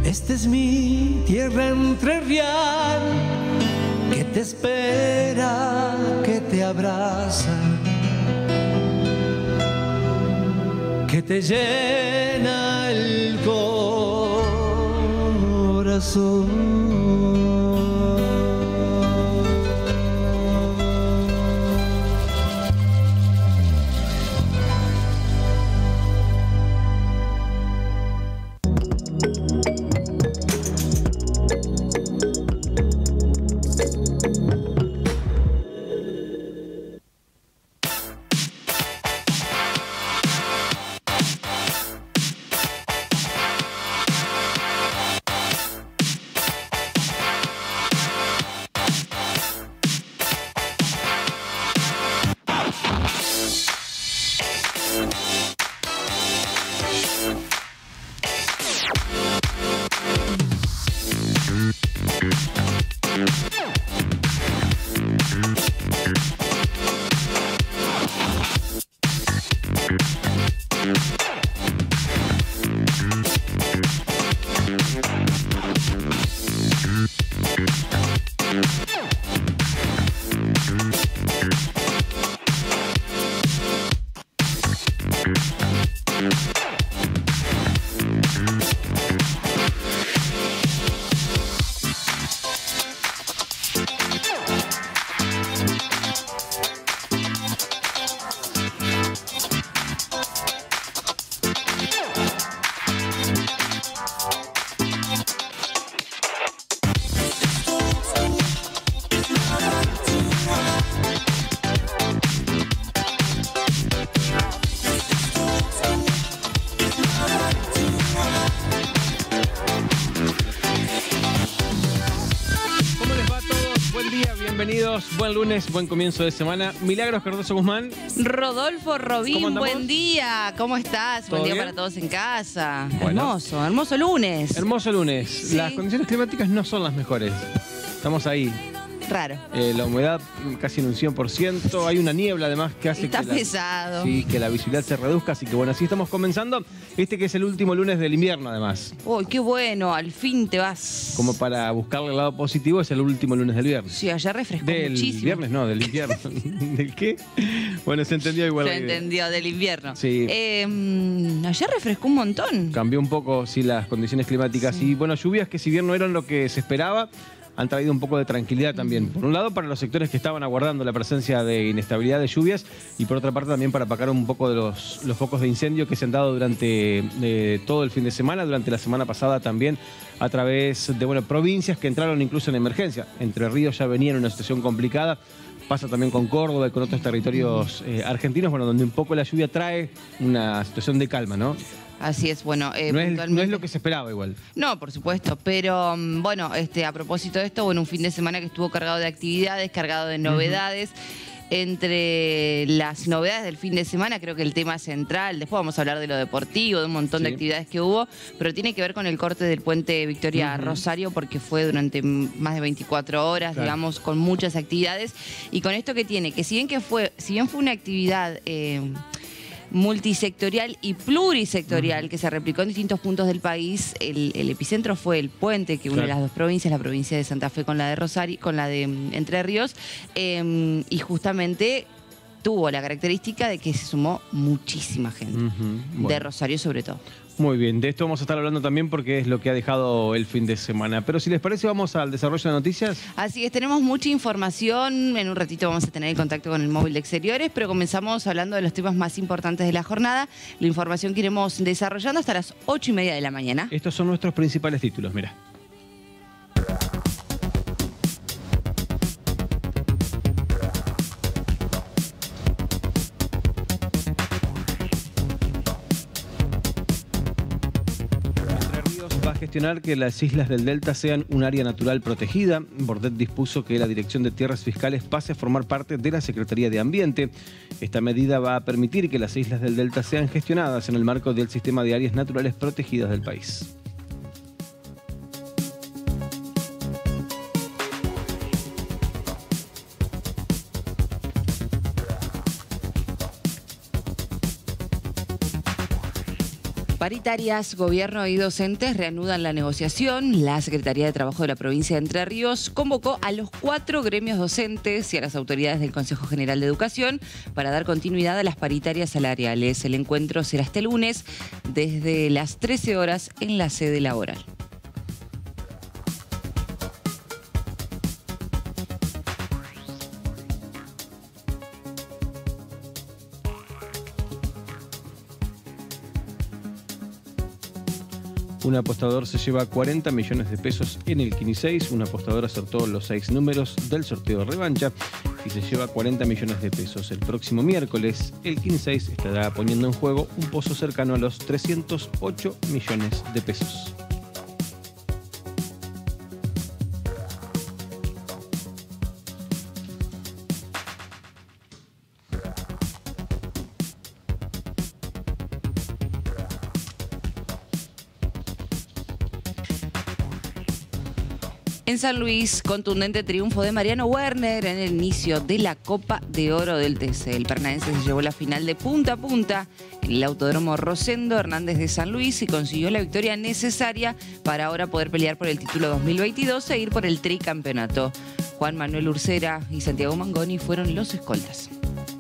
Esta es mi tierra entrerriana que te espera, que te abraza, que te llena el corazón. Buen lunes, buen comienzo de semana. Milagros Cardoso Guzmán. Rodolfo Robín, buen día. ¿Cómo estás? Buen día para todos en casa. Bueno. Hermoso, hermoso lunes. Hermoso lunes. Sí. Las condiciones climáticas no son las mejores. Estamos ahí. Raro. La humedad casi en un 100%. Hay una niebla además que hace Está pesado. Sí, que la visibilidad se reduzca. Así que bueno, así estamos comenzando. Que es el último lunes del invierno además. Uy, qué bueno. Al fin te vas. Como para buscarle el lado positivo, es el último lunes del viernes. Sí, ayer refrescó muchísimo. Del viernes, no, del invierno. ¿Del qué? Bueno, se entendió igual. Se entendió, del invierno. Sí. Ayer refrescó un montón. Cambió un poco, sí, las condiciones climáticas. Sí. Y bueno, lluvias que si bien no eran lo que se esperaba, han traído un poco de tranquilidad también. Por un lado, para los sectores que estaban aguardando la presencia de inestabilidad de lluvias y por otra parte también para apagar un poco de los focos de incendio que se han dado durante todo el fin de semana, durante la semana pasada también a través de provincias que entraron incluso en emergencia. Entre Ríos ya venía en una situación complicada. Pasa también con Córdoba y con otros territorios argentinos, donde un poco la lluvia trae una situación de calma, ¿no? Así es, bueno, no es lo que se esperaba igual. No, por supuesto, pero bueno, a propósito de esto, un fin de semana que estuvo cargado de actividades, cargado de novedades. Entre las novedades del fin de semana, creo que el tema central, después vamos a hablar de lo deportivo, de un montón de actividades que hubo, pero tiene que ver con el corte del puente Victoria Rosario, porque fue durante más de 24 horas, digamos, con muchas actividades. Y con esto que tiene, que si bien fue una actividad multisectorial y plurisectorial que se replicó en distintos puntos del país, el epicentro fue el puente que une las dos provincias, la provincia de Santa Fe con la de Rosario, con la de Entre Ríos, y justamente tuvo la característica de que se sumó muchísima gente, de Rosario sobre todo. Muy bien, de esto vamos a estar hablando también porque es lo que ha dejado el fin de semana. Pero si les parece, vamos al desarrollo de noticias. Así es, tenemos mucha información. En un ratito vamos a tener el contacto con el móvil de Exteriores, pero comenzamos hablando de los temas más importantes de la jornada. La información que iremos desarrollando hasta las 8:30 de la mañana. Estos son nuestros principales títulos, mira. Gestionar que las islas del Delta sean un área natural protegida. Bordet dispuso que la Dirección de Tierras Fiscales pase a formar parte de la Secretaría de Ambiente. Esta medida va a permitir que las islas del Delta sean gestionadas en el marco del sistema de áreas naturales protegidas del país. Paritarias, gobierno y docentes reanudan la negociación. La Secretaría de Trabajo de la provincia de Entre Ríos convocó a los 4 gremios docentes y a las autoridades del Consejo General de Educación para dar continuidad a las paritarias salariales. El encuentro será este lunes desde las 13 horas en la sede laboral. Un apostador se lleva 40 millones de pesos en el Kini 6. Un apostador acertó los 6 números del sorteo de revancha y se lleva 40 millones de pesos. El próximo miércoles, el Kini 6 estará poniendo en juego un pozo cercano a los 308 millones de pesos. En San Luis, contundente triunfo de Mariano Werner en el inicio de la Copa de Oro del TC. El paranaense se llevó la final de punta a punta en el Autódromo Rosendo Hernández de San Luis y consiguió la victoria necesaria para ahora poder pelear por el título 2022 e ir por el tricampeonato. Juan Manuel Ursera y Santiago Mangoni fueron los escoltas.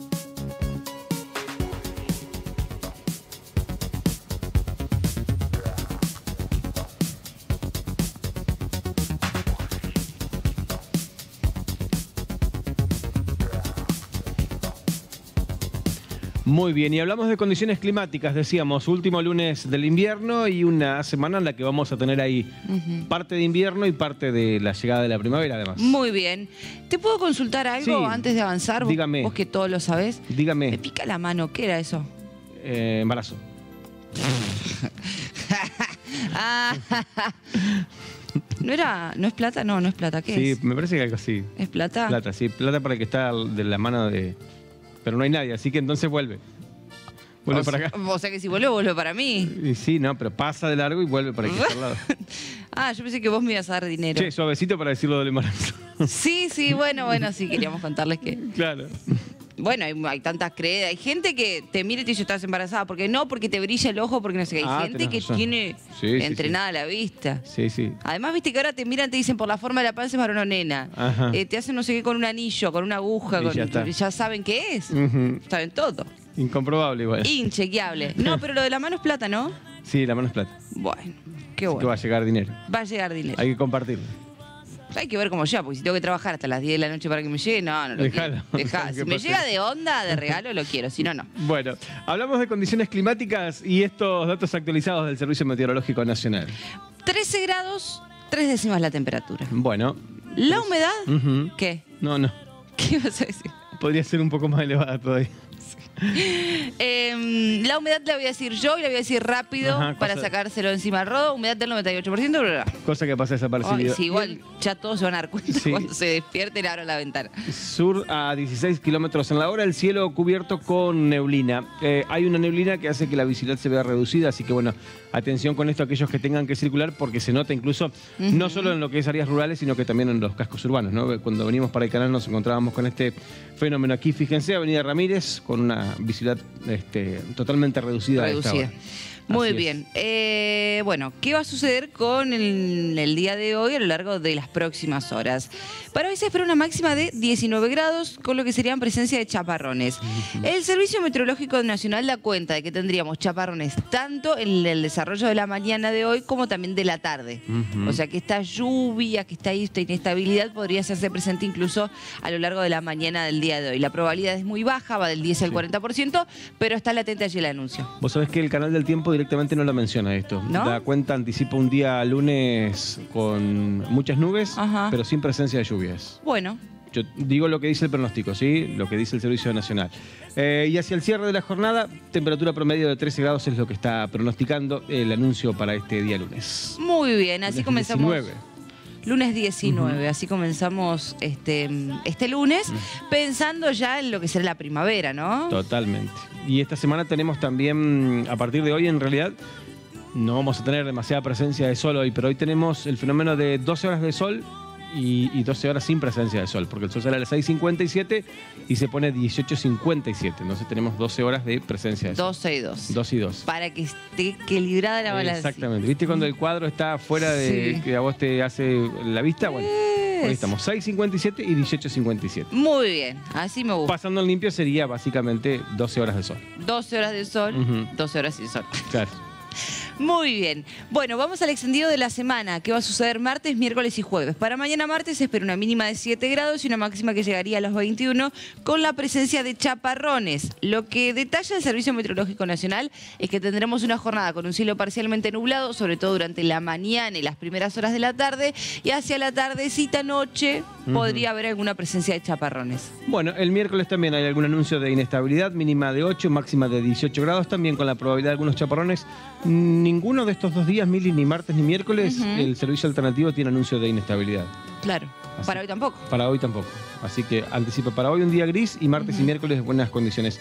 Muy bien, y hablamos de condiciones climáticas, decíamos, último lunes del invierno y una semana en la que vamos a tener ahí parte de invierno y parte de la llegada de la primavera, además. Muy bien. ¿Te puedo consultar algo Sí. antes de avanzar? Dígame. Vos que todo lo sabés. Dígame, Me pica la mano, ¿qué era eso? embarazo. Ah, ¿no es plata? No es plata, ¿qué Sí, es? me parece que algo así. ¿Es plata? Plata, sí, plata para el que está de la mano de... Pero no hay nadie, así que entonces vuelve. Vuelve para acá. O sea que si vuelve para mí. Y sí, no, pero pasa de largo y vuelve para aquí al lado. Ah, yo pensé que vos me ibas a dar dinero. Che, suavecito para decirlo del embarazo. Sí, bueno, sí, queríamos contarles que... Claro. Bueno, hay tantas creencias. Hay gente que te mira y te dice, estás embarazada. Porque no, porque te brilla el ojo, porque no sé qué. Hay gente tenés que razón. tiene Sí, entrenada la vista. Sí. Además, viste que ahora te miran, te dicen por la forma de la panza es varón o nena. Ajá. Te hacen no sé qué con un anillo, con una aguja. Y ya está. Ya saben qué es. Ujú. Saben todo. Incomprobable igual. Inchequeable. No, pero lo de la mano es plata, ¿no? Sí, la mano es plata. Bueno, qué Así que bueno. va a llegar dinero. Va a llegar dinero. Hay que compartirlo. Hay que ver cómo llega, porque si tengo que trabajar hasta las 10 de la noche para que me llegue, no lo Dejalo. quiero. Dejá. ¿Qué Si me pasa? llega de onda, de regalo, lo quiero. Si no, no. Bueno, hablamos de condiciones climáticas y estos datos actualizados del Servicio Meteorológico Nacional. 13 grados, 3 décimas la temperatura. Bueno. ¿La humedad? Ujú. ¿Qué? No. ¿Qué ibas a decir? Podría ser un poco más elevada todavía. La humedad la voy a decir yo y la voy a decir rápido Ajá, para cosa- sacárselo encima al rodo. Humedad del 98%. Bla, bla, bla. Cosa que pasa Ay, desapercibido. sí, igual ya todos se van a dar cuenta Sí. cuando se despierten y abran la ventana. Sur a 16 kilómetros en la hora, el cielo cubierto con neblina. Hay una neblina que hace que la visibilidad se vea reducida, así que bueno, atención con esto a aquellos que tengan que circular, porque se nota incluso no solo en lo que es áreas rurales, sino que también en los cascos urbanos, ¿no? Cuando venimos para el canal nos encontrábamos con este fenómeno aquí. Fíjense, Avenida Ramírez, con una visibilidad totalmente reducida. a esta hora. Muy Así bien. Bueno, ¿qué va a suceder con el día de hoy a lo largo de las próximas horas? Para hoy se espera una máxima de 19 grados, con lo que serían presencia de chaparrones. El Servicio Meteorológico Nacional da cuenta de que tendríamos chaparrones tanto en el desarrollo de la mañana de hoy como también de la tarde. O sea que esta lluvia, que está ahí, esta inestabilidad podría hacerse presente incluso a lo largo de la mañana del día de hoy. La probabilidad es muy baja, va del 10 al 40%, pero está latente allí el anuncio. Vos sabés que el canal del tiempo directamente no lo menciona esto. ¿No? Da cuenta, anticipa un día lunes con muchas nubes, Ajá. pero sin presencia de lluvias. Bueno, Yo digo lo que dice el pronóstico, ¿sí? Lo que dice el Servicio Nacional. Y hacia el cierre de la jornada, temperatura promedio de 13 grados es lo que está pronosticando el anuncio para este día lunes. muy bien, así Lunes comenzamos. 19. Lunes 19, así comenzamos este lunes, pensando ya en lo que será la primavera, ¿no? Totalmente. Y esta semana tenemos también, a partir de hoy en realidad, no vamos a tener demasiada presencia de sol hoy, pero hoy tenemos el fenómeno de 12 horas de sol y 12 horas sin presencia del sol, porque el sol sale a las 6:57 y se pone 18:57. Entonces tenemos 12 horas de presencia del sol. 12 y 2. 2 y 2. Para que esté equilibrada la balanza. Exactamente. ¿Viste cuando el cuadro está fuera de Sí. que a vos te hace la vista? Bueno, ahí estamos, 6:57 y 18:57. Muy bien, así me gusta. Pasando en limpio sería básicamente 12 horas de sol. 12 horas de sol, Ujú. 12 horas sin sol. Claro. Muy bien. Bueno, vamos al extendido de la semana. ¿Qué va a suceder martes, miércoles y jueves? Para mañana martes se espera una mínima de 7 grados y una máxima que llegaría a los 21 con la presencia de chaparrones. Lo que detalla el Servicio Meteorológico Nacional es que tendremos una jornada con un cielo parcialmente nublado, sobre todo durante la mañana y las primeras horas de la tarde, y hacia la tardecita noche podría haber alguna presencia de chaparrones. Bueno, el miércoles también hay algún anuncio de inestabilidad, mínima de 8, máxima de 18 grados, también con la probabilidad de algunos chaparrones. Ninguno de estos 2 días, Mili, ni martes ni miércoles, el servicio alternativo tiene anuncio de inestabilidad. Claro, Así. para hoy tampoco. Para hoy tampoco. Así que anticipa para hoy un día gris y martes y miércoles buenas condiciones.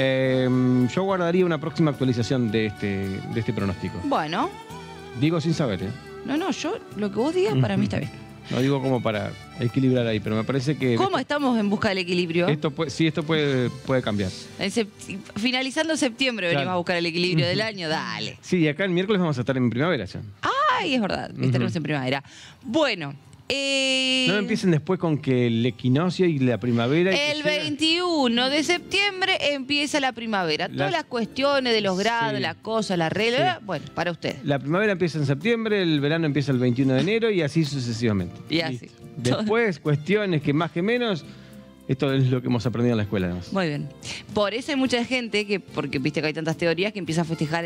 Yo guardaría una próxima actualización de este pronóstico. Bueno, Digo sin saber, ¿eh? no, yo lo que vos digas para mí está bien. No digo como para equilibrar ahí, pero me parece que... ¿Cómo estamos en busca del equilibrio? Esto puede cambiar. Finalizando septiembre venimos Claro. a buscar el equilibrio del año, dale. Sí, y acá el miércoles vamos a estar en primavera ya. Ay, es verdad, estaremos en primavera. Bueno, No me empiecen después con que el equinoccio y la primavera... y que el llega- 21 de septiembre empieza la primavera. Todas las cuestiones de los grados, Sí. las cosas, las reglas, bueno, para usted. La primavera empieza en septiembre, el verano empieza el 21 de enero y así sucesivamente. Y así. Listo. Después, cuestiones que más que menos, esto es lo que hemos aprendido en la escuela además. Muy bien. Por eso hay mucha gente que, porque viste que hay tantas teorías, que empieza a festejar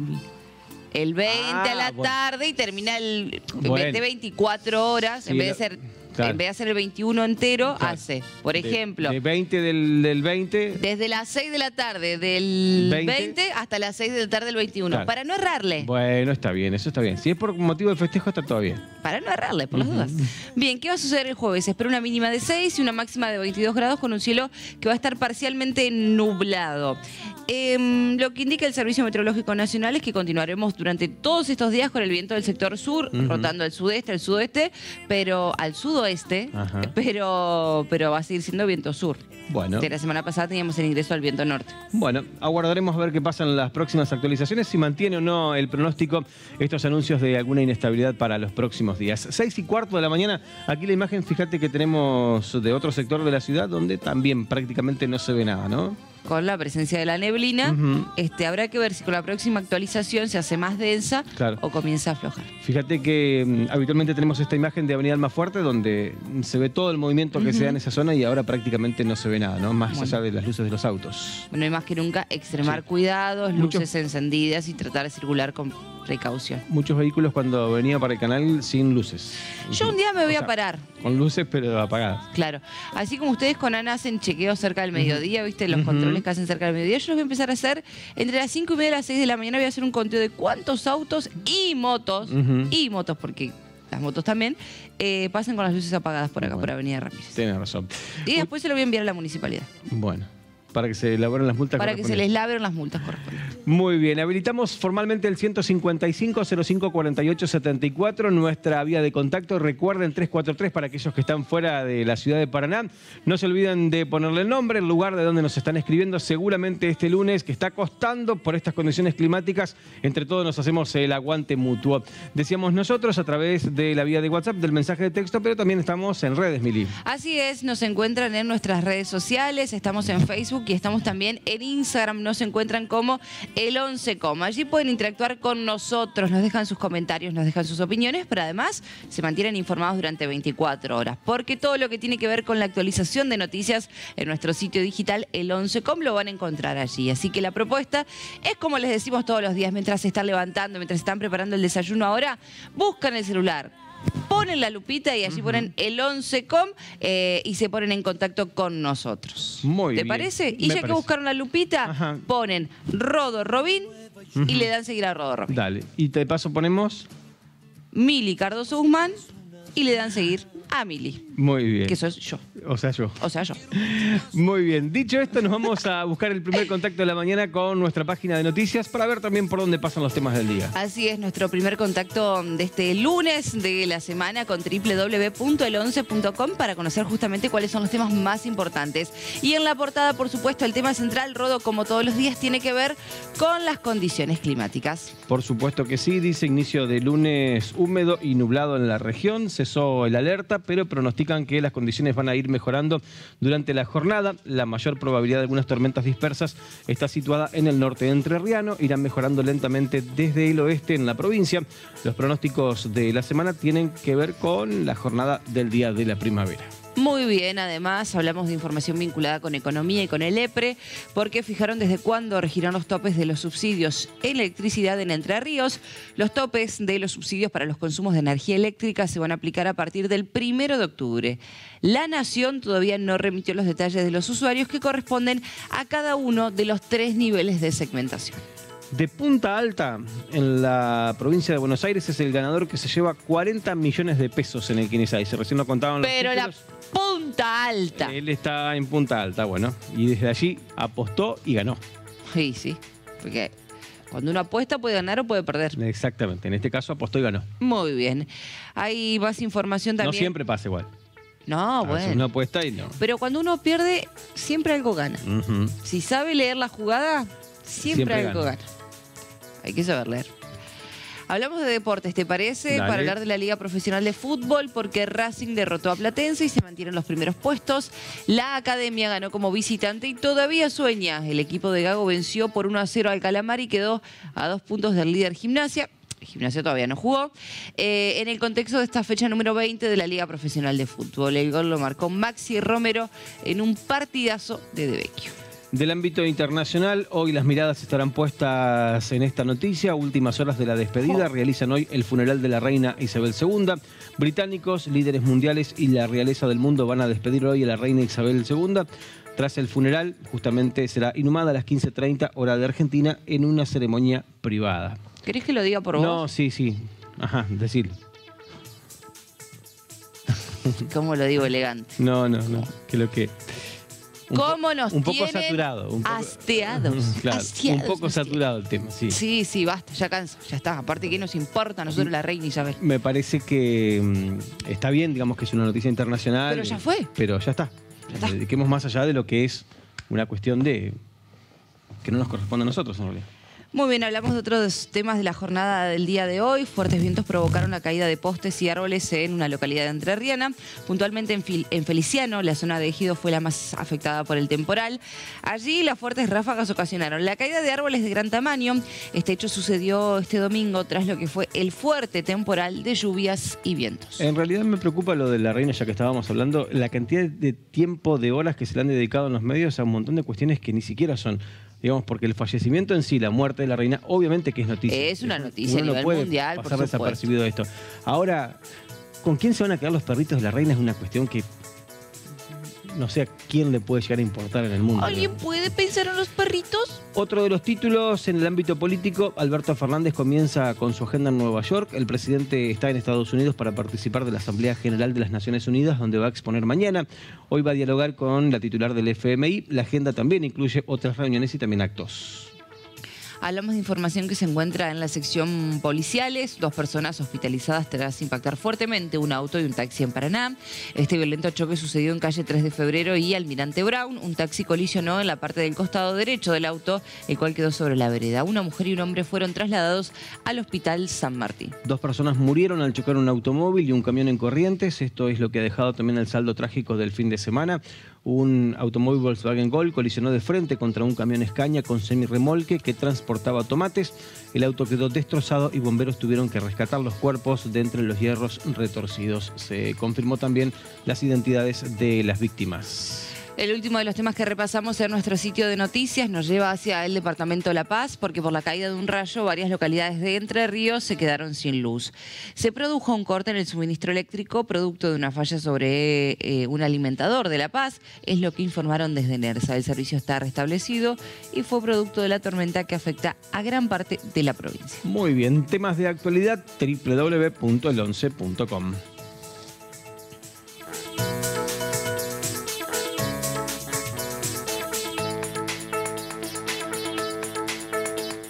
el 20 a la bueno. tarde y termina el Bueno. de 24 horas, Sí, en vez de ser... claro. En vez de hacer el 21 entero, Claro. hace, por ejemplo, De 20 del 20... desde las 6 de la tarde del 20. 20 hasta las 6 de la tarde del 21. Claro. Para no errarle. Bueno, está bien, eso está bien. Si es por motivo de festejo, está todo bien. Para no errarle, por las dudas. Bien, ¿qué va a suceder el jueves? Se espera una mínima de 6 y una máxima de 22 grados con un cielo que va a estar parcialmente nublado. Lo que indica el Servicio Meteorológico Nacional es que continuaremos durante todos estos días con el viento del sector sur, rotando al sudeste, al sudoeste, pero al sudoeste, Ajá. pero va a seguir siendo viento sur. Bueno. De la semana pasada teníamos el ingreso al viento norte. Bueno, aguardaremos a ver qué pasa en las próximas actualizaciones, si mantiene o no el pronóstico estos anuncios de alguna inestabilidad para los próximos días. 6:15 de la mañana, aquí la imagen, fíjate que tenemos de otro sector de la ciudad donde también prácticamente no se ve nada, ¿no? Con la presencia de la neblina, Ujú. habrá que ver si con la próxima actualización se hace más densa Claro. o comienza a aflojar. Fíjate que habitualmente tenemos esta imagen de Avenida Almafuerte donde se ve todo el movimiento que se da en esa zona y ahora prácticamente no se ve nada, ¿no? Más Bueno. allá de las luces de los autos. Bueno, y más que nunca, extremar Sí. cuidados, Mucho- luces encendidas y tratar de circular con precaución. Muchos vehículos cuando venía para el canal sin luces. Yo un día me voy O a sea, parar. Con luces pero apagadas. Claro. Así como ustedes con Ana hacen chequeos cerca del mediodía, ¿viste? Los controles que hacen cerca del mediodía. Yo los voy a empezar a hacer entre las 5:30 y las 6 de la mañana. Voy a hacer un conteo de cuántos autos y motos, porque las motos también, pasan con las luces apagadas por acá, por Avenida Ramírez. Tienes razón. Y después se lo voy a enviar a la municipalidad Bueno, para que se elaboren las multas para que se les correspondientes. laven las multas correspondientes. Muy bien, habilitamos formalmente el 155-05-48-74, nuestra vía de contacto. Recuerden 343 para aquellos que están fuera de la ciudad de Paraná. No se olviden de ponerle el nombre, el lugar de donde nos están escribiendo. Seguramente este lunes, que está costando por estas condiciones climáticas, entre todos nos hacemos el aguante mutuo. Decíamos nosotros a través de la vía de WhatsApp, del mensaje de texto, pero también estamos en redes, Mili. Así es, nos encuentran en nuestras redes sociales, estamos en Facebook y estamos también en Instagram, nos encuentran como el 11Com. Allí pueden interactuar con nosotros, nos dejan sus comentarios, nos dejan sus opiniones, pero además se mantienen informados durante 24 horas, porque todo lo que tiene que ver con la actualización de noticias en nuestro sitio digital, el 11Com, lo van a encontrar allí. Así que la propuesta es, como les decimos todos los días, mientras se están levantando, mientras están preparando el desayuno ahora, buscan el celular, ponen la lupita y allí ponen el 11Com y se ponen en contacto con nosotros. Muy ¿Te bien. parece? Y Me ya que parece. buscaron la lupita, Ajá. ponen Rodo Robin y le dan seguir a Rodo Robin. Dale. Y de paso ponemos... Mili Cardoso Guzmán y le dan seguir a Mili, Muy bien. que soy yo. O sea, yo. O sea, yo. Muy bien. Dicho esto, nos vamos a buscar el primer contacto de la mañana con nuestra página de noticias para ver también por dónde pasan los temas del día. Así es, nuestro primer contacto de este lunes de la semana con www.el11.com para conocer justamente cuáles son los temas más importantes. Y en la portada, por supuesto, el tema central, Rodo, como todos los días, tiene que ver con las condiciones climáticas. Por supuesto que sí, dice inicio de lunes húmedo y nublado en la región, cesó el alerta, pero pronostican que las condiciones van a ir mejorando durante la jornada. La mayor probabilidad de algunas tormentas dispersas está situada en el norte entrerriano, irán mejorando lentamente desde el oeste en la provincia. Los pronósticos de la semana tienen que ver con la jornada del día de la primavera. Muy bien, además hablamos de información vinculada con economía y con el EPRE, porque fijaron desde cuándo regirán los topes de los subsidios en electricidad en Entre Ríos. Los topes de los subsidios para los consumos de energía eléctrica se van a aplicar a partir del 1 de octubre. La Nación todavía no remitió los detalles de los usuarios que corresponden a cada uno de los 3 niveles de segmentación. De Punta Alta, en la provincia de Buenos Aires, es el ganador que se lleva 40 millones de pesos en el Quinisaise. Recién lo contaban los Pero títulos. la Punta Alta. Él está en Punta Alta, bueno. Y desde allí apostó y ganó. Sí, porque cuando uno apuesta puede ganar o puede perder. Exactamente. En este caso apostó y ganó. Muy bien. Hay más información también. No siempre pasa igual. No, A veces bueno. uno apuesta y no. Pero cuando uno pierde, siempre algo gana. Ujú. Si sabe leer la jugada, siempre algo gana. gana. Hay que saber leer. Hablamos de deportes, ¿te parece? Dale. Para hablar de la Liga Profesional de Fútbol, porque Racing derrotó a Platense y se mantienen los primeros puestos. La Academia ganó como visitante y todavía sueña. El equipo de Gago venció por 1-0 al Calamar y quedó a 2 puntos del líder Gimnasia. Gimnasia todavía no jugó. En el contexto de esta fecha número 20 de la Liga Profesional de Fútbol, el gol lo marcó Maxi Romero en un partidazo de Vecchio. Del ámbito internacional, hoy las miradas estarán puestas en esta noticia. Últimas horas de la despedida. Realizan hoy el funeral de la reina Isabel II. Británicos, líderes mundiales y la realeza del mundo van a despedir hoy a la reina Isabel II. Tras el funeral, justamente será inhumada a las 15:30 hora de Argentina en una ceremonia privada. ¿Querés que lo diga por vos? No, sí. Ajá, decir. ¿Cómo lo digo elegante? No. Que lo que... ¿Cómo nos un poco tienen saturado. Un poco, hastiados? Claro, Hastiados, un poco saturado el tema, sí. Sí, basta, ya cansa, ya está. Aparte, ¿qué nos importa a nosotros la reina Isabel? Me parece que está bien, digamos que es una noticia internacional. Pero ya fue. Pero ya está. Ya está. Dediquemos más allá de lo que es una cuestión de que no nos corresponde a nosotros, en realidad. Muy bien, hablamos de otros temas de la jornada del día de hoy. Fuertes vientos provocaron la caída de postes y árboles en una localidad entrerriana. Puntualmente en Feliciano, la zona de Ejido fue la más afectada por el temporal. Allí las fuertes ráfagas ocasionaron la caída de árboles de gran tamaño. Este hecho sucedió este domingo tras lo que fue el fuerte temporal de lluvias y vientos. En realidad me preocupa lo de la reina, ya que estábamos hablando, la cantidad de tiempo, de horas que se le han dedicado en los medios a un montón de cuestiones que ni siquiera son... Digamos, porque el fallecimiento en sí, la muerte de la reina, obviamente que es noticia. Es una noticia a Uno no nivel puede mundial, por pasar supuesto. desapercibido esto. Ahora, ¿con quién se van a quedar los perritos de la reina? Es una cuestión que no sé a quién le puede llegar a importar en el mundo. ¿Alguien puede pensar en los perritos? Otro de los títulos en el ámbito político, Alberto Fernández comienza con su agenda en Nueva York. El presidente está en Estados Unidos para participar de la Asamblea General de las Naciones Unidas, donde va a exponer mañana. Hoy va a dialogar con la titular del FMI. La agenda también incluye otras reuniones y también actos. Hablamos de información que se encuentra en la sección policiales. 2 personas hospitalizadas tras impactar fuertemente un auto y un taxi en Paraná. Este violento choque sucedió en calle 3 de Febrero y Almirante Brown. Un taxi colisionó en la parte del costado derecho del auto, el cual quedó sobre la vereda. Una mujer y un hombre fueron trasladados al Hospital San Martín. 2 personas murieron al chocar un automóvil y un camión en Corrientes. Esto es lo que ha dejado también el saldo trágico del fin de semana. Un automóvil Volkswagen Gol colisionó de frente contra un camión Escaña con semirremolque que transportaba tomates. El auto quedó destrozado y bomberos tuvieron que rescatar los cuerpos de entre los hierros retorcidos. Se confirmó también las identidades de las víctimas. El último de los temas que repasamos en nuestro sitio de noticias nos lleva hacia el departamento de La Paz, porque por la caída de un rayo varias localidades de Entre Ríos se quedaron sin luz. Se produjo un corte en el suministro eléctrico producto de una falla sobre un alimentador de La Paz, es lo que informaron desde NERSA. El servicio está restablecido y fue producto de la tormenta que afecta a gran parte de la provincia. Muy bien, temas de actualidad, www.el11.com.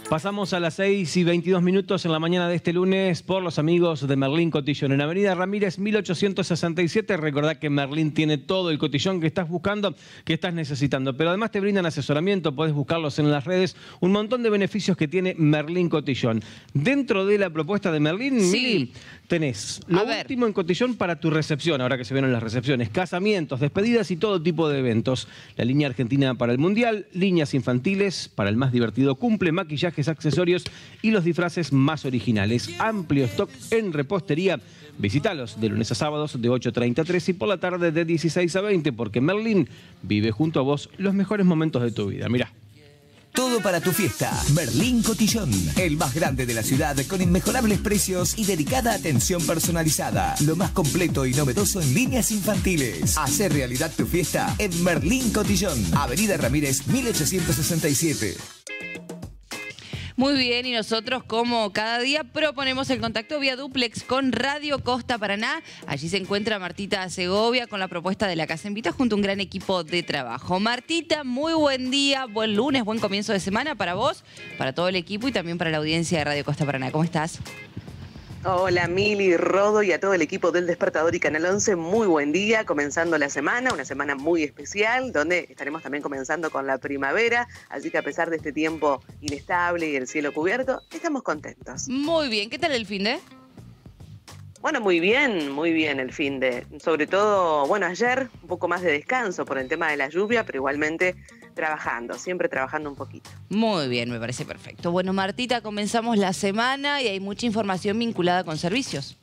Pasamos a las 6:22 en la mañana de este lunes por los amigos de Merlín Cotillón. En Avenida Ramírez 1867. Recordá que Merlín tiene todo el cotillón que estás buscando, que estás necesitando. Pero además te brindan asesoramiento, podés buscarlos en las redes. Un montón de beneficios que tiene Merlín Cotillón. Dentro de la propuesta de Merlín, sí, Mili, tenés lo último en cotillón para tu recepción, ahora que se vienen las recepciones, casamientos, despedidas y todo tipo de eventos. La línea argentina para el Mundial, líneas infantiles para el más divertido cumple, maquillajes, accesorios y los disfraces más originales. Amplio stock en repostería. Visítalos de lunes a sábados de 8:30 a 3 y por la tarde de 16 a 20, porque Merlín vive junto a vos los mejores momentos de tu vida. Mirá. Todo para tu fiesta. Merlín Cotillón, el más grande de la ciudad con inmejorables precios y dedicada atención personalizada. Lo más completo y novedoso en líneas infantiles. Hacer realidad tu fiesta en Merlín Cotillón, Avenida Ramírez 1867. Muy bien, y nosotros, como cada día, proponemos el contacto vía dúplex con Radio Costa Paraná. Allí se encuentra Martita Segovia con la propuesta de la Casa Invita junto a un gran equipo de trabajo. Martita, muy buen día, buen lunes, buen comienzo de semana para vos, para todo el equipo y también para la audiencia de Radio Costa Paraná. ¿Cómo estás? Hola Mili, Rodo y a todo el equipo del Despertador y Canal 11, muy buen día, comenzando la semana, una semana muy especial, donde estaremos también comenzando con la primavera, así que a pesar de este tiempo inestable y el cielo cubierto, estamos contentos. Muy bien, ¿qué tal el fin de? Bueno, muy bien el fin de, sobre todo, bueno, ayer un poco más de descanso por el tema de la lluvia, pero igualmente trabajando, siempre trabajando un poquito. Muy bien, me parece perfecto. Bueno, Martita, comenzamos la semana y hay mucha información vinculada con servicios.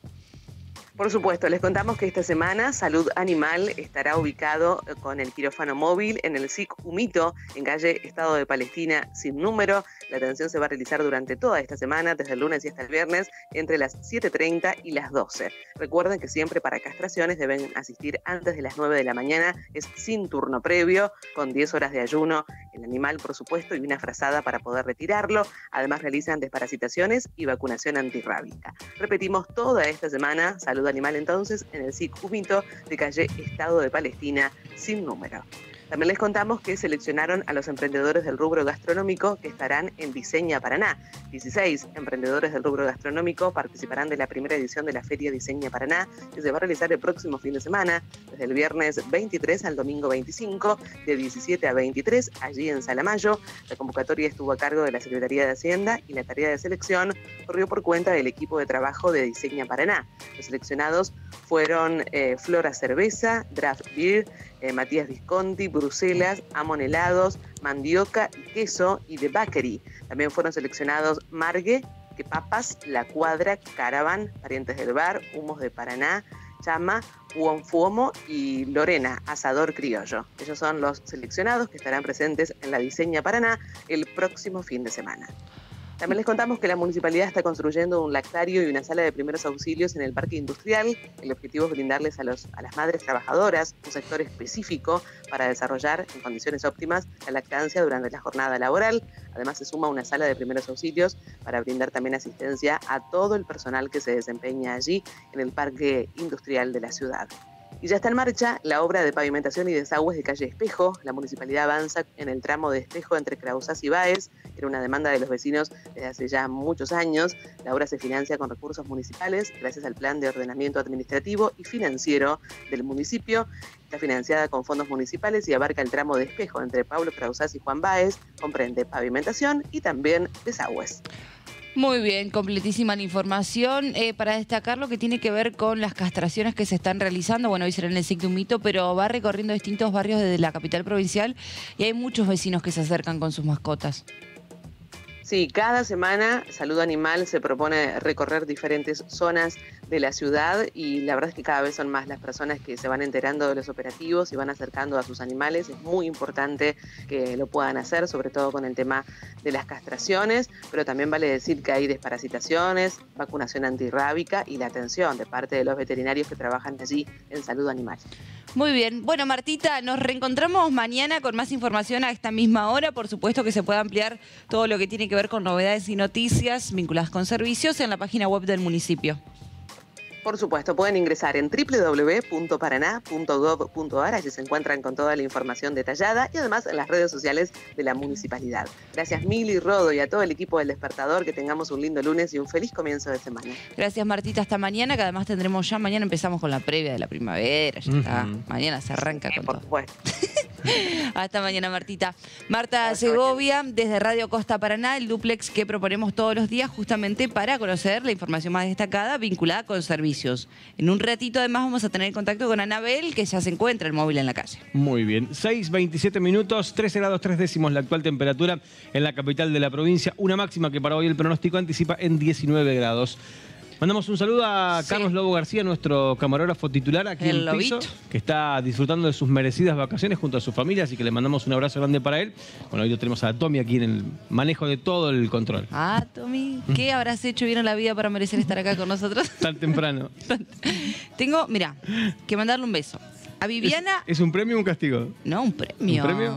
Por supuesto, les contamos que esta semana Salud Animal estará ubicado con el quirófano móvil en el SIC Humito, en calle Estado de Palestina sin número. La atención se va a realizar durante toda esta semana, desde el lunes y hasta el viernes, entre las 7:30 y las 12. Recuerden que siempre para castraciones deben asistir antes de las 9 de la mañana, es sin turno previo, con 10 horas de ayuno, el animal por supuesto y una frazada para poder retirarlo. Además realizan desparasitaciones y vacunación antirrábica. Repetimos, toda esta semana Salud Animal entonces en el SIC Humito de calle Estado de Palestina sin número. También les contamos que seleccionaron a los emprendedores del rubro gastronómico que estarán en Diseña Paraná. 16 emprendedores del rubro gastronómico participarán de la primera edición de la Feria Diseña Paraná, que se va a realizar el próximo fin de semana, desde el viernes 23 al domingo 25, de 17 a 23, allí en Salamayo. La convocatoria estuvo a cargo de la Secretaría de Hacienda y la tarea de selección corrió por cuenta del equipo de trabajo de Diseña Paraná. Los seleccionados fueron Flora Cerveza, Draft Beer, Matías Visconti, Bruselas, Amon Helados, Mandioca y Queso y The Bakery. También fueron seleccionados Margue, Que Papas, La Cuadra, Caravan, Parientes del Bar, Humos de Paraná, Chama, Uonfuomo y Lorena, Asador Criollo. Ellos son los seleccionados que estarán presentes en la Diseña Paraná el próximo fin de semana. También les contamos que la municipalidad está construyendo un lactario y una sala de primeros auxilios en el parque industrial. El objetivo es brindarles a las madres trabajadoras un sector específico para desarrollar en condiciones óptimas la lactancia durante la jornada laboral. Además se suma una sala de primeros auxilios para brindar también asistencia a todo el personal que se desempeña allí en el parque industrial de la ciudad. Y ya está en marcha la obra de pavimentación y desagües de calle Espejo. La municipalidad avanza en el tramo de Espejo entre Crausás y Báez. Era una demanda de los vecinos desde hace ya muchos años. La obra se financia con recursos municipales gracias al Plan de Ordenamiento Administrativo y Financiero del municipio. Está financiada con fondos municipales y abarca el tramo de Espejo entre Pablo Crausás y Juan Báez. Comprende pavimentación y también desagües. Muy bien, completísima la información. Para destacar lo que tiene que ver con las castraciones que se están realizando, bueno, hoy será en el SIC de Humito, pero va recorriendo distintos barrios de la capital provincial y hay muchos vecinos que se acercan con sus mascotas. Sí, cada semana Salud Animal se propone recorrer diferentes zonas de la ciudad y la verdad es que cada vez son más las personas que se van enterando de los operativos y van acercando a sus animales. Es muy importante que lo puedan hacer, sobre todo con el tema de las castraciones, pero también vale decir que hay desparasitaciones, vacunación antirrábica y la atención de parte de los veterinarios que trabajan allí en Salud Animal. Muy bien. Bueno, Martita, nos reencontramos mañana con más información a esta misma hora. Por supuesto que se puede ampliar todo lo que tiene que ver con novedades y noticias vinculadas con servicios en la página web del municipio. Por supuesto, pueden ingresar en www.paraná.gov.ar, allí se encuentran con toda la información detallada y además en las redes sociales de la municipalidad. Gracias Mili, Rodo y a todo el equipo del Despertador, que tengamos un lindo lunes y un feliz comienzo de semana. Gracias Martita, hasta mañana, que además tendremos ya, mañana empezamos con la previa de la primavera, ya está, mañana se arranca con Por todo. supuesto. Hasta mañana, Martita. Marta Segovia, desde Radio Costa Paraná, el dúplex que proponemos todos los días justamente para conocer la información más destacada vinculada con servicios. En un ratito además vamos a tener contacto con Anabel, que ya se encuentra el móvil en la calle. Muy bien, 6:27 minutos, 13 grados 3 décimos la actual temperatura en la capital de la provincia, una máxima que para hoy el pronóstico anticipa en 19 grados. Mandamos un saludo a Carlos Lobo García, nuestro camarógrafo titular aquí en el piso, que está disfrutando de sus merecidas vacaciones junto a su familia, así que le mandamos un abrazo grande para él. Bueno, hoy lo tenemos a Tommy aquí en el manejo de todo el control. Ah, Tommy, ¿qué habrás hecho bien en la vida para merecer estar acá con nosotros? Tan temprano. Tengo, mira, que mandarle un beso. A Viviana... ¿Es un premio o un castigo? No, un premio. ¿Un premio?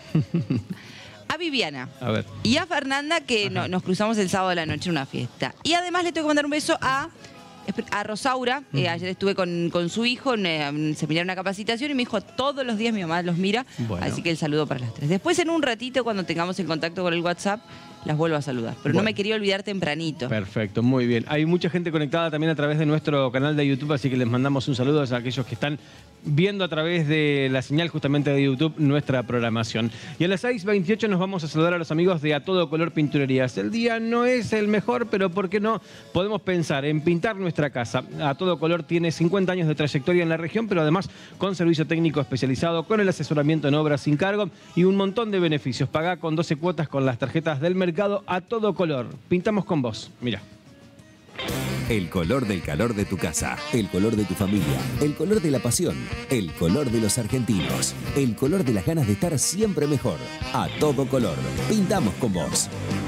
A Viviana. A ver. Y a Fernanda, que nos cruzamos el sábado de la noche en una fiesta. Y además le tengo que mandar un beso a Rosaura. Ayer estuve con su hijo en un seminario, una capacitación, y me dijo, todos los días mi mamá los mira. Bueno. Así que el saludo para las tres. Después, en un ratito, cuando tengamos el contacto con el WhatsApp, las vuelvo a saludar. Pero no me quería olvidar tempranito. Perfecto, muy bien. Hay mucha gente conectada también a través de nuestro canal de YouTube, así que les mandamos un saludo a aquellos que están viendo a través de la señal justamente de YouTube nuestra programación. Y a las 6:28 nos vamos a saludar a los amigos de A Todo Color Pinturerías. El día no es el mejor, pero ¿por qué no? Podemos pensar en pintar nuestra casa. A Todo Color tiene 50 años de trayectoria en la región, pero además con servicio técnico especializado, con el asesoramiento en obras sin cargo y un montón de beneficios. Pagá con 12 cuotas con las tarjetas del mercado. A Todo Color. Pintamos con vos. Mira. El color del calor de tu casa, el color de tu familia, el color de la pasión, el color de los argentinos, el color de las ganas de estar siempre mejor. A Todo Color. Pintamos con vos.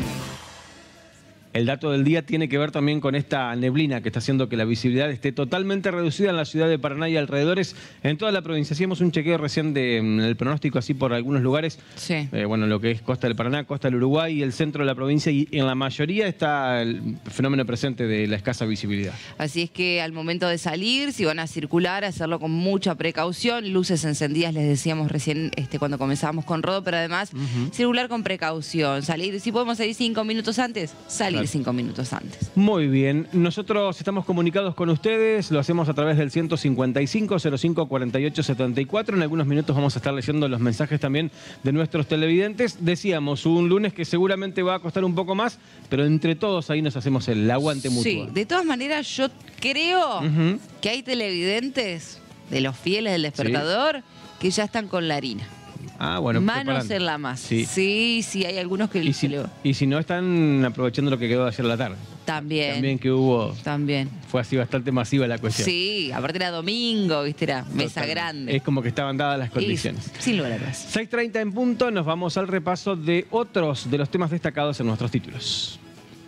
El dato del día tiene que ver también con esta neblina que está haciendo que la visibilidad esté totalmente reducida en la ciudad de Paraná y alrededores, en toda la provincia. Hacíamos un chequeo recién del pronóstico así por algunos lugares. Sí. Bueno, lo que es costa del Paraná, costa del Uruguay y el centro de la provincia, y en la mayoría está el fenómeno presente de la escasa visibilidad. Así es que al momento de salir, si van a circular, hacerlo con mucha precaución. Luces encendidas, les decíamos recién cuando comenzábamos con Rodo, pero además circular con precaución. Salir, si podemos salir 5 minutos antes, salir 5 minutos antes. Muy bien. Nosotros estamos comunicados con ustedes, lo hacemos a través del 155-05-48-74. En algunos minutos vamos a estar leyendo los mensajes también de nuestros televidentes. Decíamos, un lunes que seguramente va a costar un poco más, pero entre todos ahí nos hacemos el aguante mutuo. Sí, de todas maneras yo creo que hay televidentes de los fieles del Despertador que ya están con la harina. Ah, bueno, manos en la masa. Sí, hay algunos que... Y si no, están aprovechando lo que quedó de ayer a la tarde. También que hubo... Fue así bastante masiva la cuestión. Sí, aparte era domingo, ¿viste? Era mesa grande. Es como que estaban dadas las condiciones. Sin lugar a dudas. 6:30 en punto, nos vamos al repaso de otros de los temas destacados en nuestros títulos.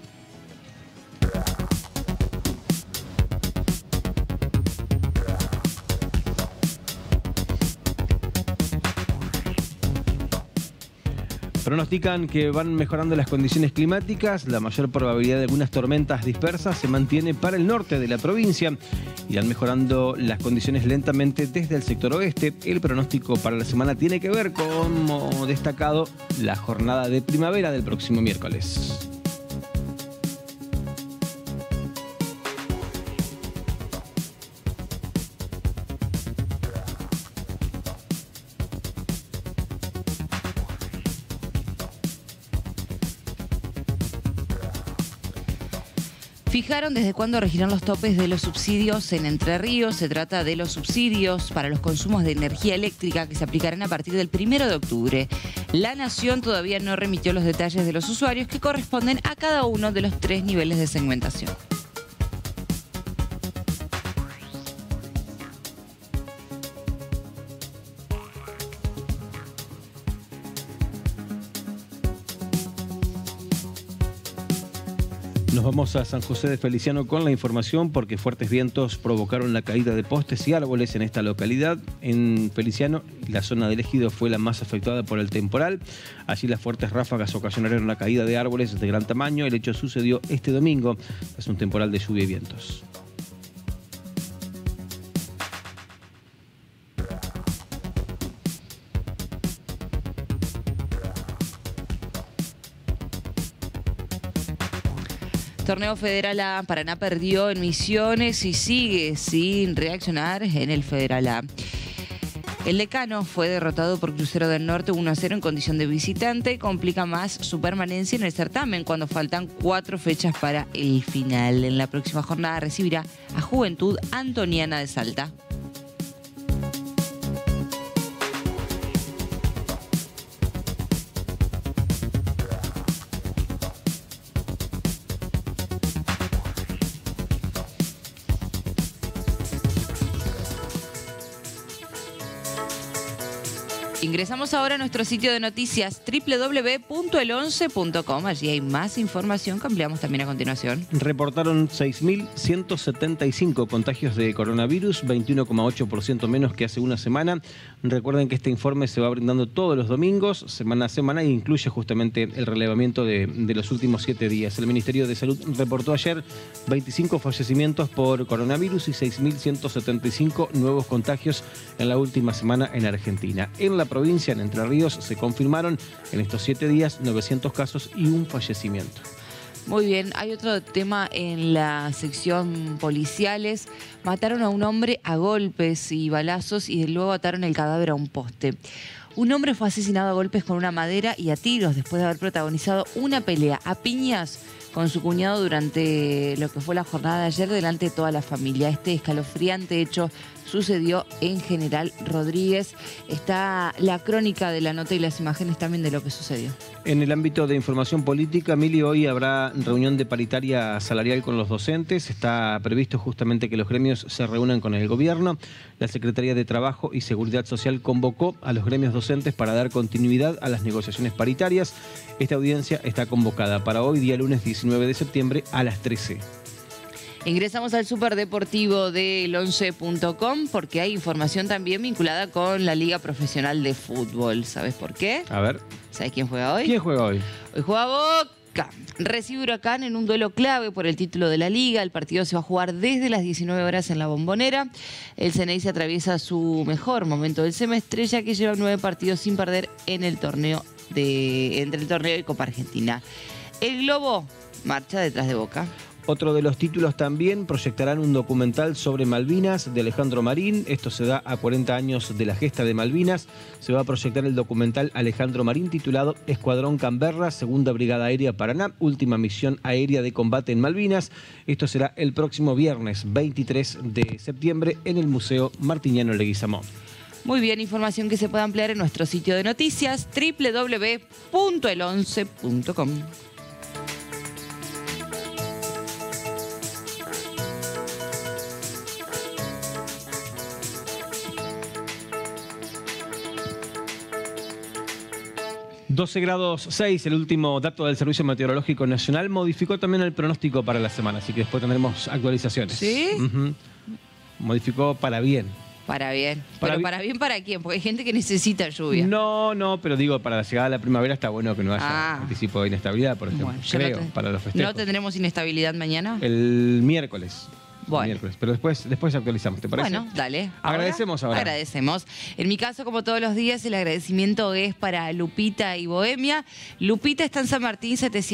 Pronostican que van mejorando las condiciones climáticas, la mayor probabilidad de algunas tormentas dispersas se mantiene para el norte de la provincia. Irán mejorando las condiciones lentamente desde el sector oeste. El pronóstico para la semana tiene que ver, como destacado, la jornada de primavera del próximo miércoles. Fijaron desde cuándo regirán los topes de los subsidios en Entre Ríos. Se trata de los subsidios para los consumos de energía eléctrica que se aplicarán a partir del 1 de octubre. La Nación todavía no remitió los detalles de los usuarios que corresponden a cada uno de los 3 niveles de segmentación. Nos vamos a San José de Feliciano con la información porque fuertes vientos provocaron la caída de postes y árboles en esta localidad. En Feliciano, la zona del ejido fue la más afectada por el temporal. Allí las fuertes ráfagas ocasionaron la caída de árboles de gran tamaño. El hecho sucedió este domingo tras un temporal de lluvia y vientos. Torneo Federal A, Paraná perdió en Misiones y sigue sin reaccionar en el Federal A. El Decano fue derrotado por Crucero del Norte 1-0 en condición de visitante y complica más su permanencia en el certamen cuando faltan 4 fechas para el final. En la próxima jornada recibirá a Juventud Antoniana de Salta. Ingresamos ahora a nuestro sitio de noticias www.el11.com. Allí hay más información que ampliamos también a continuación. Reportaron 6.175 contagios de coronavirus, 21,8% menos que hace una semana. Recuerden que este informe se va brindando todos los domingos, semana a semana, e incluye justamente el relevamiento de los últimos 7 días. El Ministerio de Salud reportó ayer 25 fallecimientos por coronavirus y 6.175 nuevos contagios en la última semana en Argentina. En la provincia, en Entre Ríos, se confirmaron en estos 7 días 900 casos y un fallecimiento. Muy bien, hay otro tema en la sección policiales. Mataron a un hombre a golpes y balazos y luego ataron el cadáver a un poste. Un hombre fue asesinado a golpes con una madera y a tiros después de haber protagonizado una pelea a piñas con su cuñado durante lo que fue la jornada de ayer delante de toda la familia. Este escalofriante hecho sucedió en General Rodríguez. Está la crónica de la nota y las imágenes también de lo que sucedió. En el ámbito de información política, Mili, hoy habrá reunión de paritaria salarial con los docentes. Está previsto justamente que los gremios se reúnan con el gobierno. La Secretaría de Trabajo y Seguridad Social convocó a los gremios docentes para dar continuidad a las negociaciones paritarias. Esta audiencia está convocada para hoy, día lunes 19 de septiembre, a las 13. Ingresamos al superdeportivo del 11.com porque hay información también vinculada con la Liga Profesional de Fútbol. ¿Sabes por qué? A ver. ¿Sabes quién juega hoy? ¿Quién juega hoy? Hoy juega Boca. Recibe Huracán en un duelo clave por el título de la Liga. El partido se va a jugar desde las 19 horas en la Bombonera. El Ceney se atraviesa su mejor momento del semestre, ya que lleva 9 partidos sin perder en el torneo entre el torneo y Copa Argentina. El Globo marcha detrás de Boca. Otro de los títulos también proyectarán un documental sobre Malvinas de Alejandro Marín. Esto se da a 40 años de la gesta de Malvinas. Se va a proyectar el documental Alejandro Marín titulado Escuadrón Canberra, Segunda Brigada Aérea Paraná, última misión aérea de combate en Malvinas. Esto será el próximo viernes 23 de septiembre en el Museo Martiniano Leguizamón. Muy bien, información que se puede ampliar en nuestro sitio de noticias www.el11.com. ...12 grados 6, el último dato del Servicio Meteorológico Nacional, modificó también el pronóstico para la semana, así que después tendremos actualizaciones. ¿Sí? Modificó para bien. Para bien. ¿Pero para bien para quién? Porque hay gente que necesita lluvia. No, pero digo, para la llegada de la primavera está bueno que no haya anticipo de inestabilidad, por ejemplo, bueno, para los festejos. ¿No tendremos inestabilidad mañana? El miércoles. Bueno. Pero después actualizamos, ¿te parece? Bueno, dale. Agradecemos ahora. Agradecemos. En mi caso, como todos los días, el agradecimiento es para Lupita y Bohemia. Lupita está en San Martín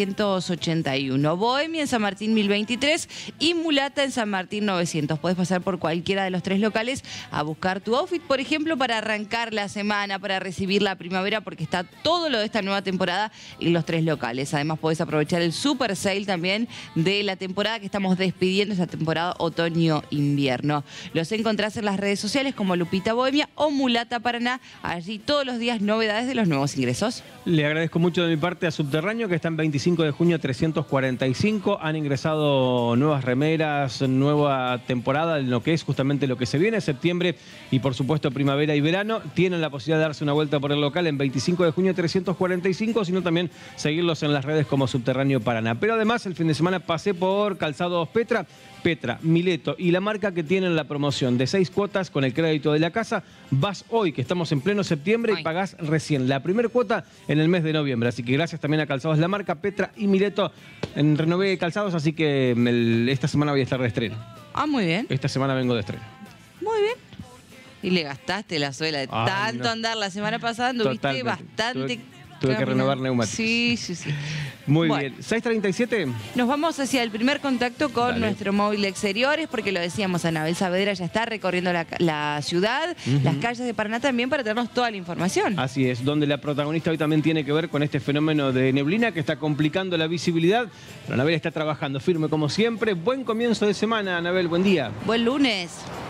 781, Bohemia en San Martín 1023 y Mulata en San Martín 900. Puedes pasar por cualquiera de los 3 locales a buscar tu outfit, por ejemplo, para arrancar la semana, para recibir la primavera, porque está todo lo de esta nueva temporada en los 3 locales. Además, podés aprovechar el super sale también de la temporada que estamos despidiendo, esa temporada otoño-invierno. Los encontrás en las redes sociales como Lupita Bohemia o Mulata Paraná. Allí todos los días novedades de los nuevos ingresos. Le agradezco mucho de mi parte a Subterráneo, que está en 25 de junio 345. Han ingresado nuevas remeras, nueva temporada en lo que es justamente lo que se viene, septiembre y por supuesto primavera y verano. Tienen la posibilidad de darse una vuelta por el local en 25 de junio 345, sino también seguirlos en las redes como Subterráneo Paraná. Pero además el fin de semana pasé por Calzados Petra, Mileto y la marca que tienen la promoción de 6 cuotas con el crédito de la casa. Vas hoy, que estamos en pleno septiembre, y pagás recién la primera cuota en el mes de noviembre. Así que gracias también a Calzados La Marca, Petra y Mileto. Renové Calzados, así que esta semana voy a estar de estreno. Muy bien. Esta semana vengo de estreno. Muy bien. Y le gastaste la suela de tanto andar la semana pasada, anduviste bastante. Tuve que renovar neumáticos. Sí. Muy Bueno. bien. 6:37. Nos vamos hacia el primer contacto con Dale. nuestro móvil de exteriores, porque lo decíamos, Anabel Saavedra ya está recorriendo la ciudad, las calles de Paraná también, para tenernos toda la información. Así es, donde la protagonista hoy también tiene que ver con este fenómeno de neblina que está complicando la visibilidad. Pero Anabel está trabajando firme como siempre. Buen comienzo de semana, Anabel, buen día. Buen lunes.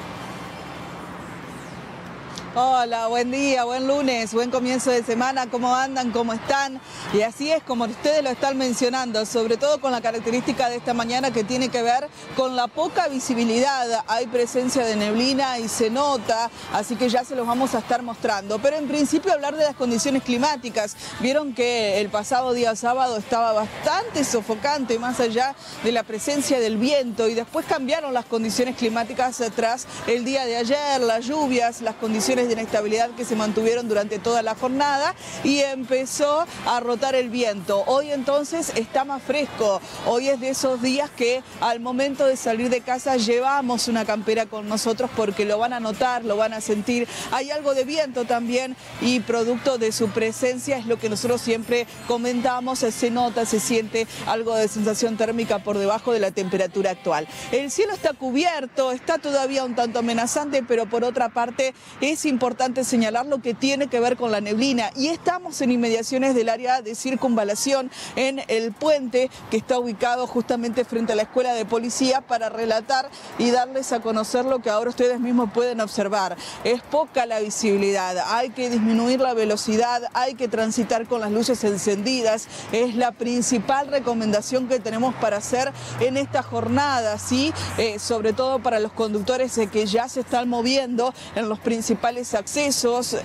Hola, buen día, buen lunes, buen comienzo de semana, ¿cómo andan? ¿Cómo están? Y así es como ustedes lo están mencionando, sobre todo con la característica de esta mañana que tiene que ver con la poca visibilidad. Hay presencia de neblina y se nota, así que ya se los vamos a estar mostrando. Pero en principio hablar de las condiciones climáticas. Vieron que el pasado día sábado estaba bastante sofocante, más allá de la presencia del viento, y después cambiaron las condiciones climáticas tras el día de ayer, las lluvias, las condiciones de inestabilidad que se mantuvieron durante toda la jornada, y empezó a rotar el viento. Hoy entonces está más fresco. Hoy es de esos días que al momento de salir de casa llevamos una campera con nosotros, porque lo van a notar, lo van a sentir. Hay algo de viento también, y producto de su presencia es lo que nosotros siempre comentamos, se nota, se siente algo de sensación térmica por debajo de la temperatura actual. El cielo está cubierto, está todavía un tanto amenazante, pero por otra parte es importante señalar lo que tiene que ver con la neblina, y estamos en inmediaciones del área de circunvalación, en el puente que está ubicado justamente frente a la escuela de policía, para relatar y darles a conocer lo que ahora ustedes mismos pueden observar. Es poca la visibilidad, hay que disminuir la velocidad, hay que transitar con las luces encendidas. Es la principal recomendación que tenemos para hacer en esta jornada, ¿sí? Sobre todo para los conductores que ya se están moviendo en los principales accesos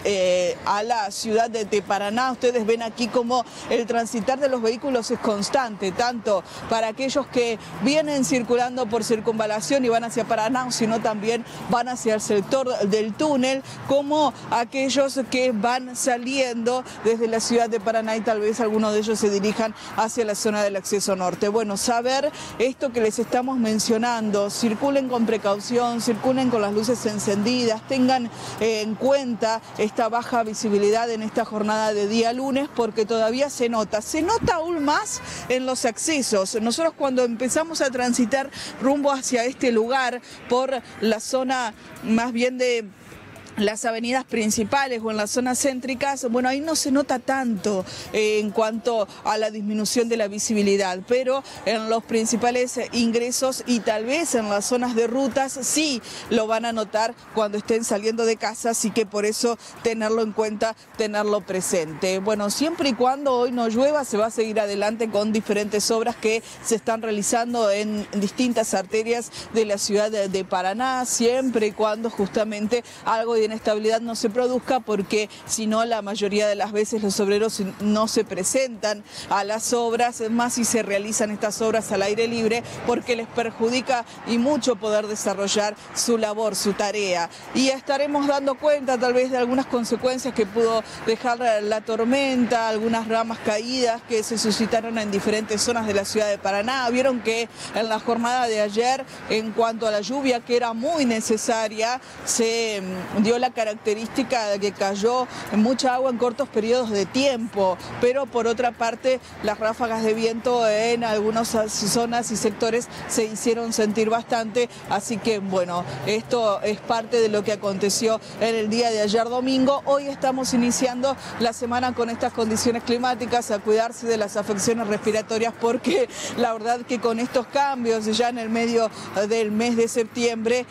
a la ciudad de Paraná. Ustedes ven aquí como el transitar de los vehículos es constante, tanto para aquellos que vienen circulando por circunvalación y van hacia Paraná, sino también van hacia el sector del túnel, como aquellos que van saliendo desde la ciudad de Paraná, y tal vez algunos de ellos se dirijan hacia la zona del acceso norte. Bueno, saber esto que les estamos mencionando: circulen con precaución, circulen con las luces encendidas, tengan en cuenta esta baja visibilidad en esta jornada de día lunes, porque todavía se nota aún más en los accesos. Nosotros, cuando empezamos a transitar rumbo hacia este lugar por la zona más bien de las avenidas principales o en las zonas céntricas, bueno, ahí no se nota tanto en cuanto a la disminución de la visibilidad, pero en los principales ingresos y tal vez en las zonas de rutas sí lo van a notar cuando estén saliendo de casa, así que por eso tenerlo en cuenta, tenerlo presente. Bueno, siempre y cuando hoy no llueva, se va a seguir adelante con diferentes obras que se están realizando en distintas arterias de la ciudad de Paraná, siempre y cuando justamente algo de inestabilidad no se produzca, porque si no, la mayoría de las veces los obreros no se presentan a las obras, más si se realizan estas obras al aire libre, porque les perjudica y mucho poder desarrollar su labor, su tarea. Y estaremos dando cuenta tal vez de algunas consecuencias que pudo dejar la tormenta, algunas ramas caídas que se suscitaron en diferentes zonas de la ciudad de Paraná. Vieron que en la jornada de ayer, en cuanto a la lluvia, que era muy necesaria, se dio la característica de que cayó mucha agua en cortos periodos de tiempo, pero por otra parte las ráfagas de viento en algunas zonas y sectores se hicieron sentir bastante, así que bueno, esto es parte de lo que aconteció en el día de ayer domingo. Hoy estamos iniciando la semana con estas condiciones climáticas, a cuidarse de las afecciones respiratorias, porque la verdad que con estos cambios ya en el medio del mes de septiembre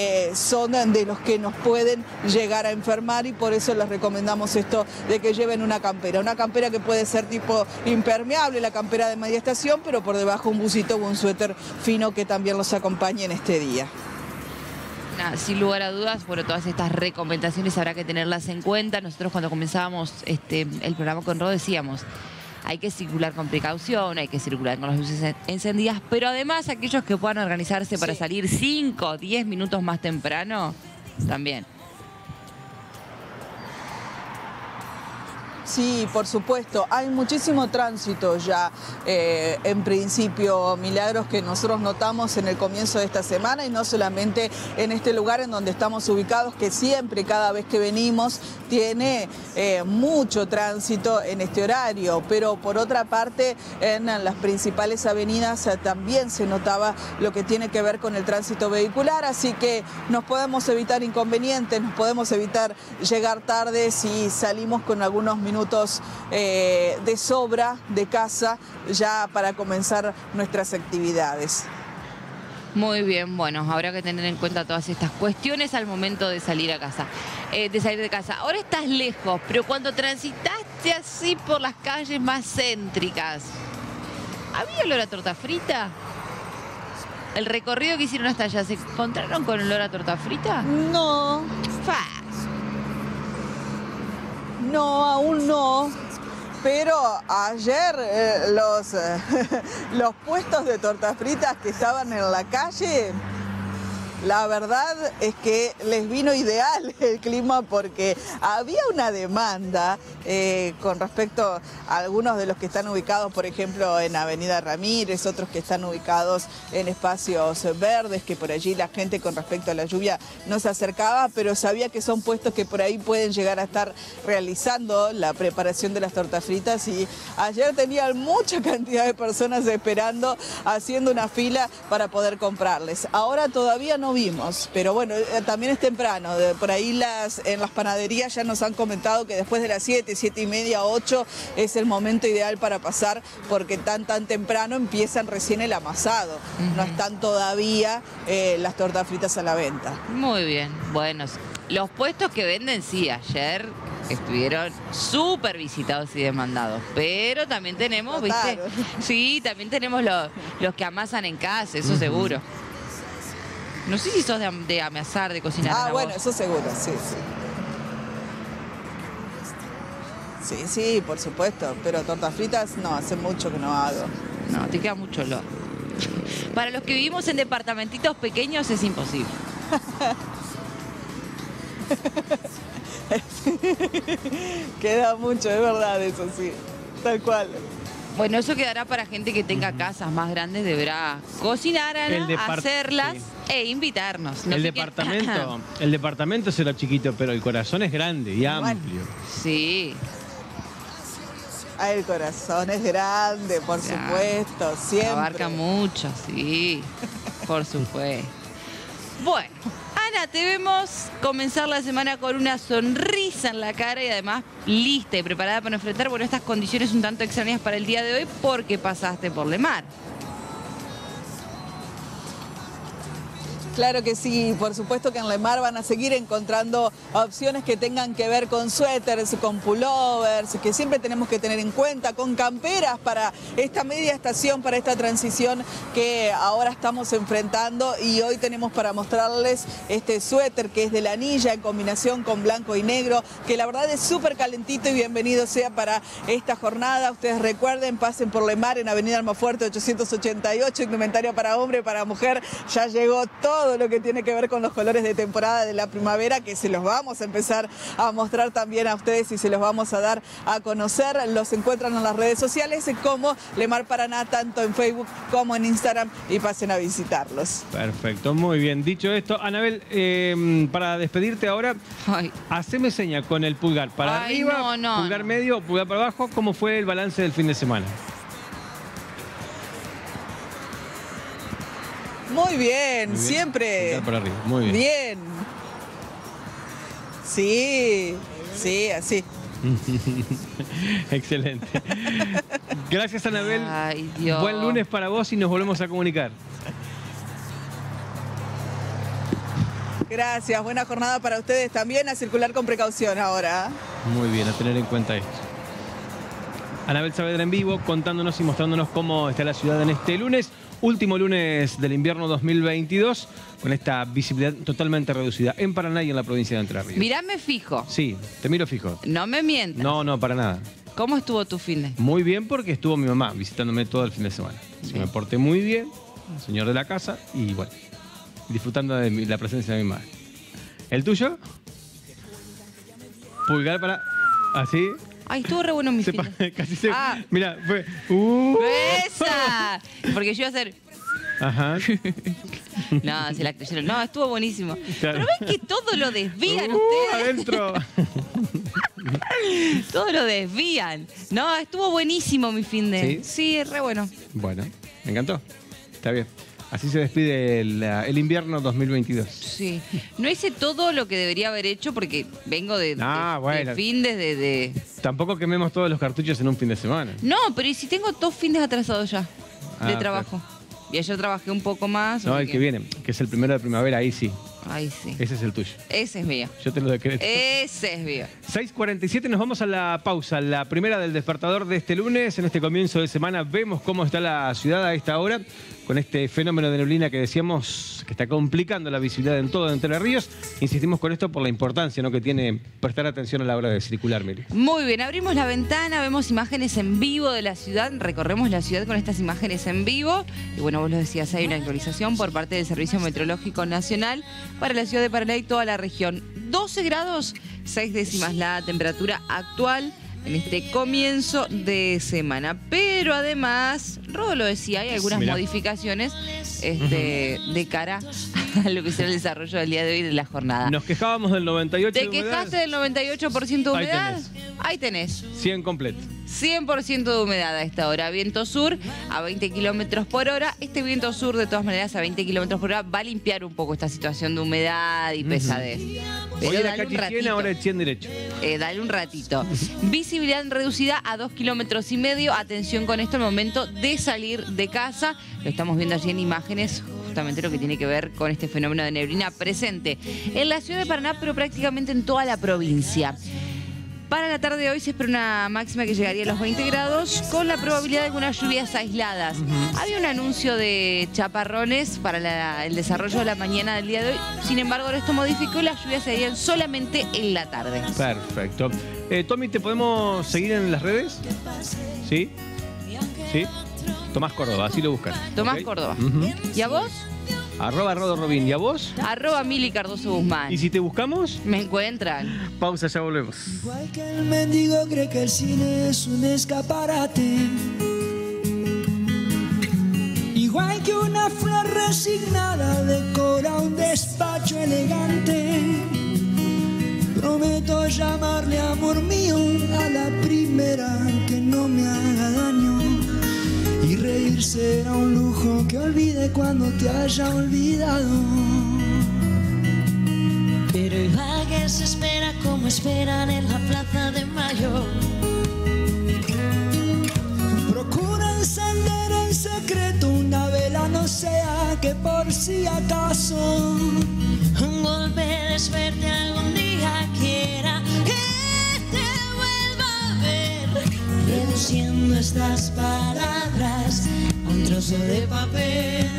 son de los que nos pueden llegar a enfermar, y por eso les recomendamos esto de que lleven una campera que puede ser tipo impermeable, la campera de media estación, pero por debajo un busito o un suéter fino que también los acompañe en este día. Sin lugar a dudas, bueno, todas estas recomendaciones habrá que tenerlas en cuenta. Nosotros, cuando comenzábamos el programa con Ro, decíamos: hay que circular con precaución, hay que circular con las luces encendidas, pero además aquellos que puedan organizarse para salir 5 o 10 minutos más temprano, también. Sí, por supuesto. Hay muchísimo tránsito ya, en principio, Milagros, que nosotros notamos en el comienzo de esta semana y no solamente en este lugar en donde estamos ubicados, que siempre, cada vez que venimos, tiene mucho tránsito en este horario. Pero por otra parte, en las principales avenidas también se notaba lo que tiene que ver con el tránsito vehicular, así que nos podemos evitar inconvenientes, nos podemos evitar llegar tarde si salimos con algunos minutos de sobra de casa ya para comenzar nuestras actividades. Muy bien, bueno, habrá que tener en cuenta todas estas cuestiones al momento de salir a casa, de salir de casa. Ahora estás lejos, pero cuando transitaste así por las calles más céntricas, ¿había olor a torta frita? ¿El recorrido que hicieron hasta allá, se encontraron con olor a torta frita? No. ¡Fa! No, aún no, pero ayer los puestos de tortas fritas que estaban en la calle, la verdad es que les vino ideal el clima porque había una demanda con respecto a algunos de los que están ubicados, por ejemplo, en Avenida Ramírez, otros que están ubicados en espacios verdes, que por allí la gente con respecto a la lluvia no se acercaba, pero sabía que son puestos que por ahí pueden llegar a estar realizando la preparación de las tortas fritas y ayer tenían mucha cantidad de personas esperando, haciendo una fila para poder comprarles. Ahora todavía no vimos, pero bueno, también es temprano. Por ahí en las panaderías ya nos han comentado que después de las 7, 7 y media, 8 es el momento ideal para pasar porque tan temprano empiezan recién el amasado. No están todavía las tortas fritas a la venta. Muy bien, bueno, los puestos que venden sí, ayer estuvieron súper visitados y demandados, pero también tenemos, ¿viste? Sí, también tenemos los que amasan en casa, eso seguro. No sé si sos de amasar, de cocinar. Ah, bueno, eso seguro, sí, sí. Sí, sí, por supuesto, pero tortas fritas no, hace mucho que no hago. No, te queda mucho olor. Para los que vivimos en departamentitos pequeños es imposible. Queda mucho, es verdad, eso sí, tal cual. Bueno, eso quedará para gente que tenga casas más grandes, deberá cocinar, hacerlas e invitarnos. No el departamento será chiquito, pero el corazón es grande y amplio. Sí. El corazón es grande, por supuesto, siempre. Abarca mucho, sí, por supuesto. Bueno, Ana, te vemos comenzar la semana con una sonrisa en la cara y además lista y preparada para enfrentar estas condiciones un tanto extrañas para el día de hoy porque pasaste por Lemar. Claro que sí, por supuesto que en Lemar van a seguir encontrando opciones que tengan que ver con suéteres, con pullovers, que siempre tenemos que tener en cuenta, con camperas para esta media estación, para esta transición que ahora estamos enfrentando y hoy tenemos para mostrarles este suéter que es de lanilla en combinación con blanco y negro, que la verdad es súper calentito y bienvenido sea para esta jornada. Ustedes recuerden, pasen por Lemar en Avenida Almafuerte 888, indumentario para hombre, para mujer, ya llegó todo lo que tiene que ver con los colores de temporada de la primavera, que se los vamos a empezar a mostrar también a ustedes y se los vamos a dar a conocer. Los encuentran en las redes sociales como Lemar Paraná, tanto en Facebook como en Instagram, y pasen a visitarlos. Perfecto, muy bien. Dicho esto, Anabel, para despedirte ahora, haceme seña con el pulgar para arriba, pulgar medio, pulgar para abajo. ¿Cómo fue el balance del fin de semana? Muy bien, siempre. Por arriba. Muy bien. Bien. Sí, sí, así. Excelente. Gracias, Anabel. Ay, Dios. Buen lunes para vos y nos volvemos a comunicar. Gracias, buena jornada para ustedes también, a circular con precaución ahora. Muy bien, a tener en cuenta esto. Anabel Saavedra en vivo, contándonos y mostrándonos cómo está la ciudad en este lunes. Último lunes del invierno 2022, con esta visibilidad totalmente reducida en Paraná y en la provincia de Entre Ríos. Mirame fijo. Sí, te miro fijo. No me mientas. No, no, para nada. ¿Cómo estuvo tu fin de? Muy bien, porque estuvo mi mamá visitándome todo el fin de semana. Así que me porté muy bien, el señor de la casa, y bueno, disfrutando de la presencia de mi madre. ¿El tuyo? Pulgar para... ¿Así? Ay, estuvo re bueno mi fin de. Casi se... Ah. Mira, fue... ¡Esa! Porque yo iba a hacer... Ajá. No, se la creyeron. No, estuvo buenísimo. Claro. Pero ven que todo lo desvían ustedes. Adentro. Todo lo desvían. No, estuvo buenísimo mi fin de. Sí, re bueno. Bueno, me encantó. Está bien. Así se despide el invierno 2022. Sí. No hice todo lo que debería haber hecho porque vengo de bueno. fin de... Tampoco quememos todos los cartuchos en un fin de semana. No, pero ¿y si tengo 2 fines atrasados ya de Ah, trabajo? Y ayer trabajé un poco más. No, el que viene, que es el primero de primavera, ahí sí. Ay, sí. Ese es el tuyo. Ese es mío. Yo te lo decreto. Ese es mío. 6:47, nos vamos a la pausa. La primera del despertador de este lunes. En este comienzo de semana vemos cómo está la ciudad a esta hora, con este fenómeno de neblina que decíamos que está complicando la visibilidad en todo Entre Ríos. Insistimos con esto por la importancia, ¿no?, que tiene prestar atención a la hora de circular, Meli. Muy bien, abrimos la ventana, vemos imágenes en vivo de la ciudad, recorremos la ciudad con estas imágenes en vivo. Y bueno, vos lo decías, hay una actualización por parte del Servicio Meteorológico Nacional para la ciudad de Paraná y toda la región. 12 grados, 6 décimas la temperatura actual en este comienzo de semana. Pero además, Rodo lo decía, hay algunas modificaciones de cara a lo que será el desarrollo del día de hoy de la jornada. Nos quejábamos del 98% ¿Te de humedad. quejaste del 98% de humedad? Ahí tenés. 100 completo. 100% de humedad a esta hora. Viento sur a 20 kilómetros por hora. Este viento sur, de todas maneras, a 20 kilómetros por hora, va a limpiar un poco esta situación de humedad y pesadez. Pero Hoy era dale un calle 100, ratito. ahora es 100 derecho. Dale un ratito. Visibilidad reducida a 2,5 kilómetros. Atención con esto al momento de salir de casa. Lo estamos viendo allí en imágenes, justamente lo que tiene que ver con este fenómeno de neblina presente en la ciudad de Paraná, pero prácticamente en toda la provincia. Para la tarde de hoy se espera una máxima que llegaría a los 20 grados con la probabilidad de algunas lluvias aisladas. Había un anuncio de chaparrones para el desarrollo de la mañana del día de hoy. Sin embargo, esto modificó y las lluvias serían solamente en la tarde. Perfecto. Tommy, ¿te podemos seguir en las redes? ¿Sí? ¿Sí? Tomás Córdoba, así lo buscan. Tomás ¿Okay? Córdoba. ¿Y a vos? @RodoRobin. ¿Y a vos? @Mili Cardoso Guzmán. ¿Y si te buscamos? Me encuentran. Pausa, ya volvemos. Igual que el mendigo cree que el cine es un escaparate. Igual que una flor resignada decora un despacho elegante. Prometo llamarle amor mío a la primera que no me haga daño. Y reír será un lujo que olvide cuando te haya olvidado. Pero igual que se espera como esperan en la Plaza de Mayo. Procura encender en secreto una vela, no sea que por si acaso Un golpe de suerte algún día quiera que te vuelva a ver. reduciendo estas palabras a un trozo de papel.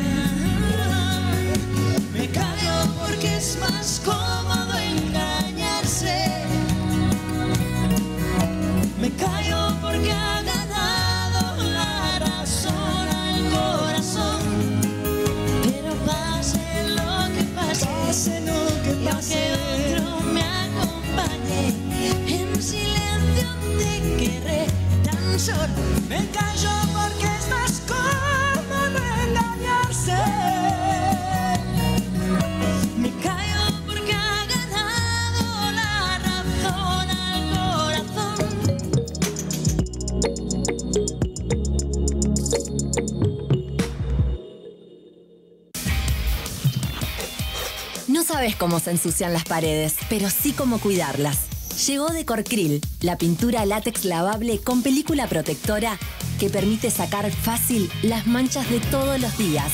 Me callo porque es más cómodo engañarse. Me callo porque ha ganado la razón al corazón. Pero pase lo que pase, Pase lo que y pase, aunque otro me acompañe, en silencio te querré tan solo. me callo porque es más cómodo engañarse. Me callo porque ha ganado la razón al corazón. No sabes cómo se ensucian las paredes, pero sí cómo cuidarlas. Llegó Decorcril, la pintura látex lavable con película protectora que permite sacar fácil las manchas de todos los días.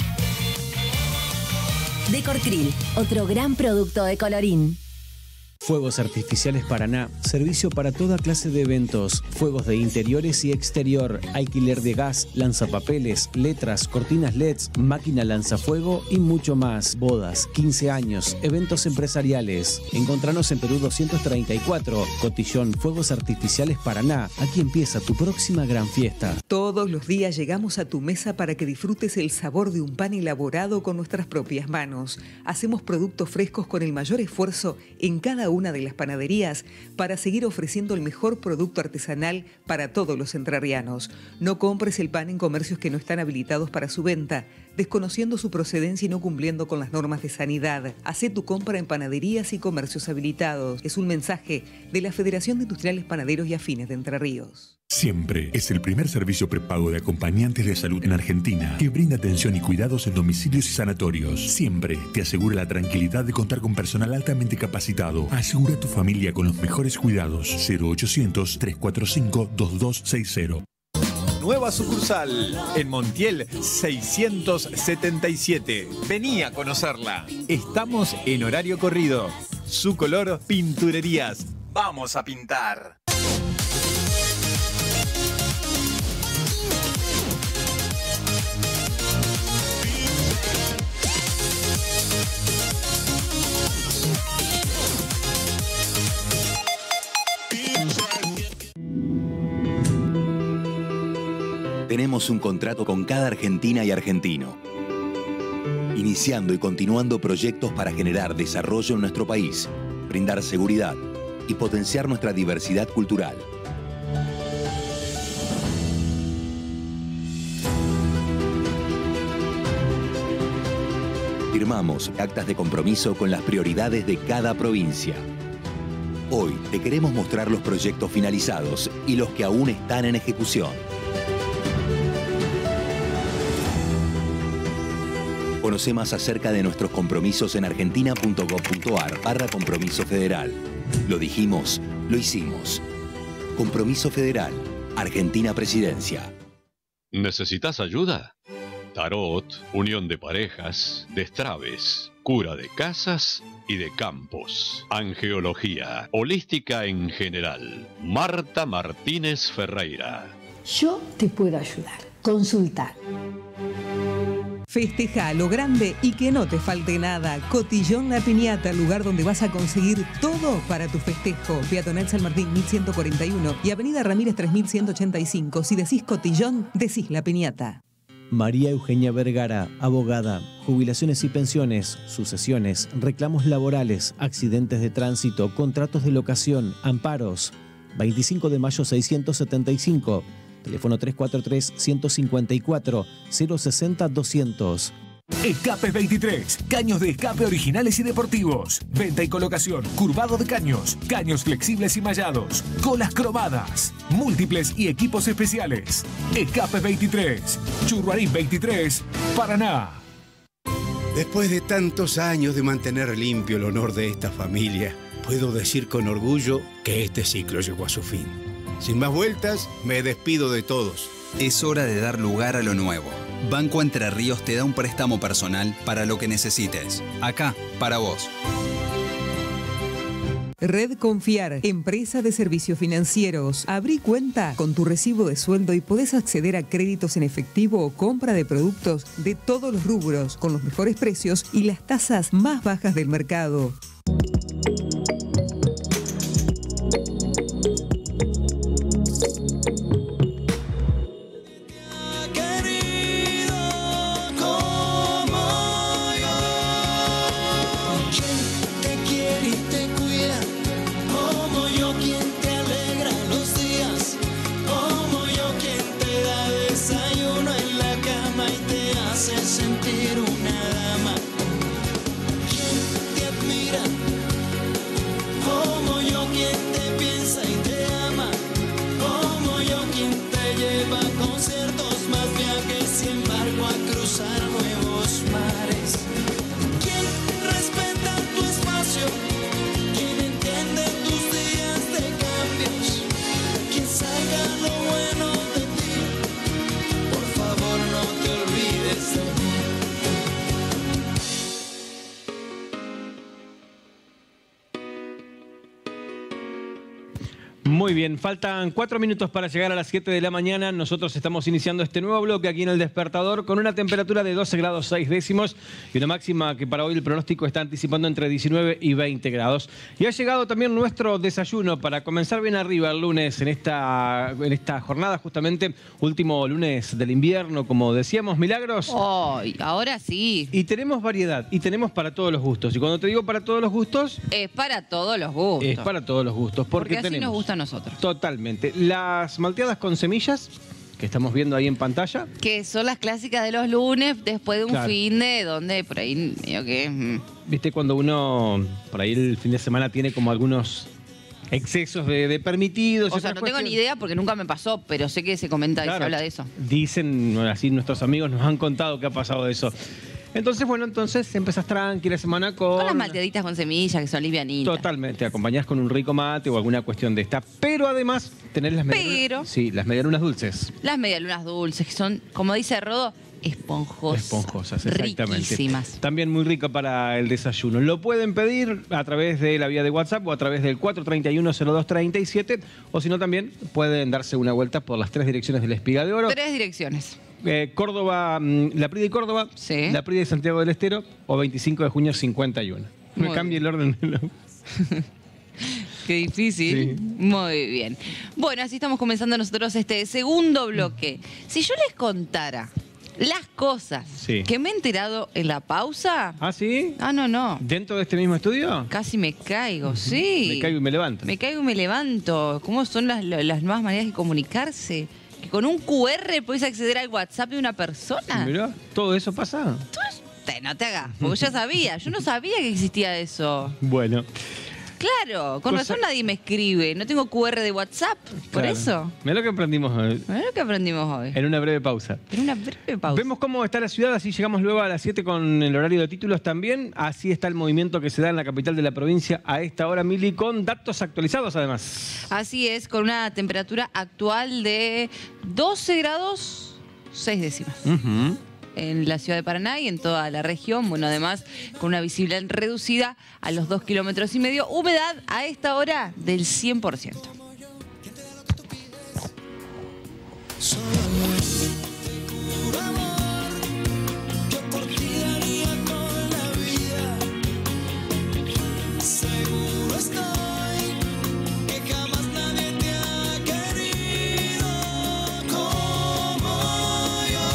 Decorcril, otro gran producto de Colorín. Fuegos Artificiales Paraná, servicio para toda clase de eventos, fuegos de interiores y exterior, alquiler de gas, lanzapapeles, letras, cortinas LEDs, máquina lanzafuego y mucho más. Bodas, 15 años, eventos empresariales. Encontranos en Perú 234, Cotillón Fuegos Artificiales Paraná. Aquí empieza tu próxima gran fiesta. Todos los días llegamos a tu mesa para que disfrutes el sabor de un pan elaborado con nuestras propias manos. Hacemos productos frescos con el mayor esfuerzo en cada una de las panaderías para seguir ofreciendo el mejor producto artesanal para todos los entrerrianos. No compres el pan en comercios que no están habilitados para su venta, desconociendo su procedencia y no cumpliendo con las normas de sanidad. Hacé tu compra en panaderías y comercios habilitados. Es un mensaje de la Federación de Industriales Panaderos y Afines de Entre Ríos. Siempre es el primer servicio prepago de acompañantes de salud en Argentina que brinda atención y cuidados en domicilios y sanatorios. Siempre te asegura la tranquilidad de contar con personal altamente capacitado. Asegura a tu familia con los mejores cuidados. 0800-345-2260. Nueva sucursal en Montiel 677. Vení a conocerla. Estamos en horario corrido. Su color, pinturerías. Vamos a pintar. Tenemos un contrato con cada argentina y argentino, iniciando y continuando proyectos para generar desarrollo en nuestro país, brindar seguridad y potenciar nuestra diversidad cultural. Firmamos actas de compromiso con las prioridades de cada provincia. Hoy te queremos mostrar los proyectos finalizados y los que aún están en ejecución. Conoce más acerca de nuestros compromisos en argentina.gov.ar/compromiso federal. Lo dijimos, lo hicimos. Compromiso Federal. Argentina Presidencia. ¿Necesitas ayuda? Tarot, unión de parejas, destraves, cura de casas y de campos. Angeología, holística en general. Marta Martínez Ferreira. Yo te puedo ayudar. Consultar. Festeja a lo grande y que no te falte nada. Cotillón La Piñata, lugar donde vas a conseguir todo para tu festejo. Peatonal San Martín 1141 y Avenida Ramírez 3185. Si decís Cotillón, decís La Piñata. María Eugenia Vergara, abogada, jubilaciones y pensiones, sucesiones, reclamos laborales, accidentes de tránsito, contratos de locación, amparos. 25 de mayo 675. Teléfono 343-154-060-200. Escape 23. Caños de escape originales y deportivos. Venta y colocación. Curvado de caños. Caños flexibles y mallados. Colas cromadas. Múltiples y equipos especiales. Escape 23. Churruarín 23. Paraná. Después de tantos años de mantener limpio el honor de esta familia, puedo decir con orgullo que este ciclo llegó a su fin. Sin más vueltas, me despido de todos. Es hora de dar lugar a lo nuevo. Banco Entre Ríos te da un préstamo personal para lo que necesites. Acá, para vos. Red Confiar, empresa de servicios financieros. Abrí cuenta con tu recibo de sueldo y podés acceder a créditos en efectivo o compra de productos de todos los rubros, con los mejores precios y las tasas más bajas del mercado. Sentir una dama, quien te admira Muy bien, faltan 4 minutos para llegar a las 7 de la mañana. Nosotros estamos iniciando este nuevo bloque aquí en El Despertador con una temperatura de 12 grados 6 décimos y una máxima que para hoy el pronóstico está anticipando entre 19 y 20 grados. Y ha llegado también nuestro desayuno para comenzar bien arriba el lunes en esta jornada, justamente último lunes del invierno, como decíamos, Milagros. Oh, ahora sí. Y tenemos variedad y tenemos para todos los gustos. Y cuando te digo para todos los gustos... Es para todos los gustos. Es para todos los gustos. Porque así tenemos... nos gusta a nosotros. Totalmente. Las malteadas con semillas, que estamos viendo ahí en pantalla. Que son las clásicas de los lunes, después de un Claro. fin de donde por ahí medio que... Viste cuando uno, por ahí el fin de semana tiene como algunos excesos de permitidos. O sea, no tengo ni idea porque nunca me pasó, pero sé que se comenta y se habla de eso. Dicen, así nuestros amigos nos han contado que ha pasado eso. Entonces, bueno, empezás tranquila semana con... Con las malteaditas con semillas, que son livianitas. Totalmente, acompañás con un rico mate o alguna cuestión de esta. Pero además tenés las medialunas. Sí, las medialunas dulces. Las medialunas dulces, que son, como dice Rodo, esponjosas. Esponjosas, exactamente. Riquísimas. También muy rico para el desayuno. Lo pueden pedir a través de la vía de WhatsApp o a través del 431-0237 o si no también pueden darse una vuelta por las 3 direcciones del Espiga de Oro. 3 direcciones. Córdoba, la Prida de Córdoba, la Prida de Santiago del Estero o 25 de junio 51. Me Muy cambia el orden de los... Qué difícil. Muy bien. Bueno, así estamos comenzando nosotros este segundo bloque. Si yo les contara las cosas que me he enterado en la pausa... ¿Ah, sí? Ah, no. ¿Dentro de este mismo estudio? Casi me caigo, sí. Me caigo y me levanto. Me caigo y me levanto. ¿Cómo son las nuevas maneras de comunicarse? Que con un QR puedes acceder al WhatsApp de una persona. Mirá, ¿todo eso pasa? No te hagas, porque yo sabía. Yo no sabía que existía eso. Bueno. Claro, con razón nadie me escribe. No tengo QR de WhatsApp, por Claro. eso. Mirá lo que aprendimos hoy. Mirá lo que aprendimos hoy. En una breve pausa. En una breve pausa. Vemos cómo está la ciudad, así llegamos luego a las 7 con el horario de títulos también. Así está el movimiento que se da en la capital de la provincia a esta hora, Mili, con datos actualizados además. Así es, con una temperatura actual de 12 grados 6 décimas. En la ciudad de Paraná y en toda la región. Bueno, además, con una visibilidad reducida a los 2,5 kilómetros. Humedad a esta hora del 100%. Seguro estoy que jamás nadie te ha querido como yo.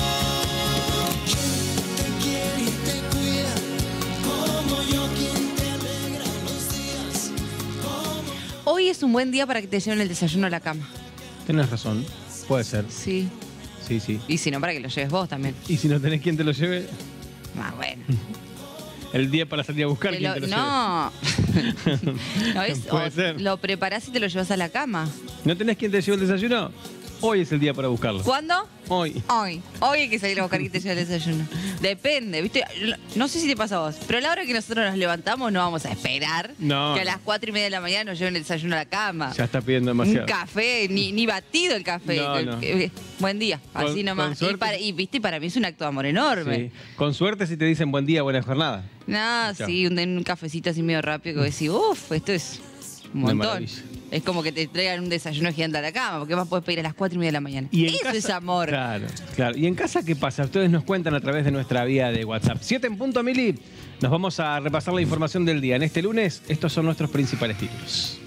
Quien te quiere y te cuida como yo, quien te alegra los días. Hoy es un buen día para que te lleven el desayuno a la cama. Tenés razón, puede ser. Sí. Sí. Y si no, para que lo lleves vos también. ¿Y si no tenés quien te lo lleve? Ah, bueno. El día para salir a buscar quien te lo No. No, Puede ser. Lo preparás y te lo llevas a la cama. ¿No tenés quien te lleve el desayuno? Hoy es el día para buscarlo. ¿Cuándo? Hoy. Hoy hay que salir a buscar que te lleve el desayuno. Depende, ¿viste? No sé si te pasa a vos, pero a la hora que nosotros nos levantamos no vamos a esperar No. que a las 4:30 de la mañana nos lleven el desayuno a la cama. Ya está pidiendo Un demasiado. café, ni batido el café. No. Buen día, así Con nomás. suerte. Y para mí es un acto de amor enorme. Sí. Con suerte si te dicen buen día, buena jornada. No, Chao. sí, un cafecito así medio rápido que decís, uff, esto es un Una montón. maravilla. Es como que te traigan un desayuno gigante a la cama, porque más puedes pedir a las 4:30 de la mañana. Y en Eso casa- es amor. Claro. ¿Y en casa qué pasa? Ustedes nos cuentan a través de nuestra vía de WhatsApp. 7 en punto, Mili. Nos vamos a repasar la información del día. En este lunes, estos son nuestros principales títulos.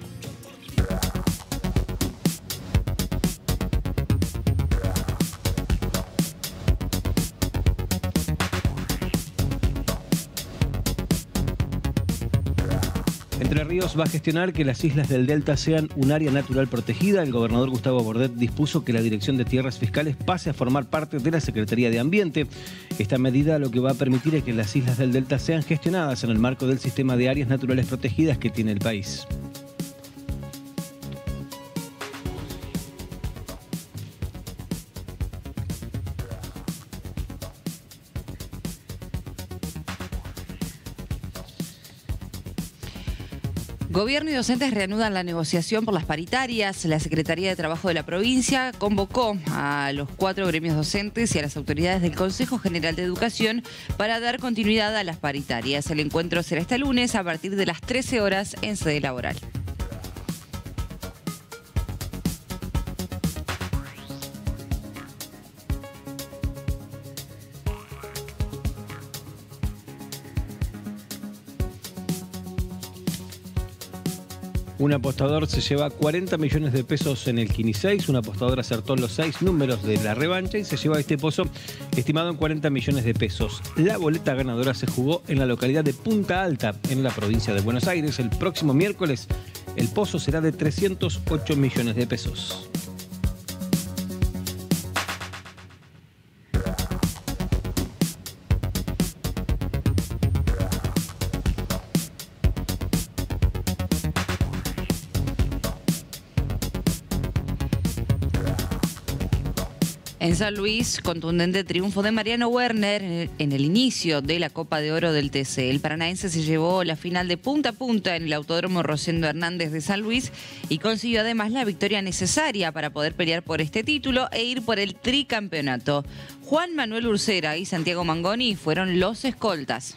Entre Ríos va a gestionar que las islas del Delta sean un área natural protegida. El gobernador Gustavo Bordet dispuso que la Dirección de Tierras Fiscales pase a formar parte de la Secretaría de Ambiente. Esta medida lo que va a permitir es que las islas del Delta sean gestionadas en el marco del sistema de áreas naturales protegidas que tiene el país. Gobierno y docentes reanudan la negociación por las paritarias. La Secretaría de Trabajo de la provincia convocó a los 4 gremios docentes y a las autoridades del Consejo General de Educación para dar continuidad a las paritarias. El encuentro será este lunes a partir de las 13 horas en sede laboral. Un apostador se lleva 40 millones de pesos en el Kini 6. Un apostador acertó los 6 números de la revancha y se lleva este pozo estimado en 40 millones de pesos. La boleta ganadora se jugó en la localidad de Punta Alta, en la provincia de Buenos Aires. El próximo miércoles el pozo será de 308 millones de pesos. En San Luis, contundente triunfo de Mariano Werner en el inicio de la Copa de Oro del TC. El paranaense se llevó la final de punta a punta en el Autódromo Rosendo Hernández de San Luis y consiguió además la victoria necesaria para poder pelear por este título e ir por el tricampeonato. Juan Manuel Ursera y Santiago Mangoni fueron los escoltas.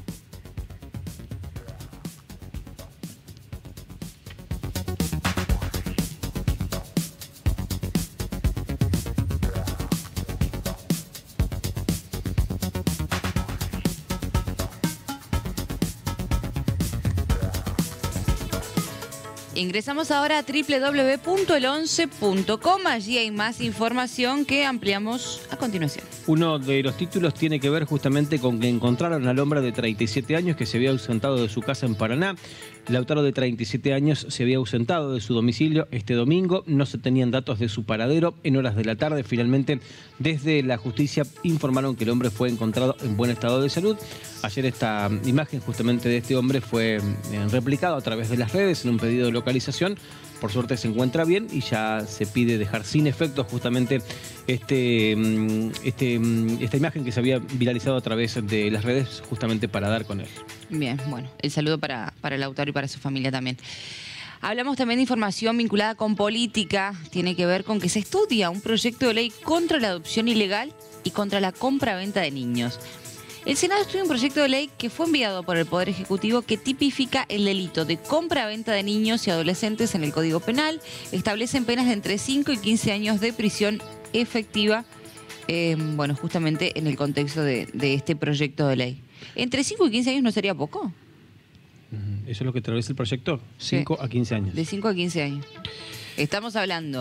Ingresamos ahora a www.el11.com. Allí hay más información que ampliamos a continuación. Uno de los títulos tiene que ver justamente con que encontraron al hombre de 37 años que se había ausentado de su casa en Paraná. Lautaro, de 37 años, se había ausentado de su domicilio este domingo. No se tenían datos de su paradero. En horas de la tarde, finalmente, desde la justicia informaron que el hombre fue encontrado en buen estado de salud. Ayer esta imagen justamente de este hombre fue replicada a través de las redes en un pedido de localización. Por suerte se encuentra bien y ya se pide dejar sin efecto justamente esta imagen que se había viralizado a través de las redes justamente para dar con él. Bien, bueno, el saludo para Lautaro y para su familia también. Hablamos también de información vinculada con política. Tiene que ver con que se estudia un proyecto de ley contra la adopción ilegal y contra la compra-venta de niños. El Senado estudia un proyecto de ley que fue enviado por el Poder Ejecutivo que tipifica el delito de compra-venta de niños y adolescentes en el Código Penal. Establecen penas de entre 5 y 15 años de prisión efectiva, bueno, justamente en el contexto de este proyecto de ley. ¿Entre 5 y 15 años no sería poco? ¿Eso es lo que establece el proyecto? 5 a 15 años. De 5 a 15 años. Estamos hablando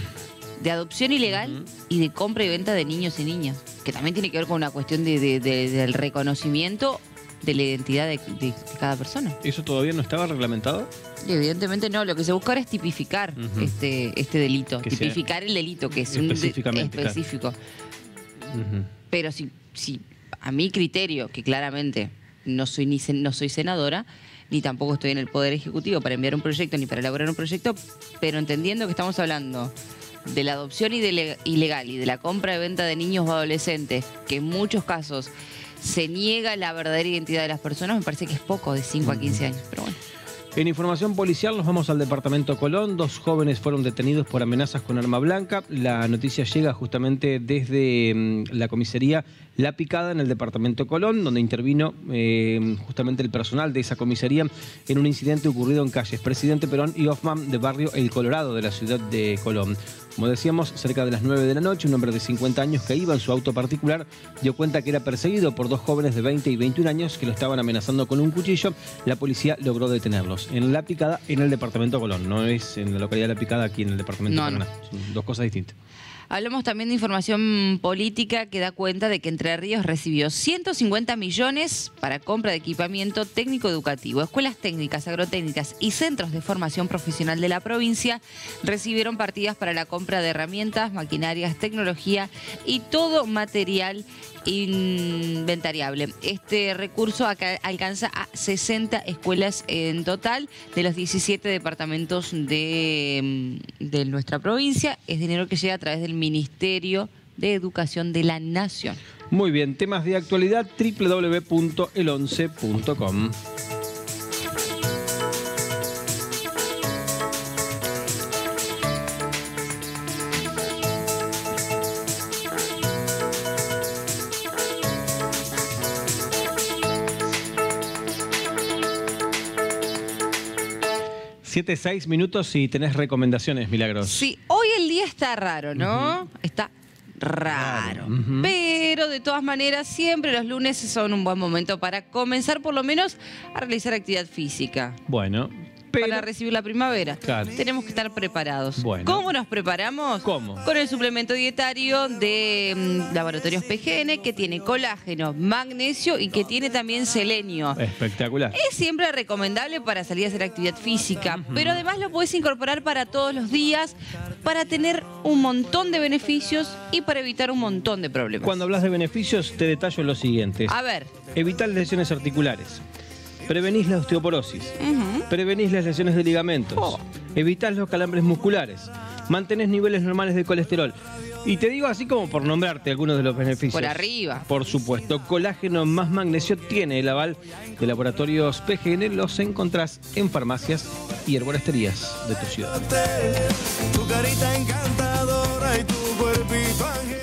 de adopción ilegal y de compra y venta de niños y niñas, que también tiene que ver con una cuestión del reconocimiento de la identidad de cada persona. ¿Eso todavía no estaba reglamentado? Evidentemente no, lo que se busca ahora es tipificar este delito, que tipificar el delito, que es un específico. Claro. Pero si a mi criterio, que claramente no soy senadora, ni tampoco estoy en el Poder Ejecutivo para enviar un proyecto ni para elaborar un proyecto, pero entendiendo que estamos hablando de la adopción ilegal y de la compra y venta de niños o adolescentes, que en muchos casos se niega la verdadera identidad de las personas, me parece que es poco, de 5 a 15 años, pero bueno. En información policial nos vamos al departamento Colón. 2 jóvenes fueron detenidos por amenazas con arma blanca. La noticia llega justamente desde la comisaría La Picada en el departamento Colón, donde intervino justamente el personal de esa comisaría en un incidente ocurrido en calles Presidente Perón y Hoffman de barrio El Colorado de la ciudad de Colón. Como decíamos, cerca de las 9 de la noche, un hombre de 50 años que iba en su auto particular dio cuenta que era perseguido por 2 jóvenes de 20 y 21 años que lo estaban amenazando con un cuchillo. La policía logró detenerlos en La Picada, en el departamento Colón. No es en la localidad de La Picada, aquí en el departamento Paraná. Son 2 cosas distintas. Hablamos también de información política que da cuenta de que Entre Ríos recibió 150 millones para compra de equipamiento técnico-educativo. Escuelas técnicas, agrotécnicas y centros de formación profesional de la provincia recibieron partidas para la compra de herramientas, maquinarias, tecnología y todo material inventariable. Este recurso alcanza a 60 escuelas en total de los 17 departamentos de nuestra provincia. Es dinero que llega a través del Ministerio de Educación de la Nación. Muy bien, temas de actualidad, www.el11.com. Siete, 6 minutos y tenés recomendaciones, Milagros. Sí, hoy el día está raro, ¿no? Está raro. Pero de todas maneras, siempre los lunes son un buen momento para comenzar por lo menos a realizar actividad física. Bueno, para recibir la primavera. Claro. Tenemos que estar preparados. Bueno. ¿Cómo nos preparamos? ¿Cómo? Con el suplemento dietario de Laboratorios PGN, que tiene colágeno, magnesio y que tiene también selenio. Espectacular. Es siempre recomendable para salir a hacer actividad física, pero además lo puedes incorporar para todos los días, para tener un montón de beneficios y para evitar un montón de problemas. Cuando hablas de beneficios, te detallo lo siguiente. A ver. Evitar lesiones articulares. Prevenís la osteoporosis. Prevenís las lesiones de ligamentos. Evitás los calambres musculares. Mantenés niveles normales de colesterol. Y te digo así como por nombrarte algunos de los beneficios. Por arriba. Por supuesto, colágeno más magnesio tiene el aval de Laboratorios PGN. Los encontrás en farmacias y herboristerías de tu ciudad. Tu carita encantadora y tu cuerpito angelical.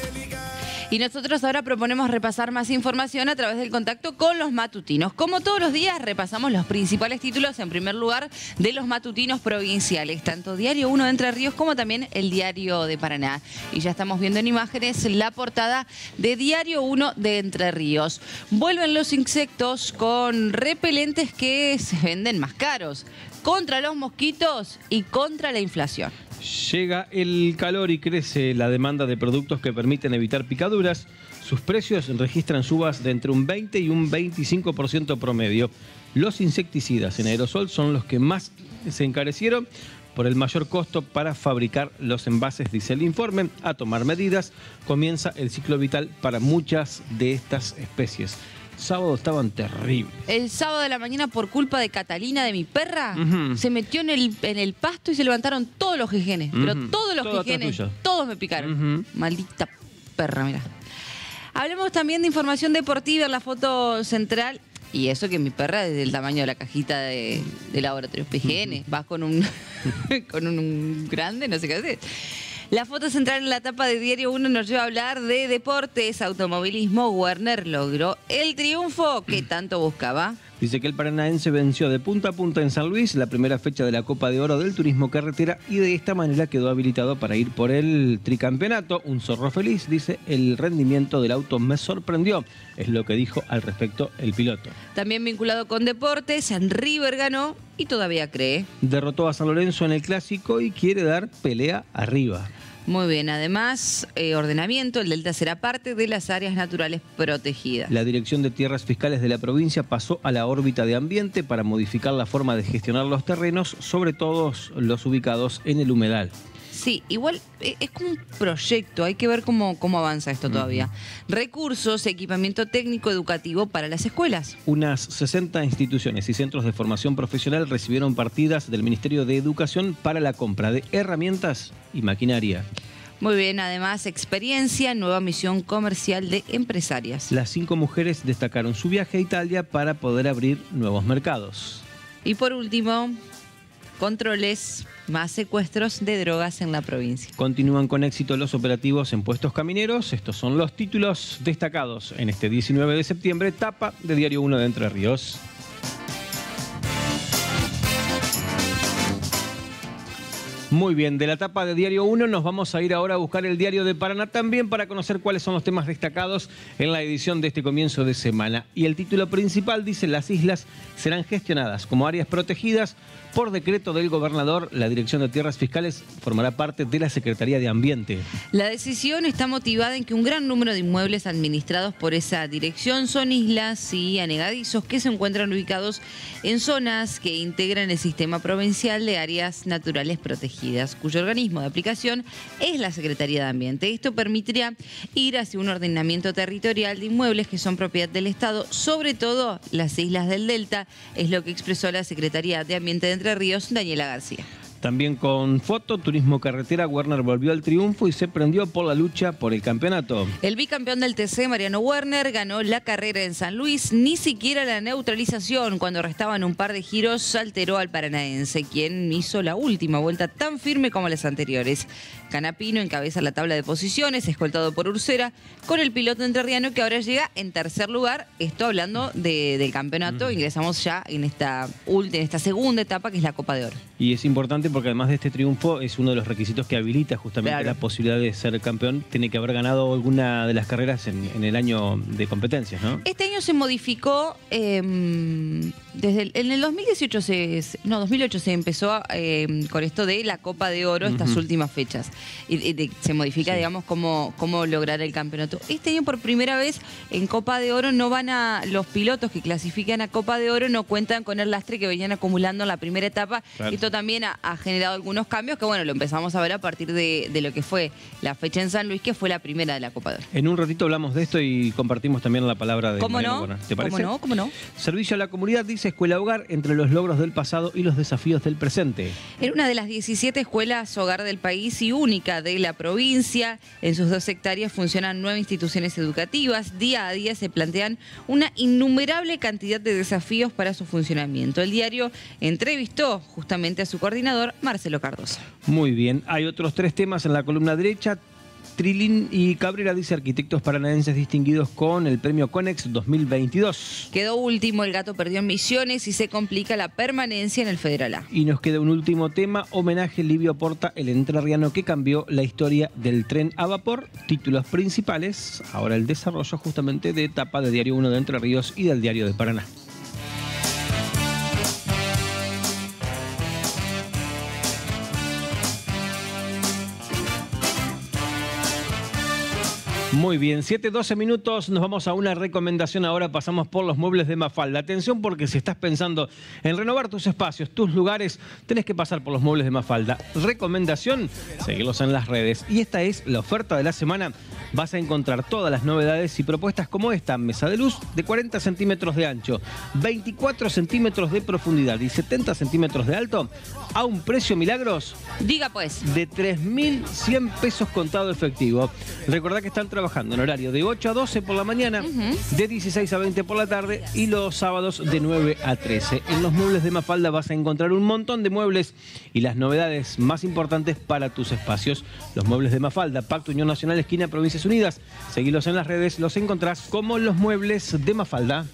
Y nosotros ahora proponemos repasar más información a través del contacto con los matutinos. Como todos los días, repasamos los principales títulos, en primer lugar, de los matutinos provinciales, tanto Diario 1 de Entre Ríos como también el Diario de Paraná. Y ya estamos viendo en imágenes la portada de Diario 1 de Entre Ríos. Vuelven los insectos con repelentes que se venden más caros, contra los mosquitos y contra la inflación. Llega el calor y crece la demanda de productos que permiten evitar picaduras. Sus precios registran subas de entre un 20 y un 25% promedio. Los insecticidas en aerosol son los que más se encarecieron por el mayor costo para fabricar los envases, dice el informe. A tomar medidas, comienza el ciclo vital para muchas de estas especies. Sábado estaban terribles. El sábado de la mañana, por culpa de Catalina, de mi perra, se metió en el pasto y se levantaron todos los jejenes. Pero todos los jejenes, todos me picaron. Maldita perra, mira. Hablemos también de información deportiva en la foto central. Y eso que mi perra es del tamaño de la cajita de Laboratorios PGN. Vas con un con un grande, no sé qué hacer. La foto central en la tapa de Diario 1 nos lleva a hablar de deportes, automovilismo. Werner logró el triunfo que tanto buscaba. Dice que el paranaense venció de punta a punta en San Luis la primera fecha de la Copa de Oro del Turismo Carretera y de esta manera quedó habilitado para ir por el tricampeonato. Un zorro feliz, dice, el rendimiento del auto me sorprendió, es lo que dijo al respecto el piloto. También vinculado con deportes, River ganó y todavía cree. Derrotó a San Lorenzo en el Clásico y quiere dar pelea arriba. Muy bien, además, ordenamiento, el Delta será parte de las áreas naturales protegidas. La Dirección de Tierras Fiscales de la provincia pasó a la órbita de ambiente para modificar la forma de gestionar los terrenos, sobre todo los ubicados en el humedal. Sí, igual es como un proyecto, hay que ver cómo avanza esto todavía. Recursos, equipamiento técnico educativo para las escuelas. Unas 60 instituciones y centros de formación profesional recibieron partidas del Ministerio de Educación para la compra de herramientas y maquinaria. Muy bien, además, experiencia, nueva misión comercial de empresarias. Las 5 mujeres destacaron su viaje a Italia para poder abrir nuevos mercados. Y por último, controles, más secuestros de drogas en la provincia. Continúan con éxito los operativos en puestos camineros. Estos son los títulos destacados en este 19 de septiembre, tapa de Diario 1 de Entre Ríos. Muy bien, de la tapa de Diario 1 nos vamos a ir ahora a buscar el Diario de Paraná también para conocer cuáles son los temas destacados en la edición de este comienzo de semana. Y el título principal dice: las islas serán gestionadas como áreas protegidas por decreto del gobernador. La Dirección de Tierras Fiscales formará parte de la Secretaría de Ambiente. La decisión está motivada en que un gran número de inmuebles administrados por esa dirección son islas y anegadizos que se encuentran ubicados en zonas que integran el sistema provincial de áreas naturales protegidas, cuyo organismo de aplicación es la Secretaría de Ambiente. Esto permitiría ir hacia un ordenamiento territorial de inmuebles que son propiedad del Estado, sobre todo las islas del Delta, es lo que expresó la Secretaría de Ambiente de Entre Ríos, Daniela García. También con foto, Turismo Carretera, Werner volvió al triunfo y se prendió por la lucha por el campeonato. El bicampeón del TC, Mariano Werner, ganó la carrera en San Luis. Ni siquiera la neutralización, cuando restaban un par de giros, alteró al paranaense, quien hizo la última vuelta tan firme como las anteriores. Canapino encabeza la tabla de posiciones, escoltado por Ursera, con el piloto entrerriano que ahora llega en tercer lugar. Esto hablando del campeonato, ingresamos ya en esta segunda etapa que es la Copa de Oro. Y es importante porque además de este triunfo es uno de los requisitos que habilita justamente la posibilidad de ser campeón. Tiene que haber ganado alguna de las carreras en el año de competencias, ¿no? Este año se modificó, en el 2018 2008 se empezó con esto de la Copa de Oro, estas últimas fechas. Y se modifica, digamos, cómo lograr el campeonato. Este año por primera vez en Copa de Oro no van los pilotos que clasifican a Copa de Oro no cuentan con el lastre que venían acumulando en la primera etapa. Claro. Esto también ha generado algunos cambios que, bueno, lo empezamos a ver a partir de lo que fue la fecha en San Luis, que fue la primera de la Copa de Oro. En un ratito hablamos de esto y compartimos también la palabra de Mariano Werner. ¿Te parece? ¿Cómo no? Servicio a la comunidad, dice Escuela Hogar, entre los logros del pasado y los desafíos del presente. En una de las 17 escuelas hogar del país y única de la provincia, en sus 2 hectáreas funcionan 9 instituciones educativas. Día a día se plantean una innumerable cantidad de desafíos para su funcionamiento. El diario entrevistó justamente a su coordinador, Marcelo Cardoso. Muy bien, hay otros 3 temas en la columna derecha. Trilín y Cabrera, dice arquitectos paranaenses distinguidos con el premio Conex 2022. Quedó último, el Gato perdió en Misiones y se complica la permanencia en el Federal A. Y nos queda un último tema, homenaje Livio Porta, el entrerriano que cambió la historia del tren a vapor. Títulos principales, ahora el desarrollo justamente de etapa de Diario 1 de Entre Ríos y del Diario de Paraná. Muy bien, 7:12 minutos, nos vamos a una recomendación ahora, pasamos por los muebles de Mafalda. Atención porque si estás pensando en renovar tus espacios, tus lugares, tenés que pasar por los muebles de Mafalda. Recomendación, seguirlos en las redes. Y esta es la oferta de la semana. Vas a encontrar todas las novedades y propuestas como esta, mesa de luz de 40 centímetros de ancho, 24 centímetros de profundidad y 70 centímetros de alto, a un precio milagros. Diga pues. De 3.100 pesos contado efectivo. Recordá que están trabajando en horario de 8 a 12 por la mañana, de 16 a 20 por la tarde y los sábados de 9 a 13. En los muebles de Mafalda vas a encontrar un montón de muebles y las novedades más importantes para tus espacios. Los muebles de Mafalda, Pacto Unión Nacional, esquina Provincias Unidas. Seguilos en las redes, los encontrás como los muebles de Mafalda.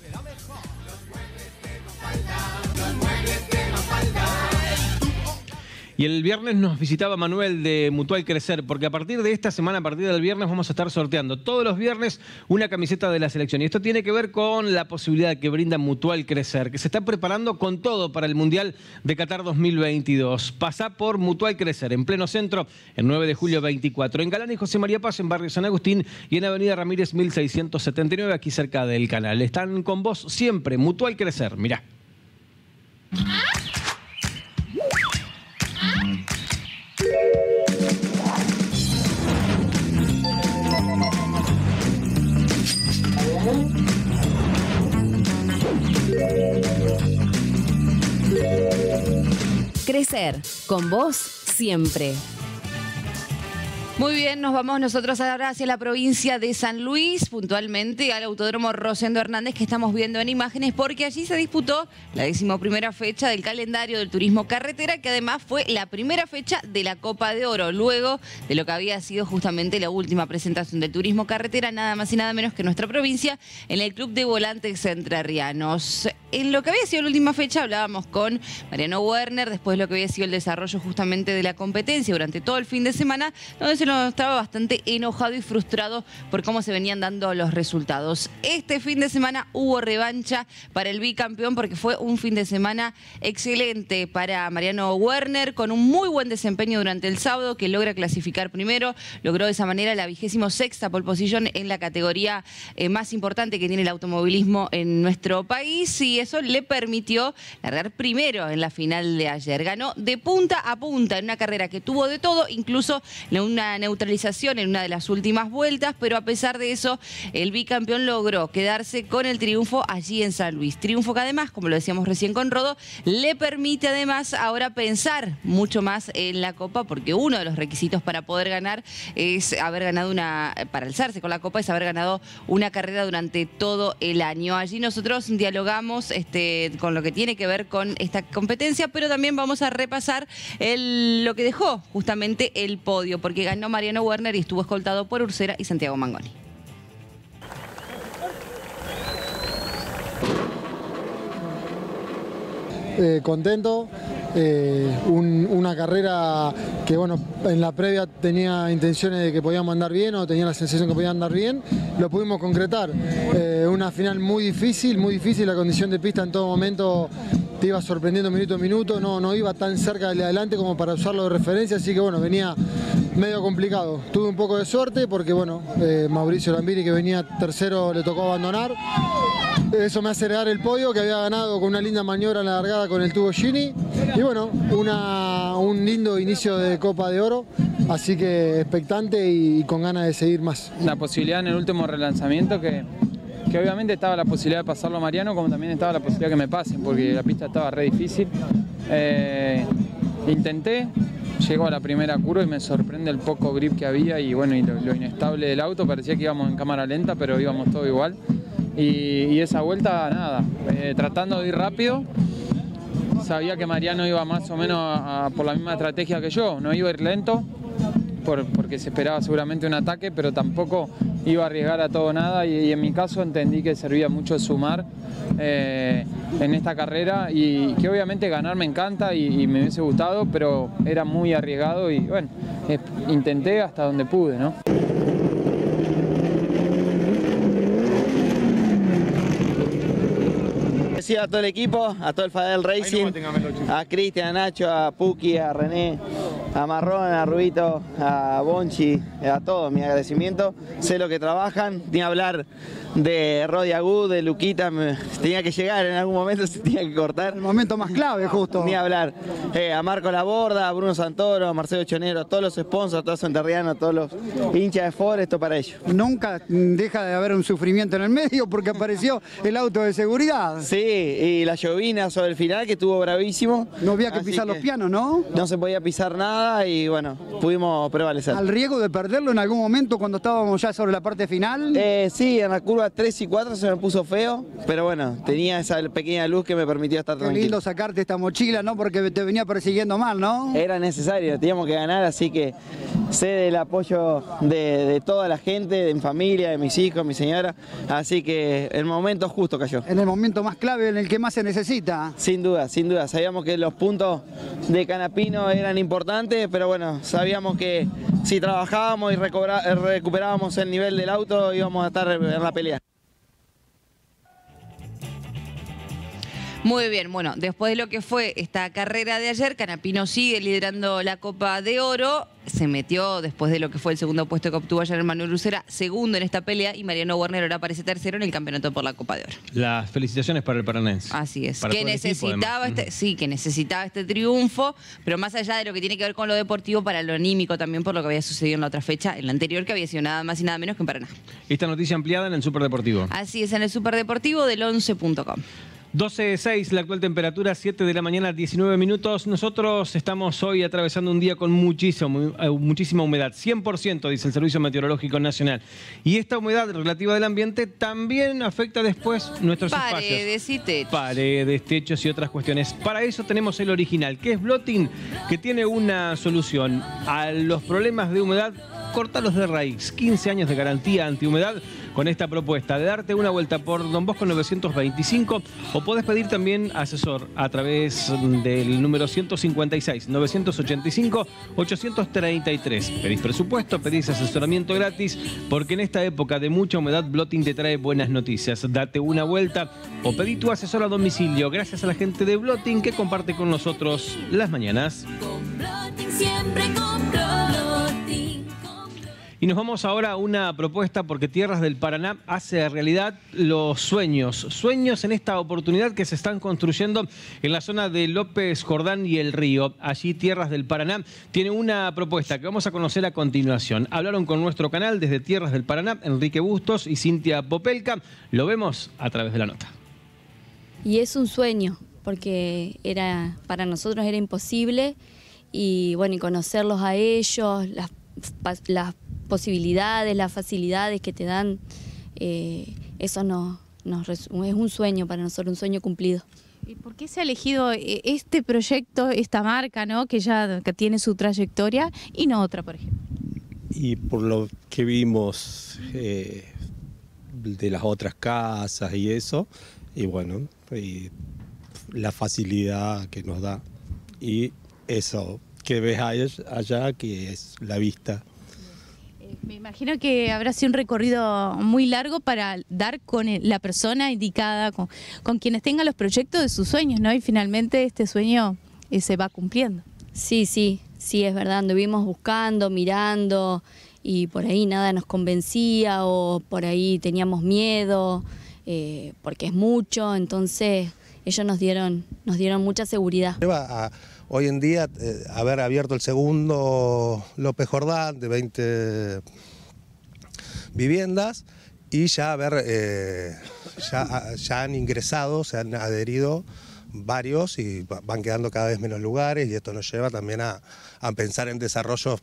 Y el viernes nos visitaba Manuel de Mutual Crecer, porque a partir de esta semana, a partir del viernes, vamos a estar sorteando todos los viernes una camiseta de la selección. Y esto tiene que ver con la posibilidad que brinda Mutual Crecer, que se está preparando con todo para el Mundial de Qatar 2022. Pasá por Mutual Crecer, en pleno centro, el 9 de julio 24. En Galán y José María Paz, en Barrio San Agustín, y en Avenida Ramírez 1679, aquí cerca del canal. Están con vos siempre, Mutual Crecer. Mirá. Crecer, con vos siempre. Muy bien, nos vamos nosotros ahora hacia la provincia de San Luis, puntualmente al Autódromo Rosendo Hernández, que estamos viendo en imágenes, porque allí se disputó la 11ª fecha del calendario del turismo carretera, que además fue la primera fecha de la Copa de Oro, luego de lo que había sido justamente la última presentación del turismo carretera, nada más y nada menos que nuestra provincia, en el Club de Volantes Entrerrianos. En lo que había sido la última fecha hablábamos con Mariano Werner, después de lo que había sido el desarrollo justamente de la competencia durante todo el fin de semana, donde se estaba bastante enojado y frustrado por cómo se venían dando los resultados. Este fin de semana hubo revancha para el bicampeón, porque fue un fin de semana excelente para Mariano Werner, con un muy buen desempeño durante el sábado, que logra clasificar primero, logró de esa manera la 26ª pole position en la categoría más importante que tiene el automovilismo en nuestro país, y eso le permitió largar primero en la final de ayer. Ganó de punta a punta en una carrera que tuvo de todo, incluso una neutralización en una de las últimas vueltas, pero a pesar de eso, el bicampeón logró quedarse con el triunfo allí en San Luis. Triunfo que además, como lo decíamos recién con Rodo, le permite además ahora pensar mucho más en la Copa, porque uno de los requisitos para poder ganar es haber ganado para alzarse con la Copa, es haber ganado una carrera durante todo el año. Allí nosotros dialogamos con lo que tiene que ver con esta competencia, pero también vamos a repasar lo que dejó justamente el podio, porque ganó Mariano Werner y estuvo escoltado por Ursera y Santiago Mangoni. Contento, una carrera que bueno, en la previa tenía intenciones de que podíamos andar bien o tenía la sensación que podía andar bien, lo pudimos concretar. Una final muy difícil, la condición de pista en todo momento te iba sorprendiendo minuto a minuto, no iba tan cerca del de adelante como para usarlo de referencia, así que bueno, venía medio complicado. Tuve un poco de suerte porque bueno, Mauricio Lambiri, que venía tercero, le tocó abandonar. Eso me hace heredar el podio, que había ganado con una linda maniobra en la largada con el tubo Gini. Y bueno, un lindo inicio de Copa de Oro, así que expectante y con ganas de seguir más. La posibilidad en el último relanzamiento que obviamente estaba la posibilidad de pasarlo a Mariano, como también estaba la posibilidad que me pasen, porque la pista estaba re difícil. Intenté, llego a la primera curva y me sorprende el poco grip que había y bueno, y lo inestable del auto. Parecía que íbamos en cámara lenta, pero íbamos todo igual. Y esa vuelta, nada, tratando de ir rápido. Sabía que Mariano iba más o menos por la misma estrategia que yo, no iba a ir lento, porque se esperaba seguramente un ataque, pero tampoco iba a arriesgar a todo o nada, y en mi caso entendí que servía mucho sumar en esta carrera, y que obviamente ganar me encanta y me hubiese gustado, pero era muy arriesgado y bueno, intenté hasta donde pude, ¿no? A todo el equipo, a todo el Fadel Racing, a Cristian, a Nacho, a Puki, a René, a Marrón, a Rubito, a Bonchi, a todos, mi agradecimiento. Sé lo que trabajan, ni hablar de Rodi Agud, de Luquita, tenía que llegar en algún momento, se tenía que cortar. El momento más clave, justo. Ni hablar. A Marco Laborda, a Bruno Santoro, a Marcelo Chonero, a todos los sponsors, a todos los santerrianos, a todos los hinchas de Ford, esto para ellos. Nunca deja de haber un sufrimiento en el medio porque apareció el auto de seguridad. Sí, y la llovina sobre el final que estuvo bravísimo. No había que pisar los pianos, ¿no? No se podía pisar nada y bueno, pudimos prevalecer. ¿Al riesgo de perderlo en algún momento cuando estábamos ya sobre la parte final? Sí, en la curva 3 y 4 se me puso feo, pero bueno, tenía esa pequeña luz que me permitió estar tranquilo. Qué lindo sacarte esta mochila, ¿no? Porque te venía persiguiendo mal, ¿no? Era necesario, teníamos que ganar, así que sé del apoyo de toda la gente, de mi familia, de mis hijos, mi señora, así que el momento justo cayó. En el momento más clave, en el que más se necesita. Sin duda, sabíamos que los puntos de Canapino eran importantes, pero bueno, sabíamos que si trabajábamos y recuperábamos el nivel del auto íbamos a estar en la pelea. Muy bien, bueno, después de lo que fue esta carrera de ayer, Canapino sigue liderando la Copa de Oro, se metió después de lo que fue el segundo puesto que obtuvo ayer Manuel Lucera, segundo en esta pelea, y Mariano Werner ahora aparece tercero en el campeonato por la Copa de Oro. Las felicitaciones para el paranense. Así es, para que necesitaba que necesitaba este triunfo, pero más allá de lo que tiene que ver con lo deportivo, para lo anímico también, por lo que había sucedido en la otra fecha, en la anterior, que había sido nada más y nada menos que en Paraná. Esta noticia ampliada en el Superdeportivo. Así es, en el Superdeportivo del 11.com. 12:06, la actual temperatura, 7 de la mañana, 19 minutos. Nosotros estamos hoy atravesando un día con muchísima humedad, 100%, dice el Servicio Meteorológico Nacional. Y esta humedad relativa del ambiente también afecta después nuestros paredes espacios. Y techos. Paredes, techos y otras cuestiones. Para eso tenemos el original, que es Blotting, que tiene una solución a los problemas de humedad. Cortalos de raíz, 15 años de garantía antihumedad con esta propuesta de darte una vuelta por Don Bosco 925, o podés pedir también asesor a través del número 156-985-833. Pedís presupuesto, pedís asesoramiento gratis, porque en esta época de mucha humedad Blotting te trae buenas noticias. Date una vuelta o pedí tu asesor a domicilio, gracias a la gente de Blotting que comparte con nosotros las mañanas. Con Blotting, siempre con Blotting. Y nos vamos ahora a una propuesta, porque Tierras del Paraná hace realidad los sueños en esta oportunidad que se están construyendo en la zona de López Jordán y El Río. Allí Tierras del Paraná tiene una propuesta que vamos a conocer a continuación. Hablaron con nuestro canal desde Tierras del Paraná Enrique Bustos y Cintia Popelka. Lo vemos a través de la nota. Y es un sueño, porque para nosotros era imposible, y bueno, y conocerlos a ellos, las posibilidades, las facilidades que te dan, eso es un sueño para nosotros, un sueño cumplido. ¿Y por qué se ha elegido este proyecto, esta marca, ¿no? que tiene su trayectoria, y no otra, por ejemplo? Y por lo que vimos de las otras casas y eso, y bueno, y la facilidad que nos da y eso que ves allá, que es la vista. Me imagino que habrá sido un recorrido muy largo para dar con la persona indicada, con quienes tengan los proyectos de sus sueños, ¿no? Y finalmente este sueño se va cumpliendo. Sí, es verdad, anduvimos buscando, mirando y por ahí nada nos convencía o por ahí teníamos miedo porque es mucho, entonces ellos nos dieron mucha seguridad. Hoy en día haber abierto el segundo López Jordán de 20 viviendas y ya ya han ingresado, se han adherido varios y van quedando cada vez menos lugares, y esto nos lleva también a pensar en desarrollos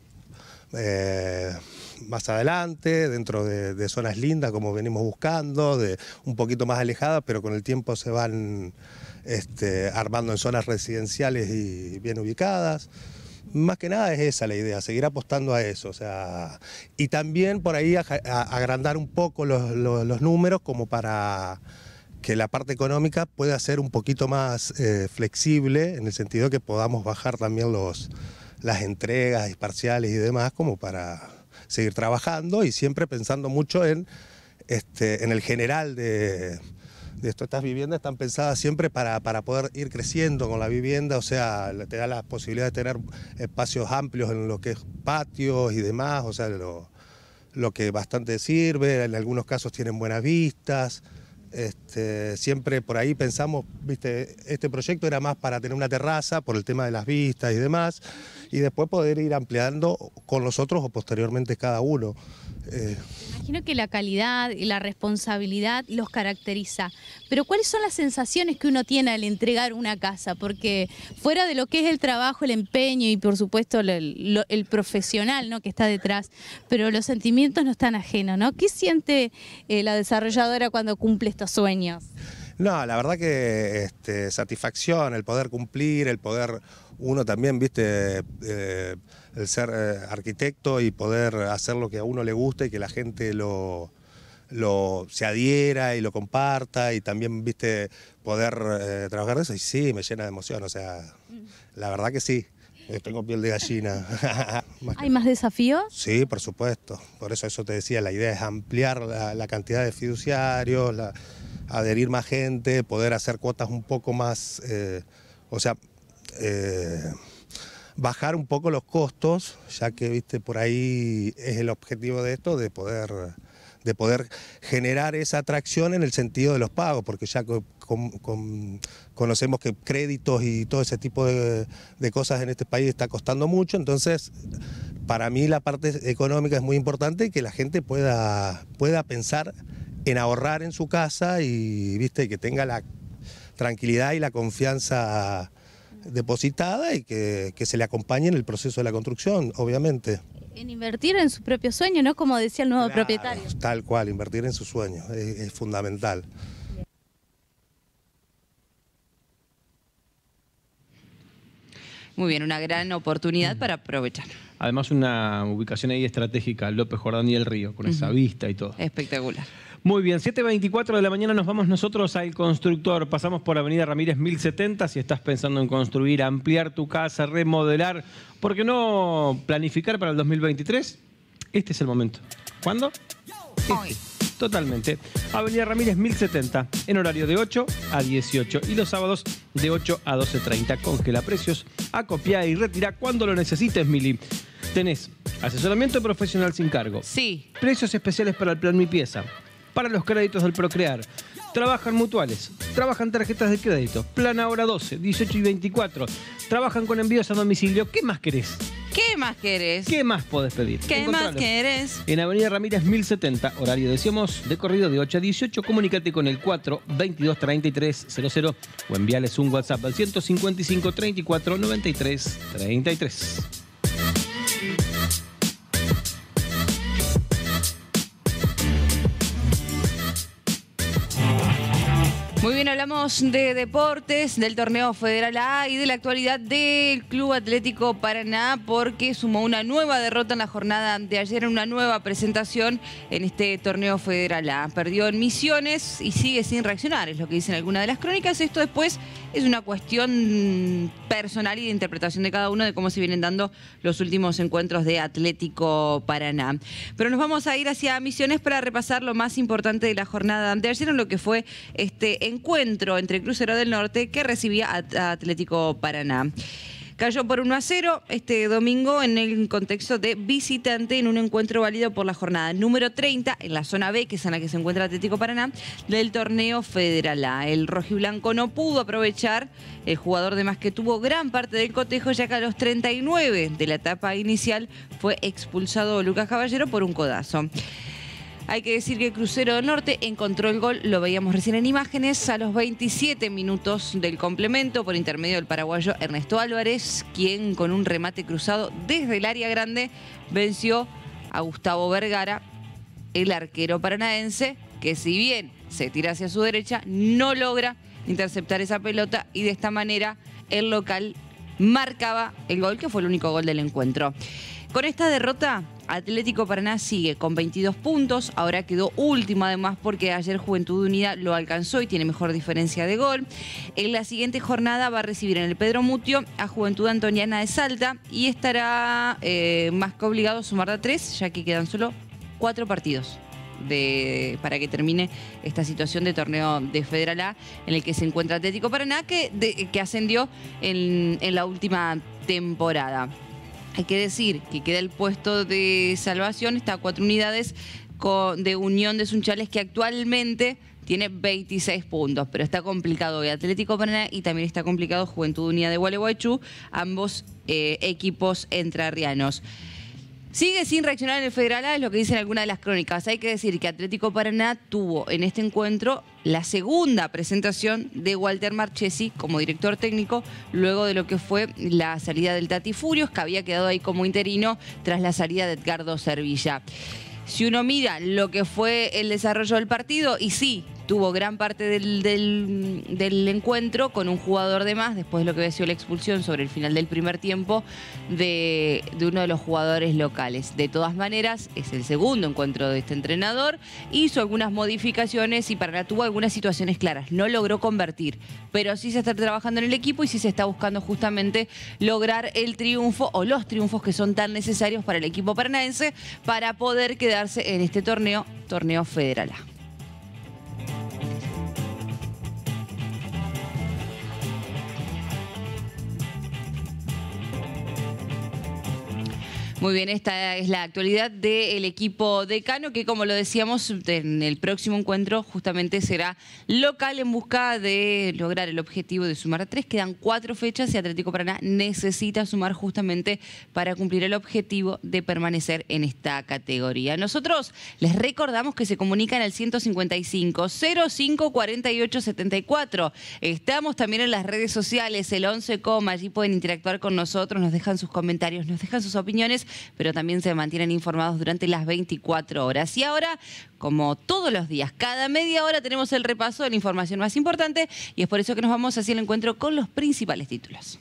más adelante, dentro de zonas lindas como venimos buscando, de un poquito más alejadas, pero con el tiempo se van armando en zonas residenciales y bien ubicadas. Más que nada es esa la idea, seguir apostando a eso, o sea, y también por ahí agrandar un poco los números como para que la parte económica pueda ser un poquito más flexible, en el sentido que podamos bajar también las entregas parciales y demás, como para seguir trabajando y siempre pensando mucho en el general de esto. Estas viviendas están pensadas siempre para poder ir creciendo con la vivienda, o sea, te da la posibilidad de tener espacios amplios en lo que es patios y demás, o sea, lo que bastante sirve, en algunos casos tienen buenas vistas. Siempre por ahí pensamos, viste, este proyecto era más para tener una terraza por el tema de las vistas y demás, y después poder ir ampliando con los otros o posteriormente cada uno. Imagino que la calidad y la responsabilidad los caracteriza, pero ¿cuáles son las sensaciones que uno tiene al entregar una casa? Porque fuera de lo que es el trabajo, el empeño y por supuesto el profesional, ¿no?, que está detrás, pero los sentimientos no están ajenos, ¿no? ¿Qué siente la desarrolladora cuando cumple estos sueños? No, la verdad que satisfacción, el poder cumplir, el poder uno también, viste, el ser arquitecto y poder hacer lo que a uno le gusta y que la gente se adhiera y lo comparta, y también, viste, poder trabajar de eso, y sí, me llena de emoción, o sea, la verdad que sí. Tengo piel de gallina. ¿Hay más desafíos? Sí, por supuesto. Por eso te decía, la idea es ampliar la cantidad de fiduciarios, adherir más gente, poder hacer cuotas un poco más, bajar un poco los costos, ya que, viste, por ahí es el objetivo de esto, de poder generar esa atracción en el sentido de los pagos, porque ya conocemos que créditos y todo ese tipo de cosas en este país está costando mucho. Entonces, para mí la parte económica es muy importante, y que la gente pueda pensar en ahorrar en su casa y, viste, que tenga la tranquilidad y la confianza depositada, y que se le acompañe en el proceso de la construcción, obviamente. En invertir en su propio sueño, ¿no? Como decía el nuevo propietario. Tal cual, invertir en sus sueños es fundamental. Muy bien, una gran oportunidad para aprovechar. Además, una ubicación ahí estratégica, López Jordán y el río, con esa vista y todo. Espectacular. Muy bien, 7:24 de la mañana nos vamos nosotros al constructor. Pasamos por Avenida Ramírez 1070. Si estás pensando en construir, ampliar tu casa, remodelar, ¿por qué no planificar para el 2023? Este es el momento. ¿Cuándo? Hoy. Totalmente. Avenida Ramírez 1070, en horario de 8 a 18 y los sábados de 8 a 12:30. Congela precios, acopia y retira cuando lo necesites, Mili. Tenés asesoramiento profesional sin cargo. Sí. Precios especiales para el plan Mi Pieza. Para los créditos del Procrear. Trabajan mutuales, trabajan tarjetas de crédito, plan ahora 12, 18 y 24. Trabajan con envíos a domicilio. ¿Qué más querés? ¿Qué más querés? ¿Qué más podés pedir? ¿Qué más querés? En Avenida Ramírez 1070, horario, decíamos, de corrido de 8 a 18. Comunícate con el 422-3300 o envíales un WhatsApp al 155 34 93 33. Muy bien, hablamos de deportes, del torneo Federal A y de la actualidad del Club Atlético Paraná, porque sumó una nueva derrota en la jornada de ayer, en una nueva presentación en este torneo Federal A. Perdió en Misiones y sigue sin reaccionar, es lo que dicen algunas de las crónicas. Esto después es una cuestión personal y de interpretación de cada uno de cómo se vienen dando los últimos encuentros de Atlético Paraná. Pero nos vamos a ir hacia Misiones para repasar lo más importante de la jornada de ayer, en lo que fue este encuentro entre Crucero del Norte que recibía a Atlético Paraná. Cayó por 1-0 este domingo en el contexto de visitante en un encuentro válido por la jornada número 30 en la zona B, que es en la que se encuentra Atlético Paraná, del torneo Federal A. El rojiblanco no pudo aprovechar el jugador de más que tuvo gran parte del cotejo, ya que a los 39 de la etapa inicial fue expulsado Lucas Caballero por un codazo. Hay que decir que Crucero del Norte encontró el gol, lo veíamos recién en imágenes, a los 27 minutos del complemento por intermedio del paraguayo Ernesto Álvarez, quien con un remate cruzado desde el área grande venció a Gustavo Vergara, el arquero paranaense, que si bien se tira hacia su derecha, no logra interceptar esa pelota y de esta manera el local marcaba el gol, que fue el único gol del encuentro. Con esta derrota, Atlético Paraná sigue con 22 puntos, ahora quedó último además porque ayer Juventud Unida lo alcanzó y tiene mejor diferencia de gol. En la siguiente jornada va a recibir en el Pedro Mutio a Juventud Antoniana de Salta y estará más que obligado a sumar de 3, ya que quedan solo 4 partidos para que termine esta situación de torneo de Federal A en el que se encuentra Atlético Paraná, que ascendió en la última temporada. Hay que decir que queda el puesto de salvación, está a 4 unidades de Unión de Sunchales, que actualmente tiene 26 puntos, pero está complicado hoy Atlético Paraná y también está complicado Juventud Unida de Gualeguaychú, ambos equipos entrerrianos. Sigue sin reaccionar en el Federal A, es lo que dicen algunas de las crónicas. Hay que decir que Atlético Paraná tuvo en este encuentro la segunda presentación de Walter Marchesi como director técnico, luego de lo que fue la salida del Tati Furios, que había quedado ahí como interino tras la salida de Edgardo Servilla. Si uno mira lo que fue el desarrollo del partido, y sí, tuvo gran parte del encuentro con un jugador de más, después de lo que había sido la expulsión sobre el final del primer tiempo de uno de los jugadores locales. De todas maneras, es el segundo encuentro de este entrenador, hizo algunas modificaciones y Paraná tuvo algunas situaciones claras. No logró convertir, pero sí se está trabajando en el equipo y sí se está buscando justamente lograr el triunfo o los triunfos que son tan necesarios para el equipo paranaense para poder quedarse en este torneo Federal A. Muy bien, esta es la actualidad del equipo decano, que como lo decíamos, en el próximo encuentro justamente será local en busca de lograr el objetivo de sumar 3. Quedan 4 fechas y Atlético Paraná necesita sumar justamente para cumplir el objetivo de permanecer en esta categoría. Nosotros les recordamos que se comunican al 155 05 48 74. Estamos también en las redes sociales, el 11, allí pueden interactuar con nosotros, nos dejan sus comentarios, nos dejan sus opiniones, pero también se mantienen informados durante las 24 horas. Y ahora, como todos los días, cada media hora tenemos el repaso de la información más importante y es por eso que nos vamos hacia el encuentro con los principales títulos.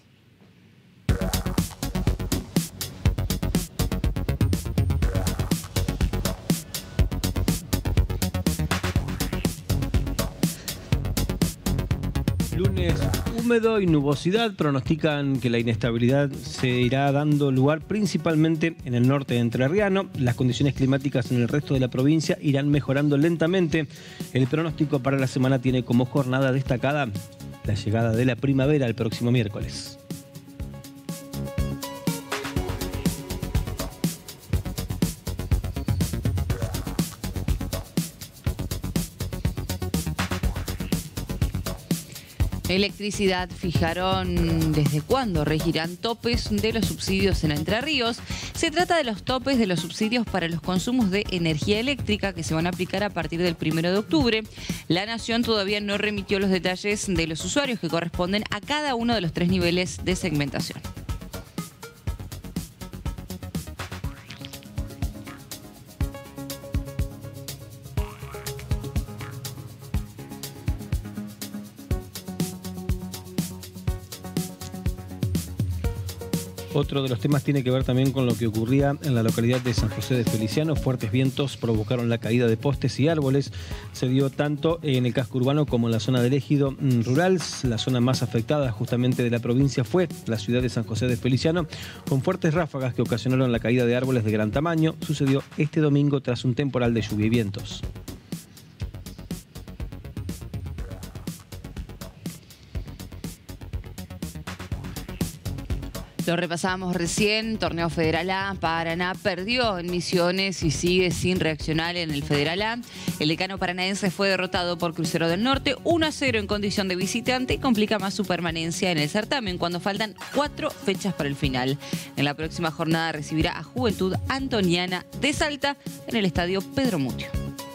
Lunes húmedo y nubosidad pronostican que la inestabilidad se irá dando lugar principalmente en el norte entrerriano. Las condiciones climáticas en el resto de la provincia irán mejorando lentamente. El pronóstico para la semana tiene como jornada destacada la llegada de la primavera el próximo miércoles. Electricidad fijaron desde cuándo regirán topes de los subsidios en Entre Ríos. Se trata de los topes de los subsidios para los consumos de energía eléctrica que se van a aplicar a partir del 1 de octubre. La Nación todavía no remitió los detalles de los usuarios que corresponden a cada uno de los 3 niveles de segmentación. Otro de los temas tiene que ver también con lo que ocurría en la localidad de San José de Feliciano. Fuertes vientos provocaron la caída de postes y árboles. Se dio tanto en el casco urbano como en la zona del ejido rural. La zona más afectada justamente de la provincia fue la ciudad de San José de Feliciano, con fuertes ráfagas que ocasionaron la caída de árboles de gran tamaño. Sucedió este domingo tras un temporal de lluvia y vientos. Lo repasábamos recién, Torneo Federal A, Paraná perdió en Misiones y sigue sin reaccionar en el Federal A. El decano paranaense fue derrotado por Crucero del Norte 1-0 en condición de visitante y complica más su permanencia en el certamen cuando faltan 4 fechas para el final. En la próxima jornada recibirá a Juventud Antoniana de Salta en el estadio Pedro Mutio.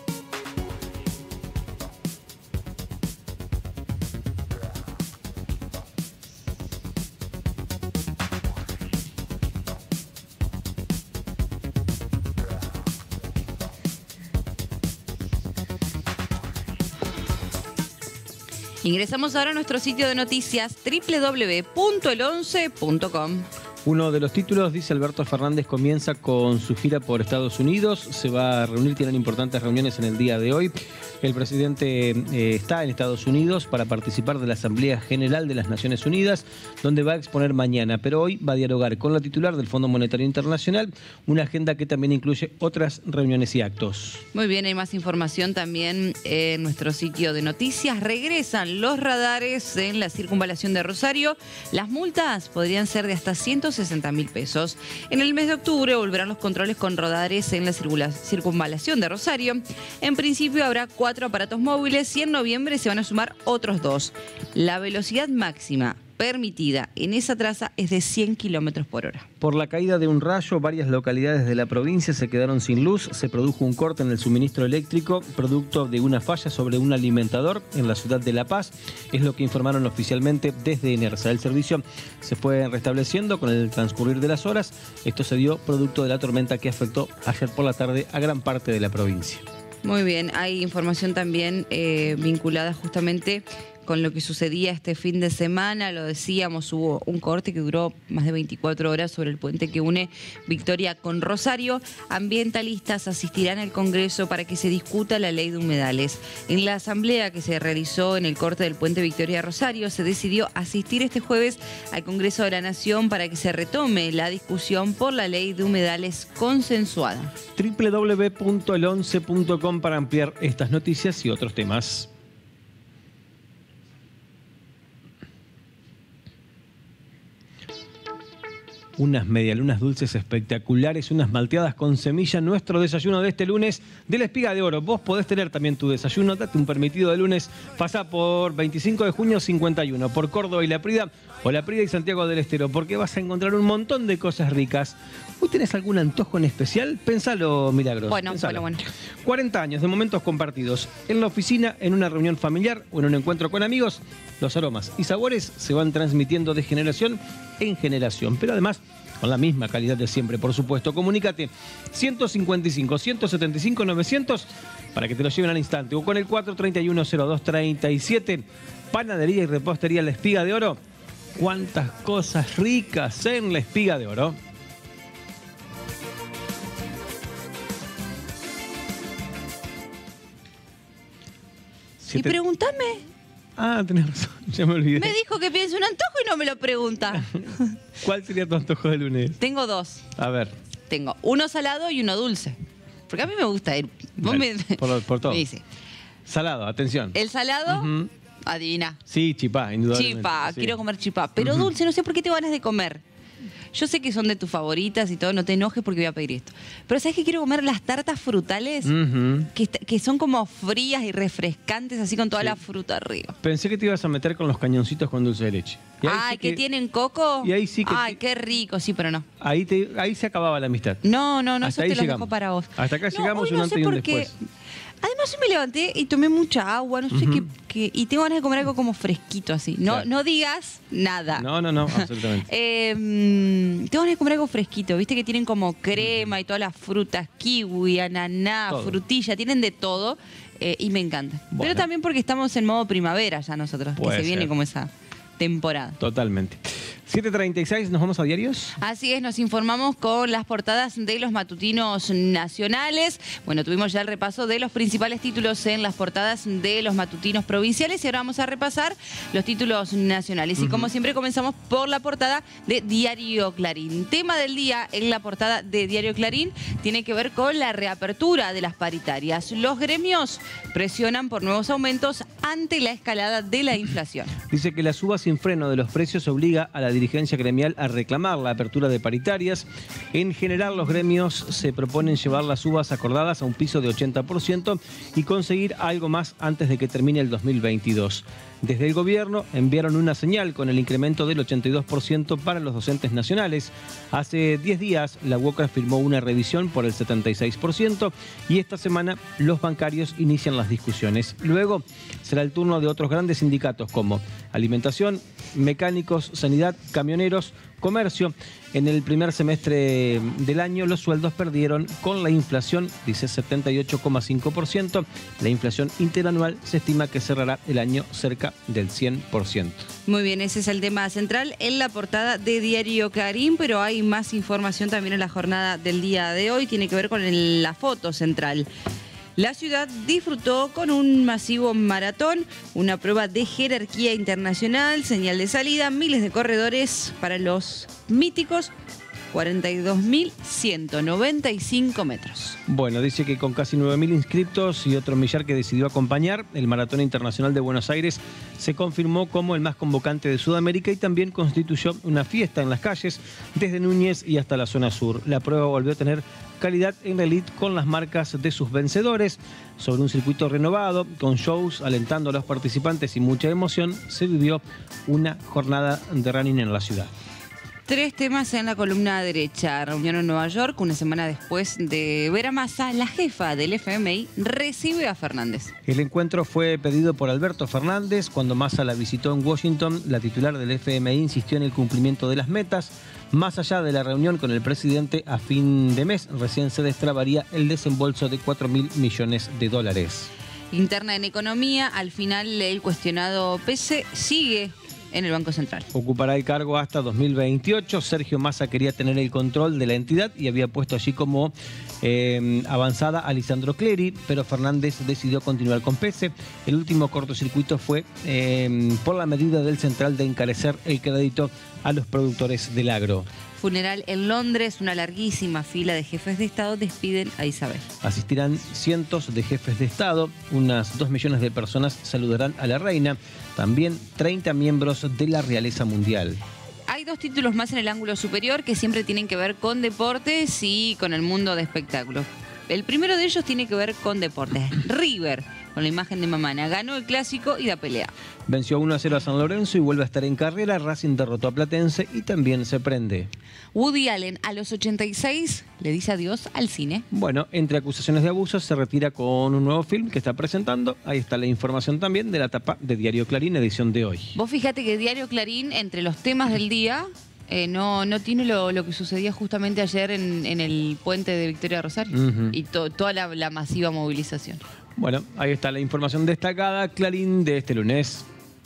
Ingresamos ahora a nuestro sitio de noticias www.el11.com. Uno de los títulos, dice Alberto Fernández, comienza con su gira por Estados Unidos. Se va a reunir, tienen importantes reuniones en el día de hoy. El presidente está en Estados Unidos para participar de la Asamblea General de las Naciones Unidas, donde va a exponer mañana. Pero hoy va a dialogar con la titular del Fondo Monetario Internacional, una agenda que también incluye otras reuniones y actos. Muy bien, hay más información también en nuestro sitio de noticias. Regresan los radares en la circunvalación de Rosario. Las multas podrían ser de hasta 160.000 pesos. En el mes de octubre volverán los controles con radares en la circunvalación de Rosario. En principio habrá 4 aparatos móviles y en noviembre se van a sumar otros 2. La velocidad máxima permitida en esa traza es de 100 kilómetros por hora. Por la caída de un rayo, varias localidades de la provincia se quedaron sin luz. Se produjo un corte en el suministro eléctrico, producto de una falla sobre un alimentador en la ciudad de La Paz. Es lo que informaron oficialmente desde ENERSA. El servicio se fue restableciendo con el transcurrir de las horas. Esto se dio producto de la tormenta que afectó ayer por la tarde a gran parte de la provincia. Muy bien, hay información también vinculada justamente con lo que sucedía este fin de semana. Lo decíamos, hubo un corte que duró más de 24 horas sobre el puente que une Victoria con Rosario. Ambientalistas asistirán al Congreso para que se discuta la ley de humedales. En la asamblea que se realizó en el corte del puente Victoria Rosario, se decidió asistir este jueves al Congreso de la Nación para que se retome la discusión por la ley de humedales consensuada. www.el11.com para ampliar estas noticias y otros temas. Unas medialunas dulces espectaculares, unas malteadas con semilla, nuestro desayuno de este lunes de la Espiga de Oro. Vos podés tener también tu desayuno, date un permitido de lunes, pasá por 25 de junio 51, por Córdoba y La Prida, o La Prida y Santiago del Estero, porque vas a encontrar un montón de cosas ricas. ¿Hoy tenés algún antojo en especial? Pensalo, Milagros. Bueno. 40 años de momentos compartidos. En la oficina, en una reunión familiar o en un encuentro con amigos, los aromas y sabores se van transmitiendo de generación en generación, pero además con la misma calidad de siempre, por supuesto. Comunícate 155 175 900 para que te lo lleven al instante, o con el 431-0237. Panadería y repostería La Espiga de Oro. Cuántas cosas ricas en La Espiga de Oro. Y pregúntame. Ah, tenés razón, ya me olvidé. Me dijo que piense un antojo y no me lo pregunta. ¿Cuál sería tu antojo de lunes? Tengo 2. A ver. Tengo uno salado y uno dulce. Porque a mí me gusta ir. Por todo. Me dice. Salado, atención. El salado, adivina. Sí, chipá, indudablemente. Chipá, sí. Quiero comer chipá. Pero dulce, no sé por qué te ganas de comer. Yo sé que son de tus favoritas y todo, no te enojes porque voy a pedir esto. Pero ¿sabes qué? Quiero comer las tartas frutales que son como frías y refrescantes, así con toda la fruta arriba. Pensé que te ibas a meter con los cañoncitos con dulce de leche. Ay, ¿que tienen coco? Y ahí sí que Ay, qué rico, sí, pero no. Ahí se acababa la amistad. No, Hasta eso ahí te lo llegamos. dejo para vos. Hasta acá llegamos, hoy un antes y un después. Además, hoy me levanté y tomé mucha agua, no sé qué, y tengo ganas de comer algo como fresquito así. No, Claro. no digas nada. No, absolutamente. Tengo ganas de comer algo fresquito, viste que tienen como crema y todas las frutas, kiwi, ananá, Todo. frutilla, tienen de todo y me encanta. Bueno. Pero también porque estamos en modo primavera ya nosotros, que Puede se viene ser. como esa temporada. Totalmente. 7:36, ¿nos vamos a diarios? Así es, nos informamos con las portadas de los matutinos nacionales. Bueno, tuvimos ya el repaso de los principales títulos en las portadas de los matutinos provinciales y ahora vamos a repasar los títulos nacionales. Y como siempre comenzamos por la portada de Diario Clarín. Tema del día en la portada de Diario Clarín tiene que ver con la reapertura de las paritarias. Los gremios presionan por nuevos aumentos ante la escalada de la inflación. Dice que la suba sin freno de los precios obliga a la dirigencia gremial a reclamar la apertura de paritarias. En general, los gremios se proponen llevar las subas acordadas a un piso de 80% y conseguir algo más antes de que termine el 2022. Desde el gobierno enviaron una señal con el incremento del 82% para los docentes nacionales. Hace 10 días la UOCRA firmó una revisión por el 76% y esta semana los bancarios inician las discusiones. Luego será el turno de otros grandes sindicatos como alimentación, mecánicos, sanidad, camioneros, comercio. En el primer semestre del año los sueldos perdieron con la inflación, dice 78,5%. La inflación interanual se estima que cerrará el año cerca del 100%. Muy bien, ese es el tema central en la portada de Diario Clarín, pero hay más información también en la jornada del día de hoy. Tiene que ver con la foto central. La ciudad disfrutó con un masivo maratón, una prueba de jerarquía internacional, señal de salida, miles de corredores para los míticos 42.195 metros. Bueno, dice que con casi 9.000 inscriptos y otro millar que decidió acompañar, el Maratón Internacional de Buenos Aires se confirmó como el más convocante de Sudamérica y también constituyó una fiesta en las calles, desde Núñez y hasta la zona sur. La prueba volvió a tener calidad en la elite con las marcas de sus vencedores. Sobre un circuito renovado, con shows alentando a los participantes y mucha emoción, se vivió una jornada de running en la ciudad. 3 temas en la columna derecha. Reunión en Nueva York, una semana después de ver a Massa, la jefa del FMI recibe a Fernández. El encuentro fue pedido por Alberto Fernández. Cuando Massa la visitó en Washington, la titular del FMI insistió en el cumplimiento de las metas. Más allá de la reunión con el presidente, a fin de mes recién se destrabaría el desembolso de $4.000 millones. Interna en economía, al final el cuestionado Pese sigue en el Banco Central. Ocupará el cargo hasta 2028. Sergio Massa quería tener el control de la entidad y había puesto allí como avanzada a Lisandro Clery, pero Fernández decidió continuar con Pese. El último cortocircuito fue por la medida del Central de encarecer el crédito a los productores del agro. Funeral en Londres, una larguísima fila de jefes de Estado despiden a Isabel. Asistirán cientos de jefes de Estado, unas 2 millones de personas saludarán a la reina, también 30 miembros de la realeza mundial. Hay 2 títulos más en el ángulo superior que siempre tienen que ver con deportes y con el mundo de espectáculos. El primero de ellos tiene que ver con deportes. River, con la imagen de Mamana, ganó el clásico y da pelea. Venció 1-0 a San Lorenzo y vuelve a estar en carrera. Racing derrotó a Platense y también se prende. Woody Allen, a los 86, le dice adiós al cine. Bueno, entre acusaciones de abuso, se retira con un nuevo film que está presentando. Ahí está la información también de la tapa de Diario Clarín, edición de hoy. Vos fíjate que Diario Clarín, entre los temas del día, no tiene lo que sucedía justamente ayer en el puente de Victoria Rosario y toda la masiva movilización. Bueno, ahí está la información destacada, Clarín, de este lunes.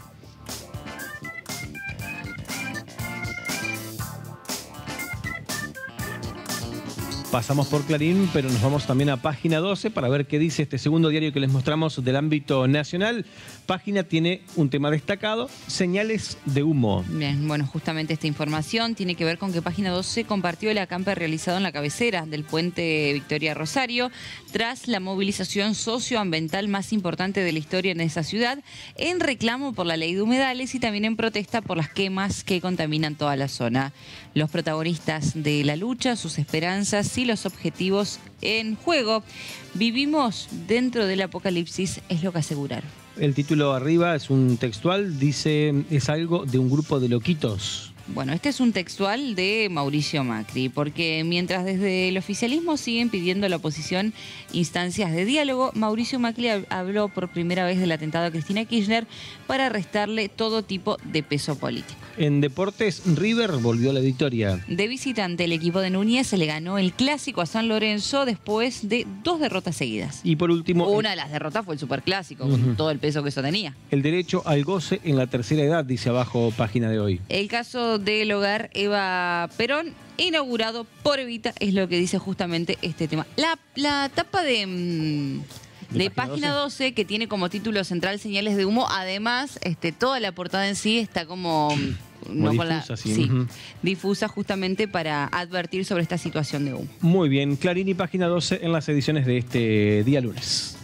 Pasamos por Clarín, pero nos vamos también a Página 12 para ver qué dice este segundo diario que les mostramos del ámbito nacional. Página tiene un tema destacado, señales de humo. Bien, bueno, justamente esta información tiene que ver con que Página 12 compartió el acampe realizado en la cabecera del puente Victoria Rosario tras la movilización socioambiental más importante de la historia en esa ciudad, en reclamo por la ley de humedales y también en protesta por las quemas que contaminan toda la zona. Los protagonistas de la lucha, sus esperanzas y los objetivos en juego. Vivimos dentro del apocalipsis, es lo que aseguraron. El título arriba es un textual, dice, es algo de un grupo de loquitos. Bueno, este es un textual de Mauricio Macri, porque mientras desde el oficialismo siguen pidiendo a la oposición instancias de diálogo, Mauricio Macri habló por primera vez del atentado a Cristina Kirchner para restarle todo tipo de peso político. En deportes, River volvió a la victoria. De visitante, el equipo de Núñez se le ganó el clásico a San Lorenzo después de 2 derrotas seguidas. Y por último... Una de las derrotas fue el superclásico, con todo el peso que eso tenía. El derecho al goce en la tercera edad, dice abajo Página de hoy. El caso Centro del Hogar Eva Perón, inaugurado por Evita, es lo que dice justamente este tema. La tapa de página 12, que tiene como título central Señales de Humo, además toda la portada en sí está como no difusa, con sí. Difusa justamente para advertir sobre esta situación de humo. Muy bien, Clarín y página 12 en las ediciones de este día lunes.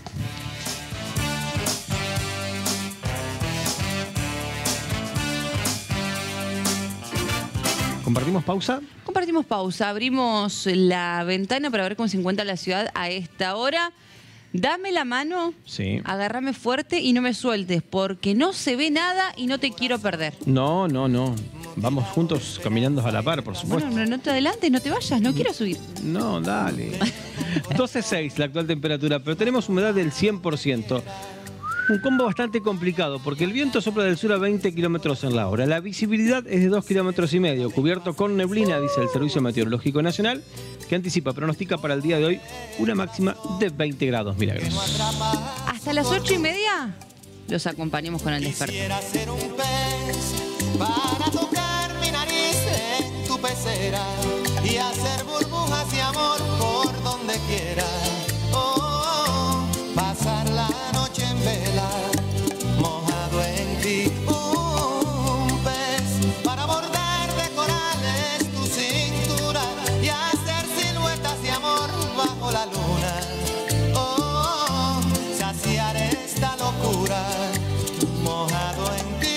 ¿Compartimos pausa? Compartimos pausa, abrimos la ventana para ver cómo se encuentra la ciudad a esta hora. Dame la mano, sí. Agárrame fuerte y no me sueltes, porque no se ve nada y no te quiero perder. No. Vamos juntos caminando a la par, por supuesto. Bueno, no te adelantes, no te vayas, no quiero subir. No, dale. 12.6 la actual temperatura, pero tenemos humedad del 100%. Un combo bastante complicado, porque el viento sopla del sur a 20 kilómetros en la hora. La visibilidad es de 2,5 kilómetros, cubierto con neblina, dice el Servicio Meteorológico Nacional, que pronostica para el día de hoy una máxima de 20 grados, Milagros. Hasta las 8:30 los acompañamos con el despertar. Quisiera ser un pez para tocar mi nariz en tu pecera y hacer burbujas de amor por donde quiera. Pasar la noche en vela, mojado en ti. Un pez para bordar de corales tu cintura y hacer siluetas de amor bajo la luna. Saciar esta locura, mojado en ti.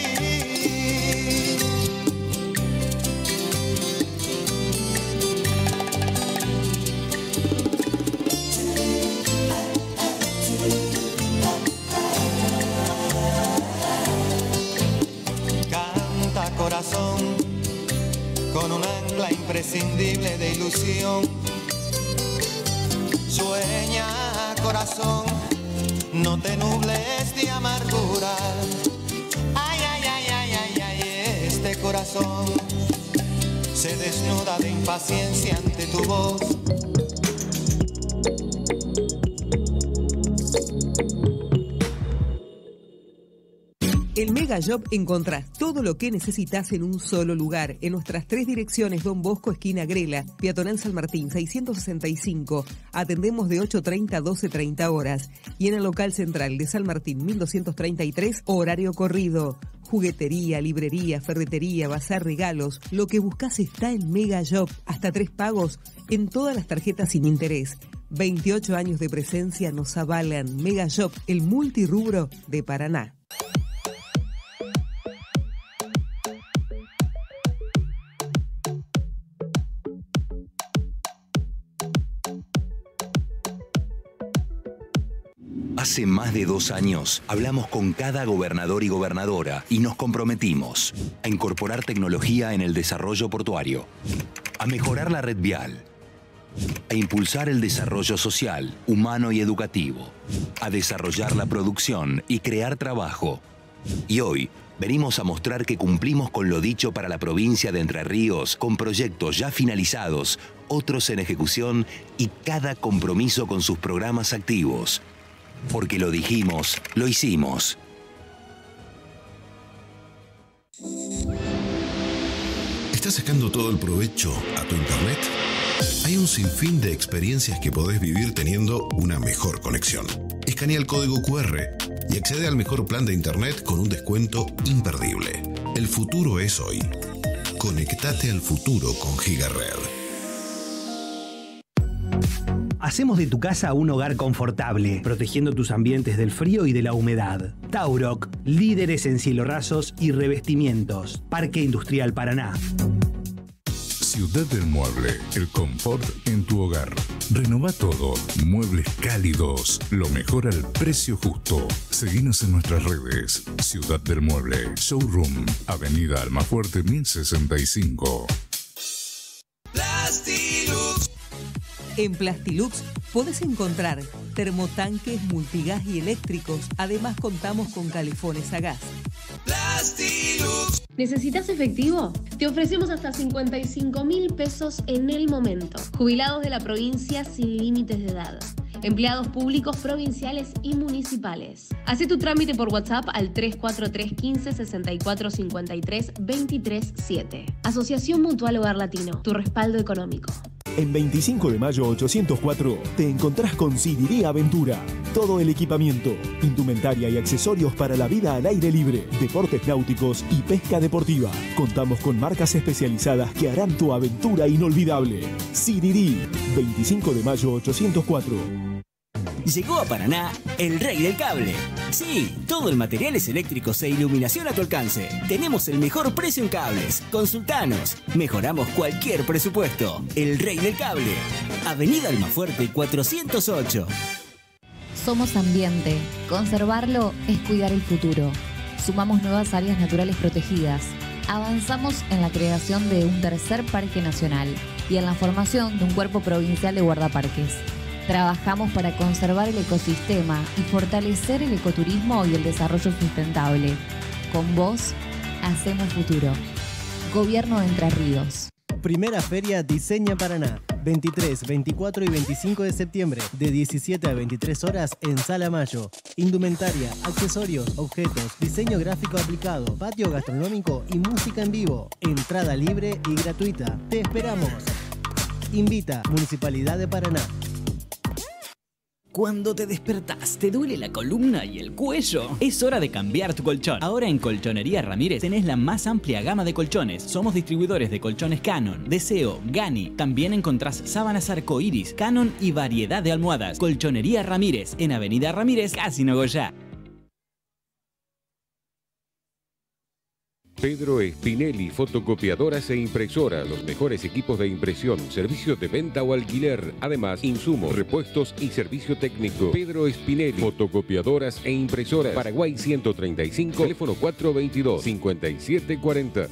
Corazón, con un ancla imprescindible de ilusión. Sueña, corazón, no te nubles de amargura. Ay, ay, ay, ay, ay, ay, este corazón se desnuda de impaciencia ante tu voz. En Megajob encontrás todo lo que necesitas en un solo lugar. En nuestras 3 direcciones, Don Bosco, esquina Grela, Peatonal San Martín, 665. Atendemos de 8:30 a 12:30 horas. Y en el local central de San Martín, 1233, horario corrido. Juguetería, librería, ferretería, bazar, regalos. Lo que buscas está en Megajob. Hasta 3 pagos en todas las tarjetas sin interés. 28 años de presencia nos avalan. Megajob, el multirrubro de Paraná. Hace más de 2 años hablamos con cada gobernador y gobernadora y nos comprometimos a incorporar tecnología en el desarrollo portuario, a mejorar la red vial, a impulsar el desarrollo social, humano y educativo, a desarrollar la producción y crear trabajo. Y hoy venimos a mostrar que cumplimos con lo dicho para la provincia de Entre Ríos, con proyectos ya finalizados, otros en ejecución y cada compromiso con sus programas activos. Porque lo dijimos, lo hicimos. ¿Estás sacando todo el provecho a tu internet? Hay un sinfín de experiencias que podés vivir teniendo una mejor conexión. Escanea el código QR y accede al mejor plan de internet con un descuento imperdible. El futuro es hoy. Conectate al futuro con GigaRed. Hacemos de tu casa un hogar confortable, protegiendo tus ambientes del frío y de la humedad. Tauroc, líderes en cielorrazos y revestimientos. Parque Industrial Paraná. Ciudad del Mueble, el confort en tu hogar. Renova todo, muebles cálidos, lo mejor al precio justo. Seguinos en nuestras redes. Ciudad del Mueble, Showroom, Avenida Almafuerte 1065. Plastilux. En Plastilux podés encontrar termotanques, multigas y eléctricos. Además contamos con calefones a gas. Plastilux. ¿Necesitas efectivo? Te ofrecemos hasta 55.000 pesos en el momento. Jubilados de la provincia sin límites de edad. empleados públicos provinciales y municipales. Hacé tu trámite por WhatsApp al 343 15 64 53 23 7. Asociación Mutual Hogar Latino, tu respaldo económico. En 25 de mayo 804 te encontrás con Sinirí Aventura. Todo el equipamiento, indumentaria y accesorios para la vida al aire libre, deportes náuticos y pesca deportiva. Contamos con marcas especializadas que harán tu aventura inolvidable. Sinirí, 25 de mayo 804. Llegó a Paraná el rey del cable. Sí, todo el materiales eléctricos e iluminación a tu alcance. Tenemos el mejor precio en cables. Consultanos. Mejoramos cualquier presupuesto. El rey del cable. Avenida Almafuerte 408. Somos ambiente. Conservarlo es cuidar el futuro. Sumamos nuevas áreas naturales protegidas. Avanzamos en la creación de un tercer parque nacional y en la formación de un cuerpo provincial de guardaparques. Trabajamos para conservar el ecosistema y fortalecer el ecoturismo y el desarrollo sustentable. Con vos, hacemos futuro. Gobierno de Entre Ríos. Primera Feria Diseña Paraná. 23, 24 y 25 de septiembre, de 17 a 23 horas en Sala Mayo. Indumentaria, accesorios, objetos, diseño gráfico aplicado, patio gastronómico y música en vivo. Entrada libre y gratuita. ¡Te esperamos! Invita Municipalidad de Paraná. Cuando te despertás, ¿te duele la columna y el cuello? Es hora de cambiar tu colchón. Ahora en Colchonería Ramírez tenés la más amplia gama de colchones. Somos distribuidores de colchones Canon, Deseo, Gani. También encontrás sábanas arcoíris, Canon y variedad de almohadas. Colchonería Ramírez, en Avenida Ramírez, casi Nogoyá. Pedro Spinelli, fotocopiadoras e impresoras, los mejores equipos de impresión, servicios de venta o alquiler, además insumos, repuestos y servicio técnico. Pedro Spinelli, fotocopiadoras e impresoras, Paraguay 135, teléfono 422-5740.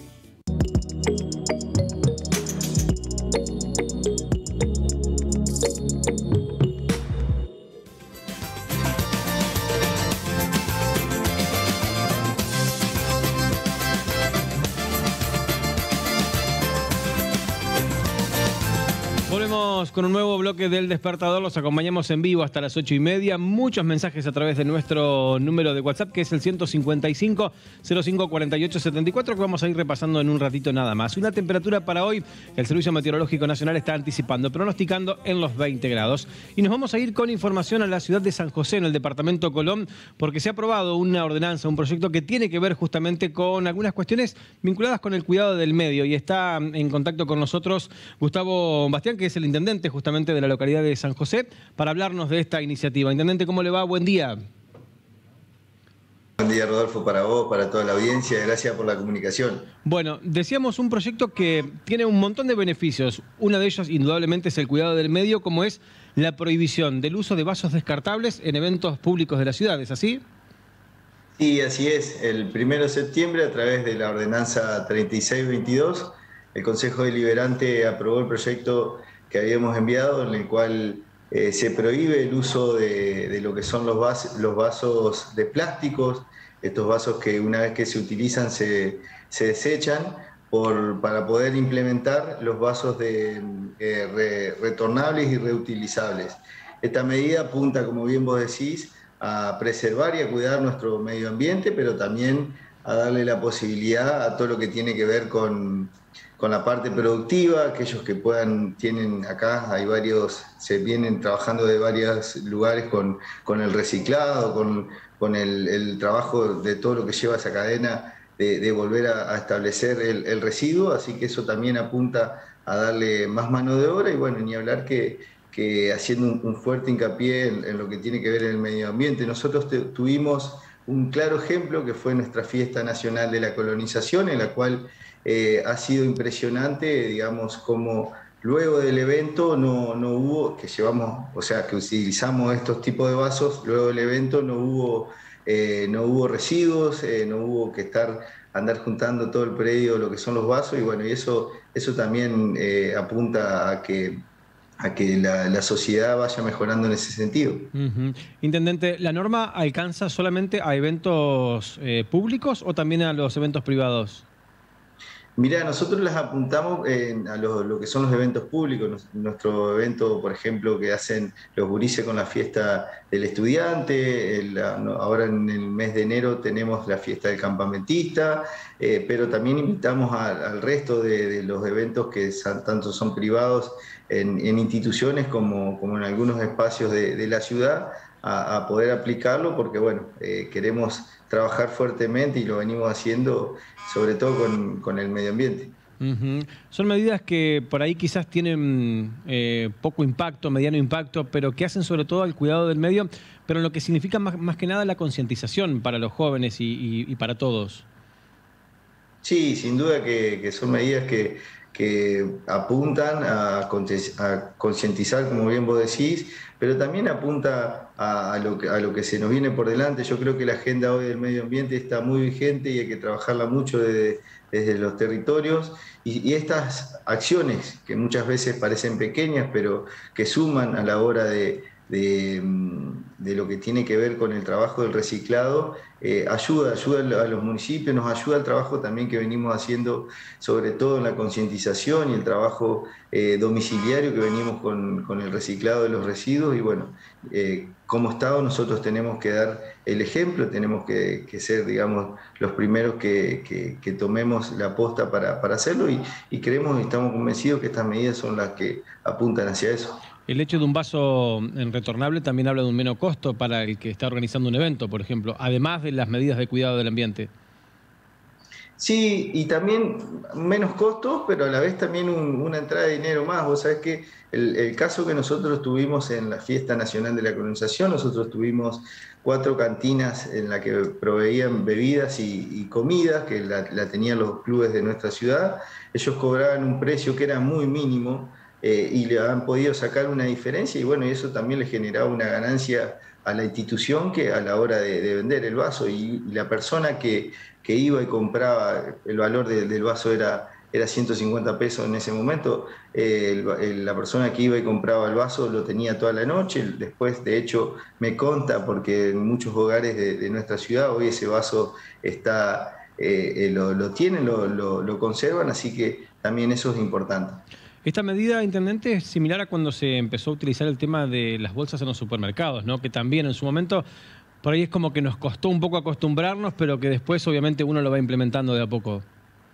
Volvemos con un nuevo bloque del Despertador. Los acompañamos en vivo hasta las 8:30. Muchos mensajes a través de nuestro número de WhatsApp, que es el 155 05 48 74, que vamos a ir repasando en un ratito nada más. Una temperatura para hoy que el Servicio Meteorológico Nacional está anticipando, pronosticando en los 20 grados. Y nos vamos a ir con información a la ciudad de San José, en el departamento Colón, porque se ha aprobado una ordenanza, un proyecto que tiene que ver justamente con algunas cuestiones vinculadas con el cuidado del medio. Y está en contacto con nosotros Gustavo Bastián, que es el intendente justamente de la localidad de San José, para hablarnos de esta iniciativa. Intendente, ¿cómo le va? Buen día. Buen día, Rodolfo, para vos, para toda la audiencia. Gracias por la comunicación. Bueno, decíamos un proyecto que tiene un montón de beneficios. Uno de ellos, indudablemente, es el cuidado del medio, como es la prohibición del uso de vasos descartables en eventos públicos de la ciudad. ¿Es así? Sí, así es. El 1 de septiembre, a través de la ordenanza 3622, el Consejo Deliberante aprobó el proyecto que habíamos enviado, en el cual se prohíbe el uso de lo que son los vasos de plásticos, estos vasos que una vez que se utilizan se desechan, para poder implementar los vasos retornables y reutilizables. Esta medida apunta, como bien vos decís, a preservar y a cuidar nuestro medio ambiente, pero también a darle la posibilidad a todo lo que tiene que ver con la parte productiva, aquellos que tienen acá, hay varios, se vienen trabajando de varios lugares con el reciclado, con el trabajo de todo lo que lleva esa cadena de volver a establecer el residuo, así que eso también apunta a darle más mano de obra y bueno, ni hablar que haciendo un fuerte hincapié en lo que tiene que ver en el medio ambiente. Nosotros tuvimos un claro ejemplo que fue nuestra Fiesta Nacional de la Colonización, en la cual ha sido impresionante, digamos, como luego del evento no hubo, que utilizamos estos tipos de vasos, luego del evento no hubo residuos, no hubo que andar juntando todo el predio, lo que son los vasos, y bueno, y eso también apunta a que la sociedad vaya mejorando en ese sentido. Intendente, ¿la norma alcanza solamente a eventos públicos o también a los eventos privados? Mirá, nosotros las apuntamos a lo que son los eventos públicos. Nuestro evento, por ejemplo, que hacen los gurises con la fiesta del estudiante, ahora en el mes de enero tenemos la fiesta del campamentista, pero también invitamos al resto de los eventos que tanto son privados en instituciones como en algunos espacios de la ciudad, a poder aplicarlo, porque bueno, queremos trabajar fuertemente y lo venimos haciendo sobre todo con el medio ambiente. Son medidas que por ahí quizás tienen poco impacto, mediano impacto, pero que hacen sobre todo al cuidado del medio, pero en lo que significa más que nada la concientización para los jóvenes y para todos. Sí, sin duda que son medidas que apuntan a concientizar, como bien vos decís, pero también apunta a lo que se nos viene por delante. Yo creo que la agenda hoy del medio ambiente está muy vigente y hay que trabajarla mucho desde los territorios, y estas acciones que muchas veces parecen pequeñas, pero que suman a la hora de lo que tiene que ver con el trabajo del reciclado, ayuda a los municipios, nos ayuda al trabajo también que venimos haciendo, sobre todo en la concientización y el trabajo domiciliario que venimos con el reciclado de los residuos. Y bueno, como Estado nosotros tenemos que dar el ejemplo, tenemos que ser, digamos, los primeros que tomemos la posta para hacerlo, y creemos y estamos convencidos que estas medidas son las que apuntan hacia eso. El hecho de un vaso retornable también habla de un menor costo para el que está organizando un evento, por ejemplo, además de las medidas de cuidado del ambiente. Sí, y también menos costos, pero a la vez también una entrada de dinero más. Vos sabés que el caso que nosotros tuvimos en la Fiesta Nacional de la Colonización, nosotros tuvimos 4 cantinas en las que proveían bebidas y comidas, que la tenían los clubes de nuestra ciudad. Ellos cobraban un precio que era muy mínimo, y le han podido sacar una diferencia, y bueno, y eso también le generaba una ganancia a la institución que a la hora de vender el vaso, y la persona que iba y compraba, el valor del vaso era 150 pesos en ese momento, la persona que iba y compraba el vaso lo tenía toda la noche. Después, de hecho, me conta, porque en muchos hogares de nuestra ciudad hoy ese vaso está, lo tienen, lo conservan, así que también eso es importante. Esta medida, intendente, es similar a cuando se empezó a utilizar el tema de las bolsas en los supermercados, ¿no? Que también en su momento, por ahí es como que nos costó un poco acostumbrarnos, pero que después obviamente uno lo va implementando de a poco.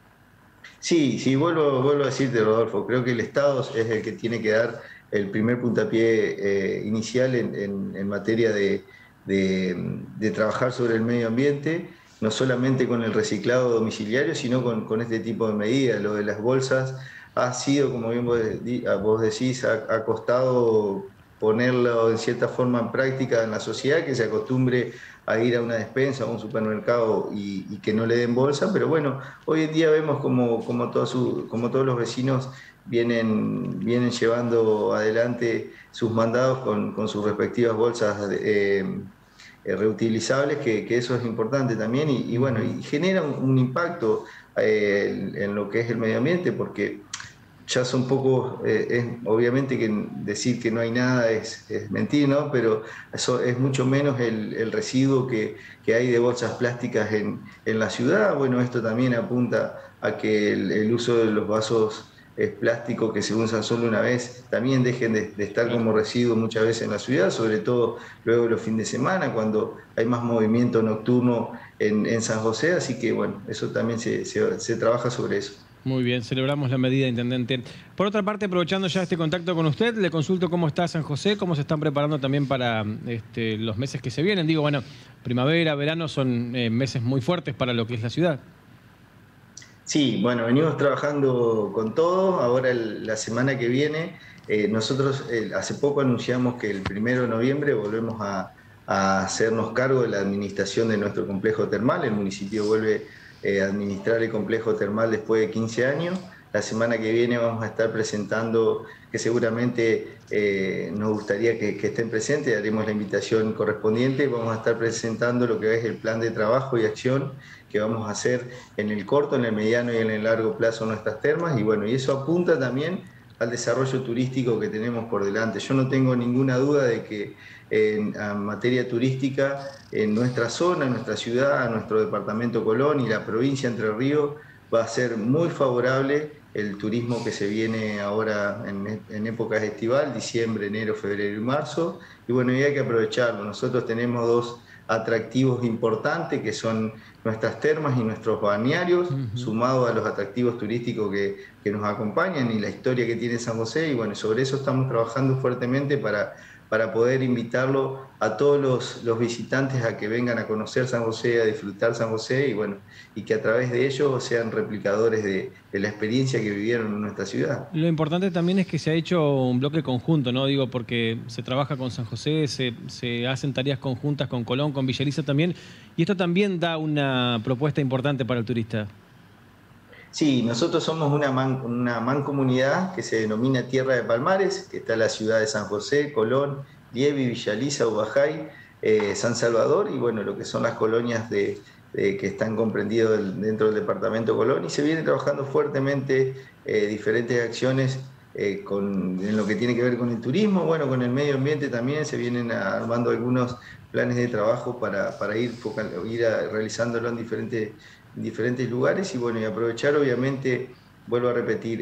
Sí, vuelvo a decirte, Rodolfo, creo que el Estado es el que tiene que dar el primer puntapié inicial en materia de trabajar sobre el medio ambiente, no solamente con el reciclado domiciliario, sino con este tipo de medidas. Lo de las bolsas ha sido, como bien vos decís, ha costado ponerlo en cierta forma en práctica en la sociedad, que se acostumbre a ir a una despensa, a un supermercado y que no le den bolsa, pero bueno, hoy en día vemos como todos los vecinos vienen llevando adelante sus mandados con sus respectivas bolsas reutilizables, que eso es importante también, y bueno, y genera un impacto en lo que es el medio ambiente, porque ya son pocos, obviamente que decir que no hay nada es mentir, ¿no? Pero eso es mucho menos el residuo que hay de bolsas plásticas en la ciudad. Bueno, esto también apunta a que el uso de los vasos plásticos que se usan solo una vez también dejen de estar como residuo muchas veces en la ciudad, sobre todo luego de los fines de semana, cuando hay más movimiento nocturno en San José. Así que bueno, eso también se trabaja sobre eso. Muy bien, celebramos la medida, intendente. Por otra parte, aprovechando ya este contacto con usted, le consulto cómo está San José, cómo se están preparando también para los meses que se vienen. Digo, bueno, primavera, verano son meses muy fuertes para lo que es la ciudad. Sí, bueno, venimos trabajando con todo. Ahora la semana que viene, nosotros hace poco anunciamos que el 1 de noviembre volvemos a hacernos cargo de la administración de nuestro complejo termal. El municipio vuelve administrar el complejo termal después de 15 años. La semana que viene vamos a estar presentando, que seguramente nos gustaría que estén presentes, haremos la invitación correspondiente. Vamos a estar presentando lo que es el plan de trabajo y acción que vamos a hacer en el corto, en el mediano y en el largo plazo en nuestras termas, y bueno, y eso apunta también al desarrollo turístico que tenemos por delante. Yo no tengo ninguna duda de que en materia turística, en nuestra zona, en nuestra ciudad, nuestro departamento Colón y la provincia de Entre Ríos, va a ser muy favorable el turismo que se viene ahora en épocas estival, diciembre, enero, febrero y marzo. Y bueno, y hay que aprovecharlo. Nosotros tenemos 2 atractivos importantes que son nuestras termas y nuestros balnearios, sumados a los atractivos turísticos que nos acompañan y la historia que tiene San José. Y bueno, sobre eso estamos trabajando fuertemente para poder invitarlo a todos los visitantes a que vengan a conocer San José, a disfrutar San José y bueno, y que a través de ellos sean replicadores de la experiencia que vivieron en nuestra ciudad. Lo importante también es que se ha hecho un bloque conjunto, ¿no? Digo, porque se trabaja con San José, se hacen tareas conjuntas con Colón, con Villa Elisa también, y esto también da una propuesta importante para el turista. Sí, nosotros somos una mancomunidad que se denomina Tierra de Palmares, que está en la ciudad de San José, Colón, Lievi, Villa Elisa, Ubajay, San Salvador y bueno, lo que son las colonias que están comprendidas dentro del departamento Colón, y se viene trabajando fuertemente diferentes acciones en lo que tiene que ver con el turismo, bueno, con el medio ambiente también se vienen armando algunos planes de trabajo para ir realizándolo en diferentes lugares y bueno, y aprovechar obviamente, vuelvo a repetir,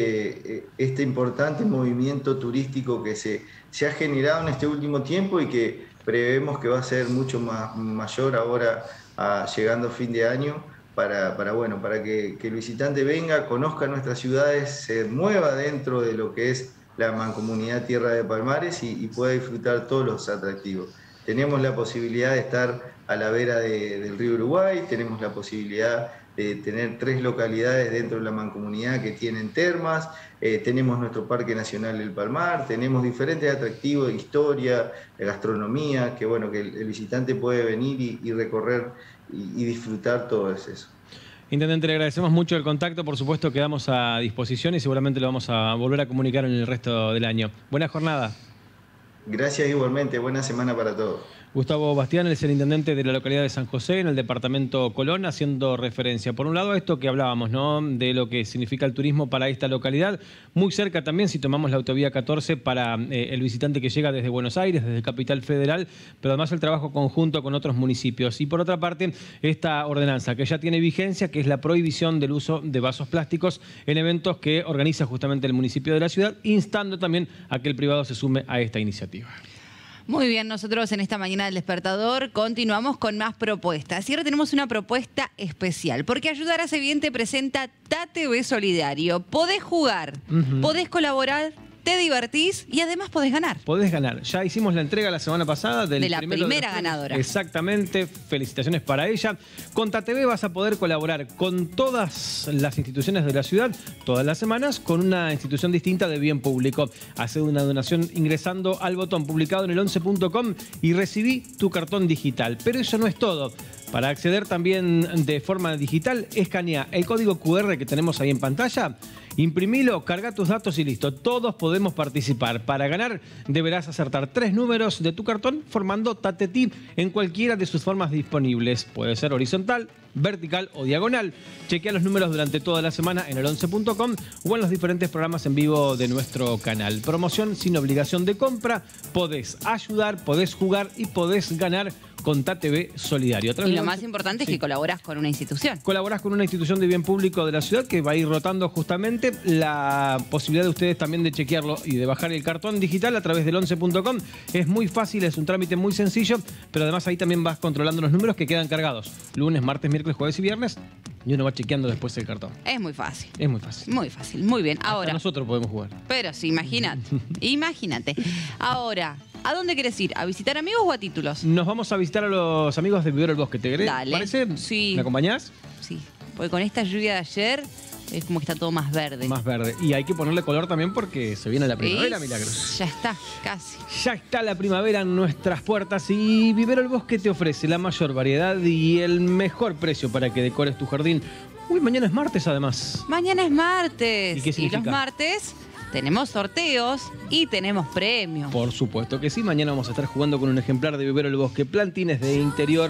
este importante movimiento turístico que se ha generado en este último tiempo y que prevemos que va a ser mucho mayor ahora llegando fin de año para que el visitante venga, conozca nuestras ciudades, se mueva dentro de lo que es la mancomunidad Tierra de Palmares y pueda disfrutar todos los atractivos. Tenemos la posibilidad de estar a la vera del río Uruguay, tenemos la posibilidad de tener 3 localidades dentro de la mancomunidad que tienen termas, tenemos nuestro Parque Nacional del Palmar, tenemos diferentes atractivos de historia, de gastronomía, que bueno, que el visitante puede venir y recorrer y disfrutar todo eso. Intendente, le agradecemos mucho el contacto, por supuesto quedamos a disposición y seguramente lo vamos a volver a comunicar en el resto del año. Buena jornada. Gracias igualmente, buena semana para todos. Gustavo Bastián es el intendente de la localidad de San José, en el departamento Colón, haciendo referencia, por un lado, a esto que hablábamos, ¿no?, de lo que significa el turismo para esta localidad. Muy cerca también, si tomamos la autovía 14, para el visitante que llega desde Buenos Aires, desde Capital Federal, pero además el trabajo conjunto con otros municipios. Y por otra parte, esta ordenanza que ya tiene vigencia, que es la prohibición del uso de vasos plásticos en eventos que organiza justamente el municipio de la ciudad, instando también a que el privado se sume a esta iniciativa. Muy bien, nosotros en esta mañana del Despertador continuamos con más propuestas. Y ahora tenemos una propuesta especial, porque Ayudar Hace Bien te presenta TATV Solidario. Podés jugar, podés colaborar, te divertís y además podés ganar. Podés ganar. Ya hicimos la entrega la semana pasada de la primera ganadora. Exactamente. Felicitaciones para ella. Con TATV vas a poder colaborar con todas las instituciones de la ciudad, todas las semanas, con una institución distinta de bien público. Hacé una donación ingresando al botón publicado en el 11.com y recibí tu cartón digital. Pero eso no es todo. Para acceder también de forma digital, escanea el código QR que tenemos ahí en pantalla, imprimilo, carga tus datos y listo. Todos podemos participar. Para ganar deberás acertar 3 números de tu cartón formando TATETI en cualquiera de sus formas disponibles. Puede ser horizontal, vertical o diagonal. Chequea los números durante toda la semana en el 11.com o en los diferentes programas en vivo de nuestro canal. Promoción sin obligación de compra. Podés ayudar, podés jugar y podés ganar con TATV Solidario. Y lo más importante es que colaborás con una institución. Colaborás con una institución de bien público de la ciudad que va a ir rotando justamente. La posibilidad de ustedes también de chequearlo y de bajar el cartón digital a través del 11.com es muy fácil, es un trámite muy sencillo, pero además ahí también vas controlando los números que quedan cargados. Lunes, martes, miércoles, jueves y viernes, y uno va chequeando después el cartón. Es muy fácil. Es muy fácil. Muy fácil, muy bien. Ahora, hasta nosotros podemos jugar. Pero sí, imagínate. Imagínate. Ahora, ¿a dónde querés ir? ¿A visitar amigos o a títulos? Nos vamos a visitar a los amigos de Vivero el Bosque. ¿Te parece? Sí. ¿Me acompañás? Sí. Porque con esta lluvia de ayer es como que está todo más verde. Más verde. Y hay que ponerle color también porque se viene la primavera, Milagros. Ya está, casi. Ya está la primavera en nuestras puertas y Vivero el Bosque te ofrece la mayor variedad y el mejor precio para que decores tu jardín. Uy, mañana es martes además. Mañana es martes. ¿Y qué significa? Y los martes tenemos sorteos y tenemos premios. Por supuesto que sí. Mañana vamos a estar jugando con un ejemplar de Vivero el Bosque. Plantines de interior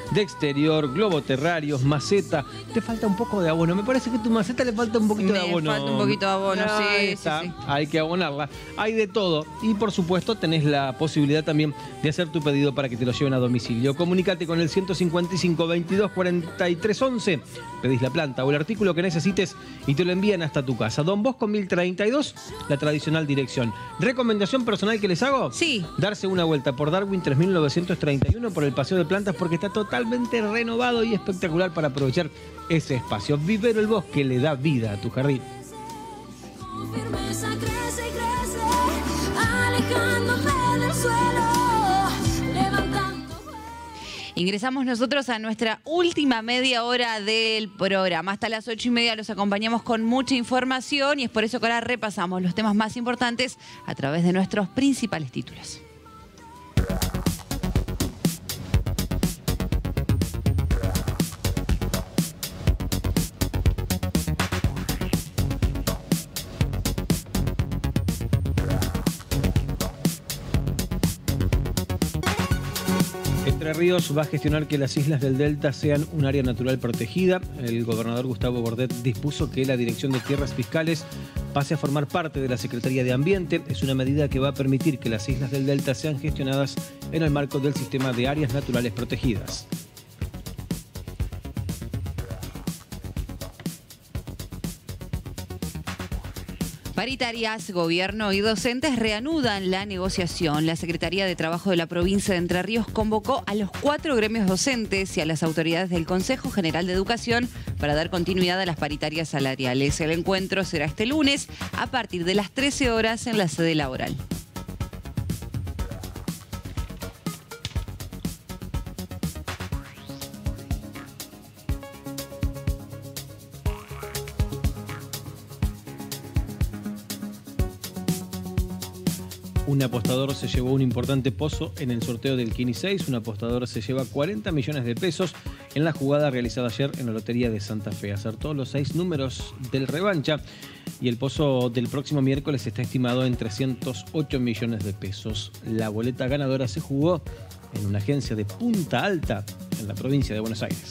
de exterior, globoterrarios, maceta. Te falta un poco de abono. Me parece que a tu maceta le falta un poquito de abono. Me falta un poquito de abono, Ahí está. Hay que abonarla. Hay de todo. Y por supuesto tenés la posibilidad también de hacer tu pedido para que te lo lleven a domicilio. Comunicate con el 155 22 43 11. Pedís la planta o el artículo que necesites y te lo envían hasta tu casa. Don Bosco 1032, la tradicional dirección. ¿Recomendación personal que les hago? Sí. Darse una vuelta por Darwin 3931 por el Paseo de Plantas porque está totalmente renovado y espectacular para aprovechar ese espacio. Vivero El Bosque le da vida a tu jardín. Firmeza crece y crece, alejándome del suelo, levantando. Ingresamos nosotros a nuestra última media hora del programa. Hasta las 8:30 los acompañamos con mucha información y es por eso que ahora repasamos los temas más importantes a través de nuestros principales títulos. Entre Ríos va a gestionar que las islas del Delta sean un área natural protegida. El gobernador Gustavo Bordet dispuso que la Dirección de Tierras Fiscales pase a formar parte de la Secretaría de Ambiente. Es una medida que va a permitir que las islas del Delta sean gestionadas en el marco del sistema de áreas naturales protegidas. Paritarias, gobierno y docentes reanudan la negociación. La Secretaría de Trabajo de la provincia de Entre Ríos convocó a los 4 gremios docentes y a las autoridades del Consejo General de Educación para dar continuidad a las paritarias salariales. El encuentro será este lunes a partir de las 13 horas en la sede laboral. Un apostador se llevó un importante pozo en el sorteo del Kini 6. Un apostador se lleva 40 millones de pesos en la jugada realizada ayer en la Lotería de Santa Fe. Acertó los 6 números del revancha y el pozo del próximo miércoles está estimado en 308 millones de pesos. La boleta ganadora se jugó en una agencia de Punta Alta en la provincia de Buenos Aires.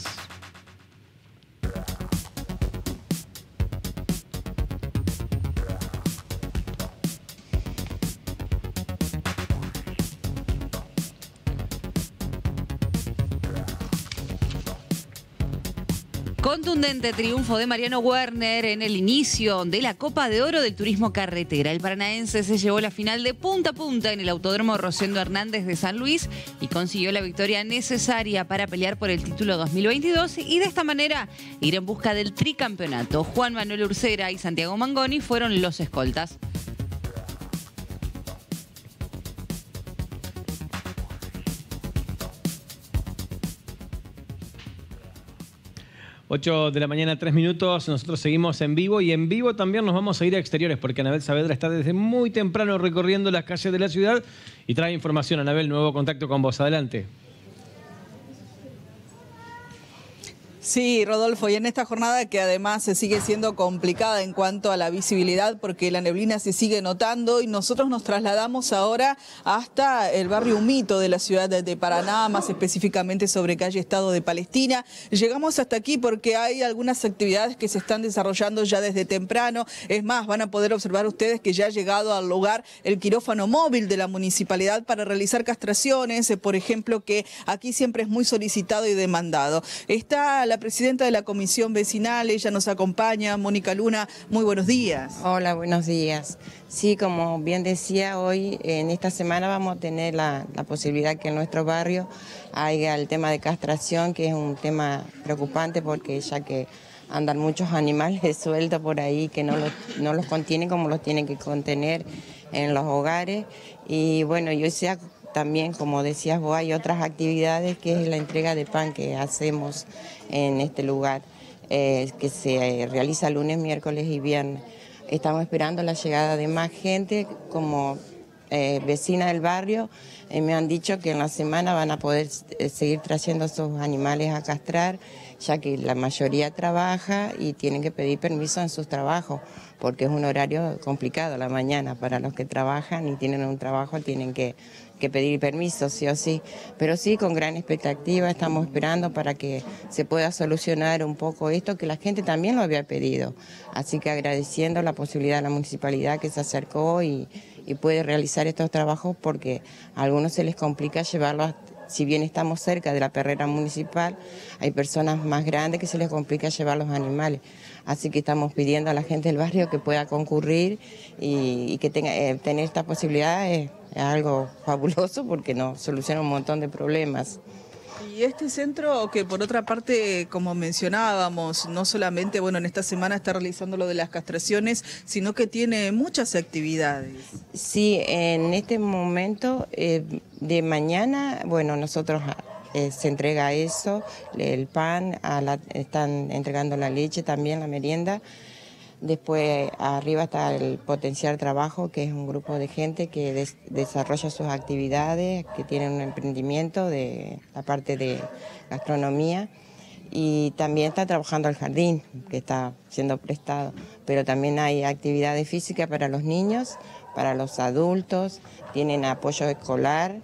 Contundente triunfo de Mariano Werner en el inicio de la Copa de Oro del Turismo Carretera. El paranaense se llevó la final de punta a punta en el Autódromo Rosendo Hernández de San Luis y consiguió la victoria necesaria para pelear por el título 2022 y de esta manera ir en busca del tricampeonato. Juan Manuel Ursera y Santiago Mangoni fueron los escoltas. 8 de la mañana, 3 minutos. Nosotros seguimos en vivo y en vivo también nos vamos a ir a exteriores porque Anabel Saavedra está desde muy temprano recorriendo las calles de la ciudad y trae información. Anabel, nuevo contacto con vos. Adelante. Sí, Rodolfo, y en esta jornada que además se sigue siendo complicada en cuanto a la visibilidad porque la neblina se sigue notando y nosotros nos trasladamos ahora hasta el barrio Humito de la ciudad de Paraná, más específicamente sobre calle Estado de Palestina. Llegamos hasta aquí porque hay algunas actividades que se están desarrollando ya desde temprano. Es más, van a poder observar ustedes que ya ha llegado al lugar el quirófano móvil de la municipalidad para realizar castraciones, por ejemplo, que aquí siempre es muy solicitado y demandado. Está la presidenta de la Comisión Vecinal, ella nos acompaña, Mónica Luna. Muy buenos días. Hola, buenos días. Sí, como bien decía, hoy en esta semana vamos a tener la posibilidad que en nuestro barrio haya el tema de castración, que es un tema preocupante porque ya que andan muchos animales sueltos por ahí que no los contienen como los tienen que contener en los hogares. Y bueno, yo sea también, como decías vos, hay otras actividades que es la entrega de pan que hacemos en este lugar, que se realiza lunes, miércoles y viernes. Estamos esperando la llegada de más gente, como vecinas del barrio me han dicho que en la semana van a poder seguir trayendo a sus animales a castrar, ya que la mayoría trabaja y tienen que pedir permiso en sus trabajos, porque es un horario complicado a la mañana para los que trabajan y tienen un trabajo, tienen que pedir permiso, sí o sí. Pero sí, con gran expectativa, estamos esperando para que se pueda solucionar un poco esto, que la gente también lo había pedido. Así que agradeciendo la posibilidad de la municipalidad que se acercó y puede realizar estos trabajos, porque a algunos se les complica llevarlos, si bien estamos cerca de la perrera municipal, hay personas más grandes que se les complica llevar los animales. Así que estamos pidiendo a la gente del barrio que pueda concurrir y que tener esta posibilidad es algo fabuloso, porque nos soluciona un montón de problemas. Y este centro, que por otra parte, como mencionábamos, no solamente, bueno, en esta semana está realizando lo de las castraciones, sino que tiene muchas actividades. Sí, en este momento de mañana, bueno, nosotros se entrega eso, el pan, están entregando la leche también, la merienda. Después arriba está el Potenciar Trabajo, que es un grupo de gente que desarrolla sus actividades, que tienen un emprendimiento de la parte de gastronomía, y también está trabajando el jardín, que está siendo prestado. Pero también hay actividades físicas para los niños, para los adultos, tienen apoyo escolar,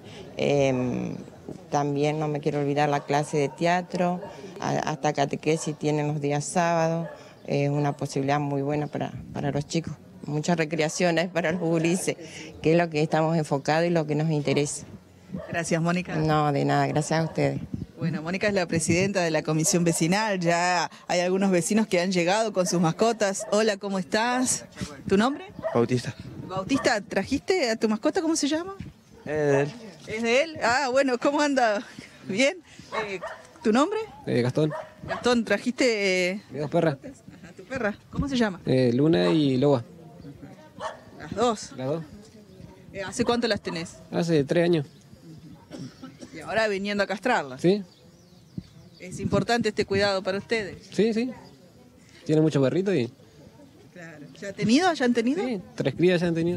también no me quiero olvidar la clase de teatro, hasta catequesis tienen los días sábados. Es una posibilidad muy buena para los chicos. Muchas recreaciones para los gurises, que es lo que estamos enfocados y lo que nos interesa. Gracias, Mónica. No, de nada, gracias a ustedes. Bueno, Mónica es la presidenta de la comisión vecinal. Ya hay algunos vecinos que han llegado con sus mascotas. Hola, ¿cómo estás? ¿Tu nombre? Bautista. Bautista, ¿trajiste a tu mascota? ¿Cómo se llama? Es de él. ¿Es de él? Ah, bueno, ¿cómo anda? ¿Bien? ¿Tu nombre? Gastón. Gastón, ¿trajiste...? Dos perras. ¿A tu perra? ¿Cómo se llama? Luna y Loba. Las dos. Las dos. ¿Hace cuánto las tenés? Hace 3 años. Y ahora viniendo a castrarlas. Sí. ¿Es importante este cuidado para ustedes? Sí, sí. Tiene muchos perritos y... Claro. ¿Ya han tenido? ¿Ya han tenido? Sí, 3 crías ya han tenido.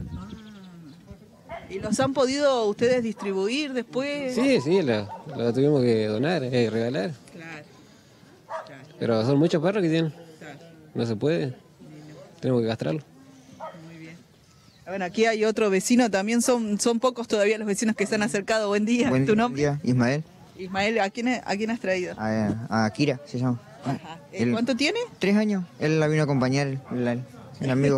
¿Y los han podido ustedes distribuir después? Sí, sí, la tuvimos que donar, regalar. Claro. Pero son muchos perros que tienen. Claro. No se puede. Tenemos que castrarlos. Muy bien. Bueno, aquí hay otro vecino, también son pocos todavía los vecinos que se han acercado. Buen día. ¿Tu nombre? Buen día, Ismael. Ismael, ¿a quién has traído? A Kira, se llama. Ajá. ¿Cuánto tiene? 3 años. Él la vino a acompañar, el amigo.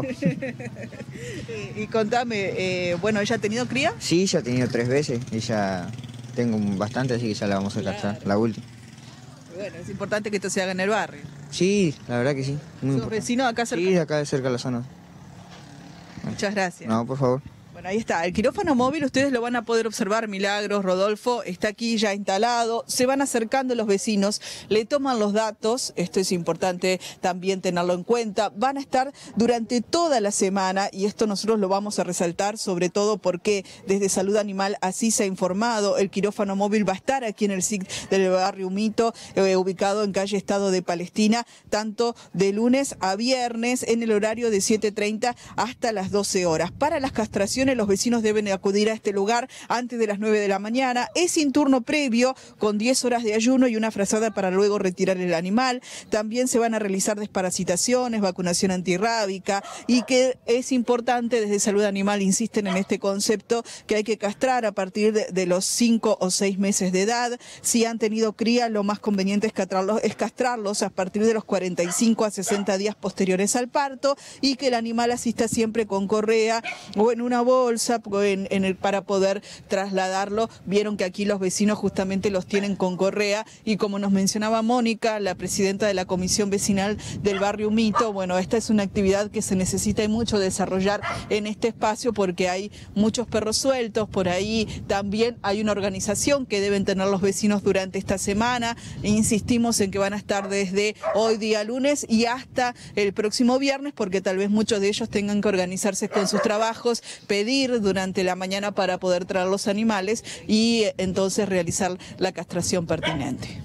Y contame, bueno, ¿ella ha tenido cría? Sí, ya ha tenido 3 veces. Ella tengo bastante, así que ya la vamos a castrar, la última. Bueno, es importante que esto se haga en el barrio. Sí, la verdad que sí. ¿Sos vecino acá cerca? Sí, de acá cerca de la zona. Muchas gracias. No, por favor. Bueno, ahí está. El quirófano móvil, ustedes lo van a poder observar. Milagros, Rodolfo, está aquí ya instalado. Se van acercando los vecinos, le toman los datos. Esto es importante también tenerlo en cuenta. Van a estar durante toda la semana y esto nosotros lo vamos a resaltar, sobre todo porque desde Salud Animal así se ha informado. El quirófano móvil va a estar aquí en el SIC del barrio Humito, ubicado en calle Estado de Palestina, tanto de lunes a viernes en el horario de 7:30 hasta las 12 horas. Para las castraciones, los vecinos deben acudir a este lugar antes de las 9 de la mañana. Es sin turno previo, con 10 horas de ayuno y una frazada para luego retirar el animal. También se van a realizar desparasitaciones, vacunación antirrábica, y que es importante, desde Salud Animal insisten en este concepto, que hay que castrar a partir de los 5 o 6 meses de edad. Si han tenido cría, lo más conveniente es castrarlos a partir de los 45 a 60 días posteriores al parto, y que el animal asista siempre con correa o en una bolsa para poder trasladarlo. Vieron que aquí los vecinos justamente los tienen con correa, y como nos mencionaba Mónica, la presidenta de la comisión vecinal del barrio Humito, bueno, esta es una actividad que se necesita y mucho desarrollar en este espacio, porque hay muchos perros sueltos por ahí. También hay una organización que deben tener los vecinos durante esta semana. Insistimos en que van a estar desde hoy día lunes y hasta el próximo viernes, porque tal vez muchos de ellos tengan que organizarse con sus trabajos, pedir durante la mañana para poder traer los animales y entonces realizar la castración pertinente.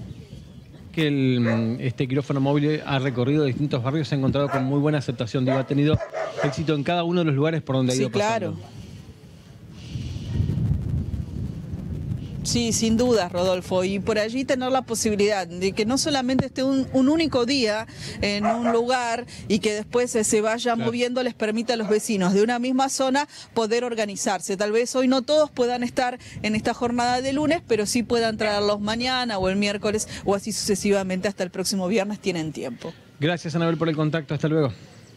Que este quirófano móvil ha recorrido distintos barrios, se ha encontrado con muy buena aceptación, digo, ha tenido éxito en cada uno de los lugares por donde ha ido pasando. Sí, claro. Sí, sin dudas, Rodolfo, y por allí tener la posibilidad de que no solamente esté un único día en un lugar y que después se vaya moviendo, les permita a los vecinos de una misma zona poder organizarse. Tal vez hoy no todos puedan estar en esta jornada de lunes, pero sí puedan traerlos mañana o el miércoles o así sucesivamente hasta el próximo viernes, tienen tiempo. Gracias, Anabel, por el contacto. Hasta luego.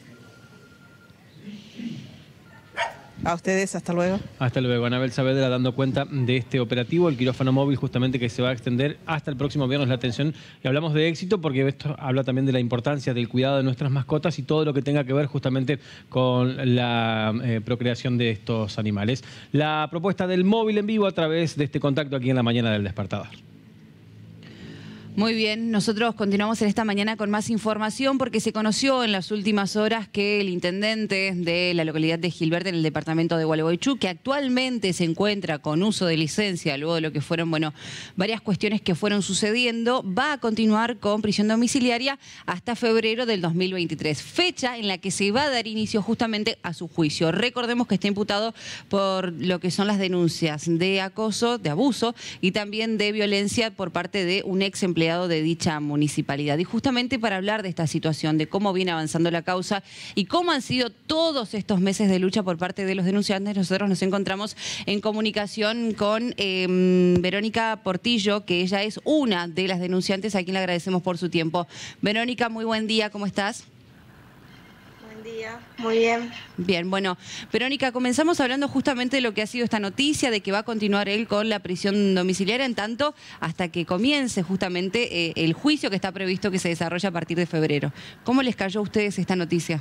A ustedes, hasta luego. Hasta luego. Anabel Saavedra dando cuenta de este operativo, el quirófano móvil justamente que se va a extender hasta el próximo viernes. La atención, y hablamos de éxito porque esto habla también de la importancia del cuidado de nuestras mascotas y todo lo que tenga que ver justamente con la procreación de estos animales. La propuesta del móvil en vivo a través de este contacto aquí en la mañana del Despertador. Muy bien, nosotros continuamos en esta mañana con más información porque se conoció en las últimas horas que el intendente de la localidad de Gilberte, en el departamento de Gualeguaychú, que actualmente se encuentra con uso de licencia, luego de lo que fueron, varias cuestiones que fueron sucediendo, va a continuar con prisión domiciliaria hasta febrero del 2023, fecha en la que se va a dar inicio justamente a su juicio. Recordemos que está imputado por lo que son las denuncias de acoso, de abuso y también de violencia por parte de un ex empleado de dicha municipalidad. Y justamente para hablar de esta situación, de cómo viene avanzando la causa y cómo han sido todos estos meses de lucha por parte de los denunciantes, nosotros nos encontramos en comunicación con Verónica Portillo, que ella es una de las denunciantes, a quien le agradecemos por su tiempo. Verónica, muy buen día, ¿cómo estás? Día. Muy bien. Bien, bueno, Verónica, comenzamos hablando justamente de lo que ha sido esta noticia, de que va a continuar él con la prisión domiciliaria en tanto hasta que comience justamente el juicio que está previsto que se desarrolle a partir de febrero. ¿Cómo les cayó a ustedes esta noticia?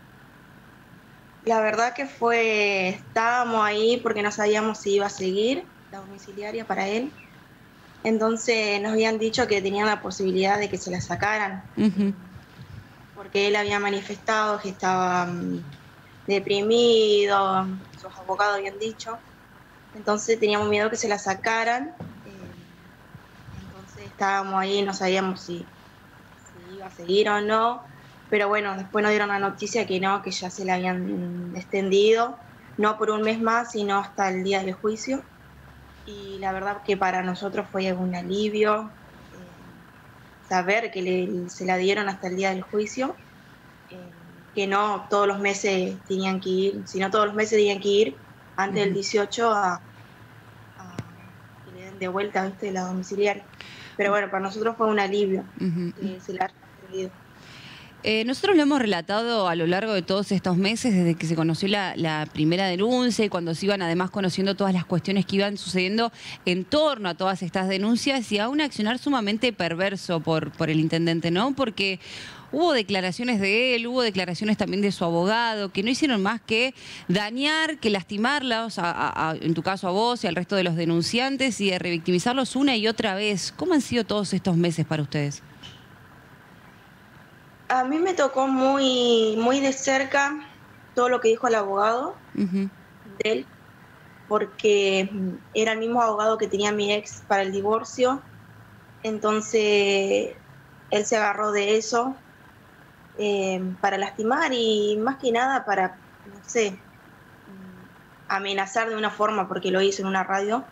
La verdad que estábamos ahí porque no sabíamos si iba a seguir la domiciliaria para él. Entonces nos habían dicho que tenían la posibilidad de que se la sacaran. Porque él había manifestado que estaba deprimido, sus abogados habían dicho. Entonces teníamos miedo que se la sacaran. Entonces estábamos ahí, no sabíamos si iba a seguir o no. Pero bueno, después nos dieron la noticia que no, que ya se la habían extendido. No por un mes más, sino hasta el día del juicio. Y la verdad que para nosotros fue un alivio saber que se la dieron hasta el día del juicio, que no todos los meses tenían que ir, sino todos los meses tenían que ir antes del 18 a que le den de vuelta, ¿viste?, la domiciliaria. Pero bueno, para nosotros fue un alivio que se la hayan dado. Nosotros lo hemos relatado a lo largo de todos estos meses, desde que se conoció la primera denuncia y cuando se iban además conociendo todas las cuestiones que iban sucediendo en torno a todas estas denuncias y a un accionar sumamente perverso por el intendente, ¿no? Porque hubo declaraciones de él, hubo declaraciones también de su abogado, que no hicieron más que dañar, que lastimarlos, en tu caso a vos y al resto de los denunciantes, y de revictimizarlos una y otra vez. ¿Cómo han sido todos estos meses para ustedes? A mí me tocó muy, muy de cerca todo lo que dijo el abogado de él, porque era el mismo abogado que tenía mi ex para el divorcio. Entonces él se agarró de eso para lastimar y más que nada para, no sé, amenazar de una forma, porque lo hizo en una radio.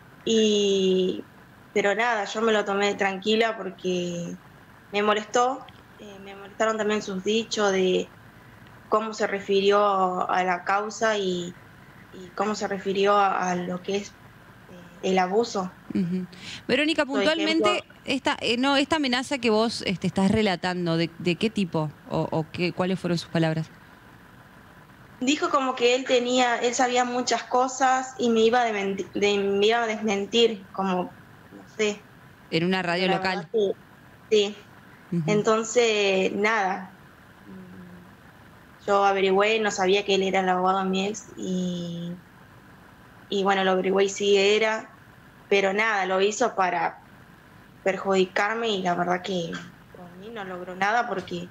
Pero nada, yo me lo tomé tranquila porque me molestó. Me molestaron también sus dichos de cómo se refirió a la causa y cómo se refirió a lo que es el abuso. Verónica, puntualmente, esta amenaza que vos estás relatando, ¿de qué tipo o cuáles fueron sus palabras? Dijo como que él sabía muchas cosas y me iba a desmentir, como, no sé. ¿En una radio local? Sí. Entonces, nada, yo averigüé, no sabía que él era el abogado de mi ex y bueno, lo averigüé y sí era, pero nada, lo hizo para perjudicarme y la verdad que por mí no logró nada porque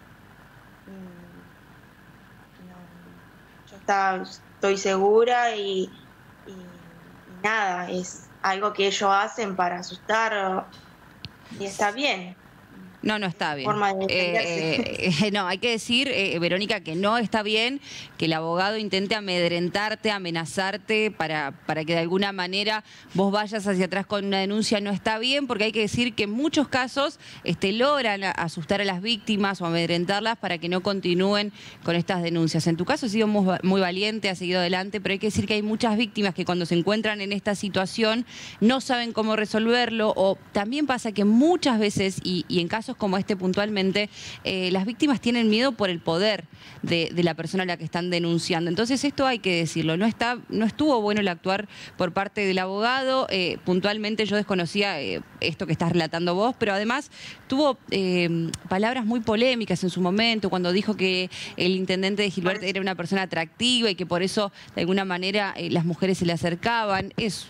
yo estoy segura y nada, es algo que ellos hacen para asustar y está bien. No, no está bien. forma de defenderse. No, hay que decir, Verónica, que no está bien que el abogado intente amedrentarte, amenazarte para que de alguna manera vos vayas hacia atrás con una denuncia. No está bien, porque hay que decir que en muchos casos logran asustar a las víctimas o amedrentarlas para que no continúen con estas denuncias. En tu caso has sido muy valiente, has seguido adelante, pero hay que decir que hay muchas víctimas que cuando se encuentran en esta situación no saben cómo resolverlo, o también pasa que muchas veces, y en casos como este puntualmente, las víctimas tienen miedo por el poder de la persona a la que están denunciando. Entonces esto hay que decirlo, no estuvo bueno el actuar por parte del abogado. Puntualmente yo desconocía esto que estás relatando vos, pero además tuvo palabras muy polémicas en su momento, cuando dijo que el intendente de Gilbert era una persona atractiva y que por eso de alguna manera las mujeres se le acercaban. Es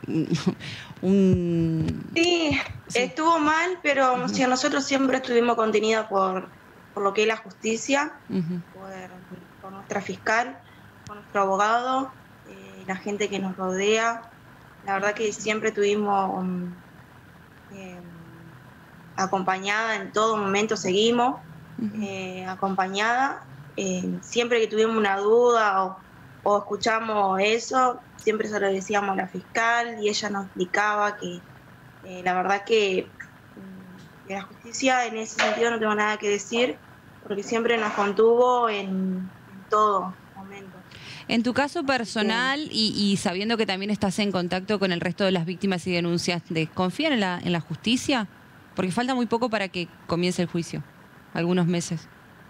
Sí, estuvo mal, pero si nosotros siempre estuvimos contenidos por lo que es la justicia, por nuestra fiscal, por nuestro abogado, la gente que nos rodea. La verdad que siempre estuvimos acompañada en todo momento, seguimos acompañada. Siempre que tuvimos una duda o escuchamos eso, siempre se lo decíamos a la fiscal y ella nos explicaba que la verdad que la justicia en ese sentido no tengo nada que decir, porque siempre nos contuvo en todo momento. En tu caso personal y sabiendo que también estás en contacto con el resto de las víctimas y denuncias, ¿confían en la justicia? Porque falta muy poco para que comience el juicio, algunos meses.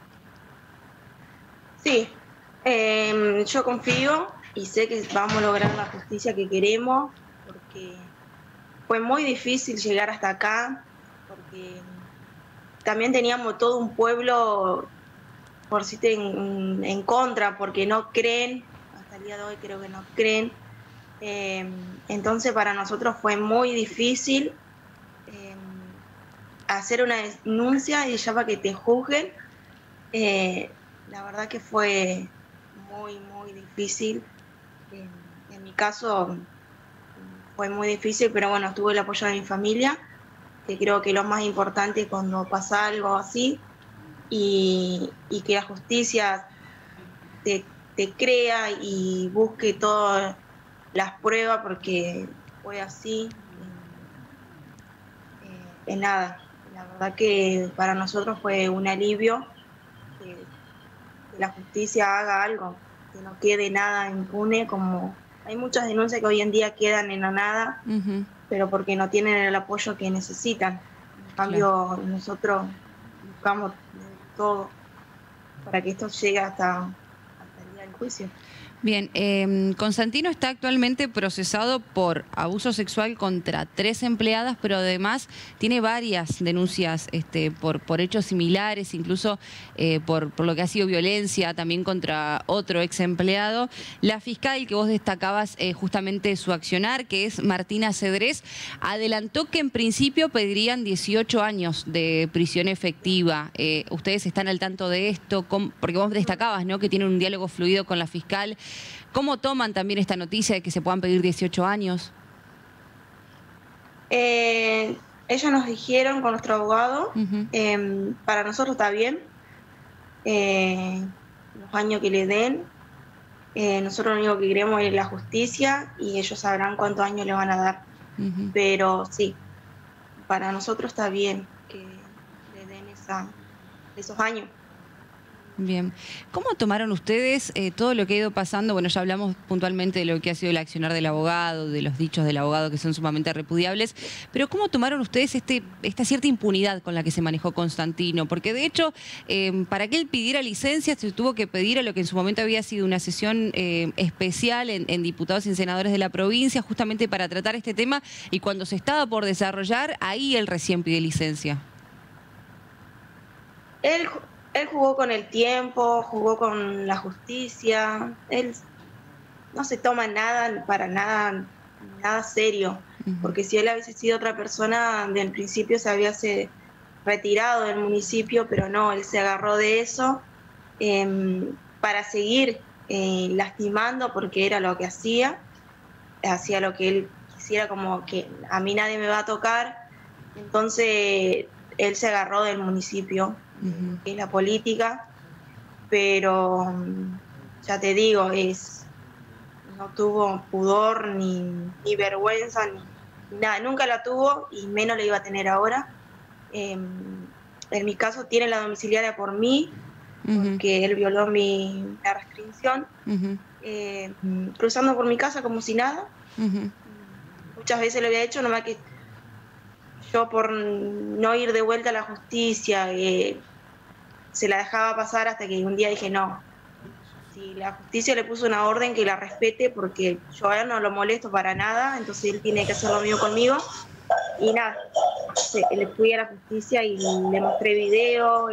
Sí, yo confío y sé que vamos a lograr la justicia que queremos, porque fue muy difícil llegar hasta acá, porque también teníamos todo un pueblo por si en contra, porque no creen, hasta el día de hoy creo que no creen. Entonces para nosotros fue muy difícil hacer una denuncia y ya para que te juzguen. La verdad que fue muy difícil. En mi caso fue muy difícil, pero bueno, tuve el apoyo de mi familia, que creo que lo más importante cuando pasa algo así, y que la justicia te crea y busque todas las pruebas, porque fue así. Nada, la verdad que para nosotros fue un alivio que la justicia haga algo, que no quede nada impune, como hay muchas denuncias que hoy en día quedan en la nada, pero porque no tienen el apoyo que necesitan. En cambio, nosotros buscamos todo para que esto llegue hasta el día del juicio. Bien, Constantino está actualmente procesado por abuso sexual contra 3 empleadas, pero además tiene varias denuncias por hechos similares, incluso por lo que ha sido violencia también contra otro ex empleado. La fiscal que vos destacabas justamente su accionar, que es Martina Cedrés, adelantó que en principio pedirían 18 años de prisión efectiva. ¿Ustedes están al tanto de esto? Porque vos destacabas, ¿no?, que tienen un diálogo fluido con la fiscal. ¿Cómo toman también esta noticia de que se puedan pedir 18 años? Ellos nos dijeron con nuestro abogado, para nosotros está bien, los años que le den, nosotros lo único que queremos es la justicia y ellos sabrán cuántos años le van a dar. Pero sí, para nosotros está bien que le den esos años. Bien. ¿Cómo tomaron ustedes todo lo que ha ido pasando? Bueno, ya hablamos puntualmente de lo que ha sido el accionar del abogado, de los dichos del abogado que son sumamente repudiables, pero ¿cómo tomaron ustedes esta cierta impunidad con la que se manejó Constantino? Porque de hecho, para que él pidiera licencia, se tuvo que pedir a lo que en su momento había sido una sesión especial en diputados y senadores de la provincia, justamente para tratar este tema, y cuando se estaba por desarrollar, ahí él recién pide licencia. Él jugó con el tiempo, jugó con la justicia. Él no se toma para nada serio. Porque si él hubiese sido otra persona, desde el principio se había retirado del municipio, pero no, él se agarró de eso para seguir lastimando, porque era lo que hacía lo que él quisiera, como que a mí nadie me va a tocar. Entonces él se agarró del municipio, que es la política, pero ya te digo, no tuvo pudor ni vergüenza, ni nada, nunca la tuvo y menos la iba a tener ahora. En mi caso tiene la domiciliaria por mí, porque él violó la restricción, cruzando por mi casa como si nada. Muchas veces lo había hecho, nomás que yo por no ir de vuelta a la justicia se la dejaba pasar hasta que un día dije no, si la justicia le puso una orden que la respete, porque yo a él no lo molesto para nada, entonces él tiene que hacer lo mismo conmigo. Y nada, le fui a la justicia y le mostré video,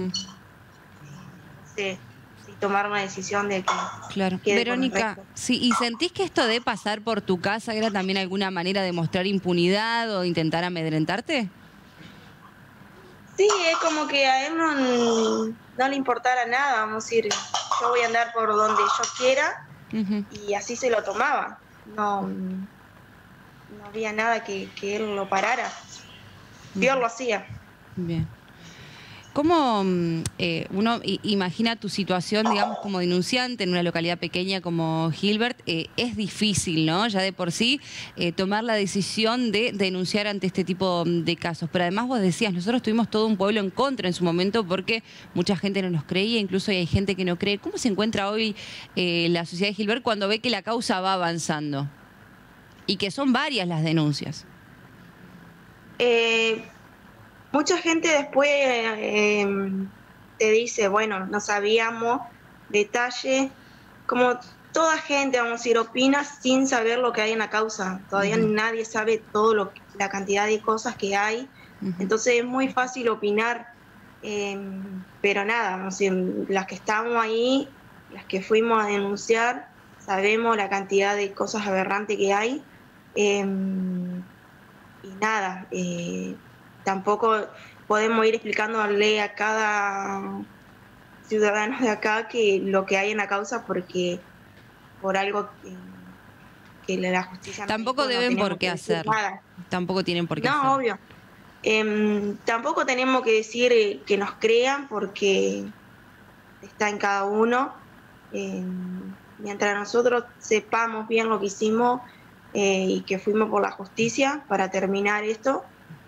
tomar una decisión de que... Claro. Verónica, sí, ¿y sentís que esto de pasar por tu casa era también alguna manera de mostrar impunidad o intentar amedrentarte? Sí, es como que a él no le importara nada, vamos a decir, yo voy a andar por donde yo quiera, y así se lo tomaba. No había nada que él lo parara. Dios lo hacía. Bien. ¿Cómo uno imagina tu situación, digamos, como denunciante en una localidad pequeña como Gilbert? Es difícil, ¿no? Ya de por sí, tomar la decisión de denunciar ante este tipo de casos. Pero además vos decías, nosotros tuvimos todo un pueblo en contra en su momento porque mucha gente no nos creía, incluso hay gente que no cree. ¿Cómo se encuentra hoy la sociedad de Gilbert cuando ve que la causa va avanzando? Y que son varias las denuncias. Mucha gente después te dice, bueno, no sabíamos detalle, como toda gente, vamos a decir, opina sin saber lo que hay en la causa. Todavía nadie sabe la cantidad de cosas que hay, entonces es muy fácil opinar, pero nada, vamos a decir, las que estamos ahí, las que fuimos a denunciar, sabemos la cantidad de cosas aberrantes que hay, y nada, tampoco podemos ir explicándole a cada ciudadano de acá que lo que hay en la causa, porque por algo que la justicia... Tampoco deben por qué hacerlo. Tampoco tienen por qué hacerlo. No, obvio. Tampoco tenemos que decir que nos crean, porque está en cada uno. Mientras nosotros sepamos bien lo que hicimos y que fuimos por la justicia para terminar esto,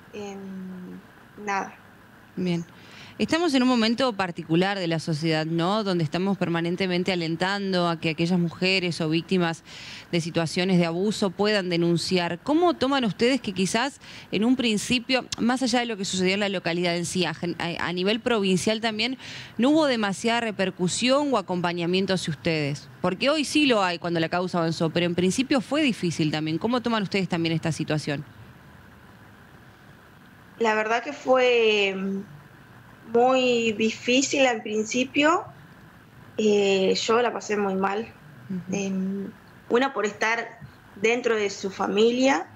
nada. Bien. Estamos en un momento particular de la sociedad, ¿no? Donde estamos permanentemente alentando a que aquellas mujeres o víctimas de situaciones de abuso puedan denunciar. ¿Cómo toman ustedes que quizás en un principio, más allá de lo que sucedió en la localidad en sí, a nivel provincial también, no hubo demasiada repercusión o acompañamiento hacia ustedes? Porque hoy sí lo hay cuando la causa avanzó, pero en principio fue difícil también. ¿Cómo toman ustedes también esta situación? La verdad que fue muy difícil al principio. Yo la pasé muy mal. Una, por estar dentro de su familia.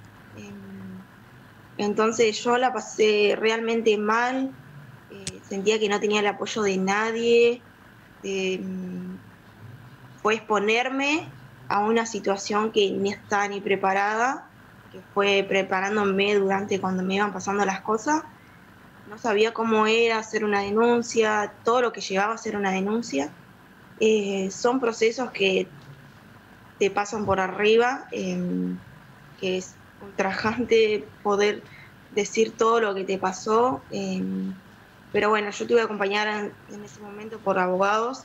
Entonces yo la pasé realmente mal. Sentía que no tenía el apoyo de nadie. Fue exponerme a una situación que ni estaba ni preparada, que fue preparándome cuando me iban pasando las cosas. No sabía cómo era hacer una denuncia, todo lo que llevaba a hacer una denuncia. Son procesos que te pasan por arriba, que es ultrajante poder decir todo lo que te pasó. Pero bueno, yo tuve que acompañar en ese momento por abogados,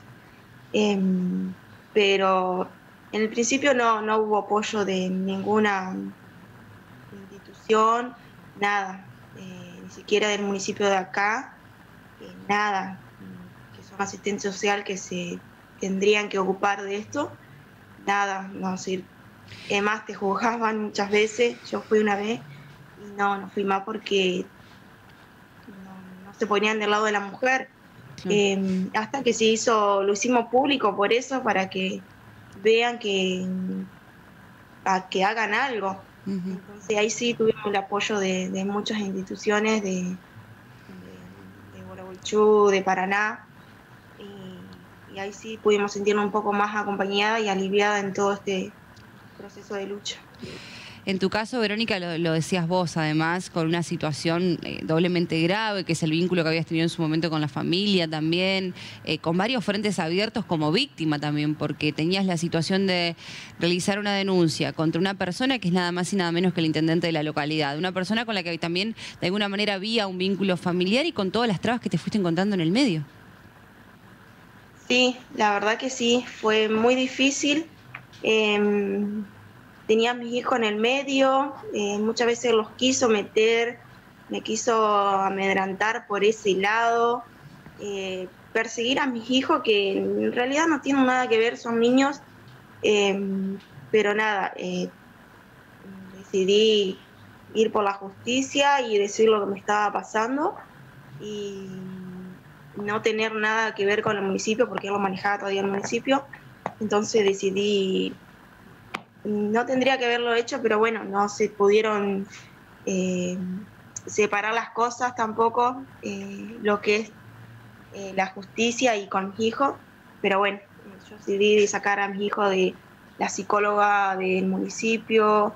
pero en el principio no hubo apoyo de ninguna institución, nada. Ni siquiera del municipio de acá, nada, que son asistentes social que se tendrían que ocupar de esto, nada, no decir, además te juzgaban muchas veces. Yo fui una vez y no fui más porque no se ponían del lado de la mujer, hasta que lo hicimos público por eso, para que vean que hagan algo. Entonces ahí sí tuvimos el apoyo de muchas instituciones de Gualeguaychú, de Paraná, y ahí sí pudimos sentirnos un poco más acompañadas y aliviadas en todo este proceso de lucha. En tu caso, Verónica, lo decías vos, además, con una situación doblemente grave, que es el vínculo que habías tenido en su momento con la familia también, con varios frentes abiertos como víctima también, porque tenías la situación de realizar una denuncia contra una persona que es nada más y nada menos que el intendente de la localidad, una persona con la que también de alguna manera había un vínculo familiar y con todas las trabas que te fuiste encontrando en el medio. Sí, la verdad que sí, fue muy difícil. Tenía a mis hijos en el medio, muchas veces los quiso meter, me quiso amedrentar por ese lado, perseguir a mis hijos que en realidad no tienen nada que ver, son niños, pero nada, decidí ir por la justicia y decir lo que me estaba pasando y no tener nada que ver con el municipio porque él lo manejaba todavía el municipio, entonces decidí. No tendría que haberlo hecho, pero bueno, no se pudieron separar las cosas tampoco, lo que es la justicia y con mis hijos. Pero bueno, yo decidí sacar a mi hijo de la psicóloga del municipio,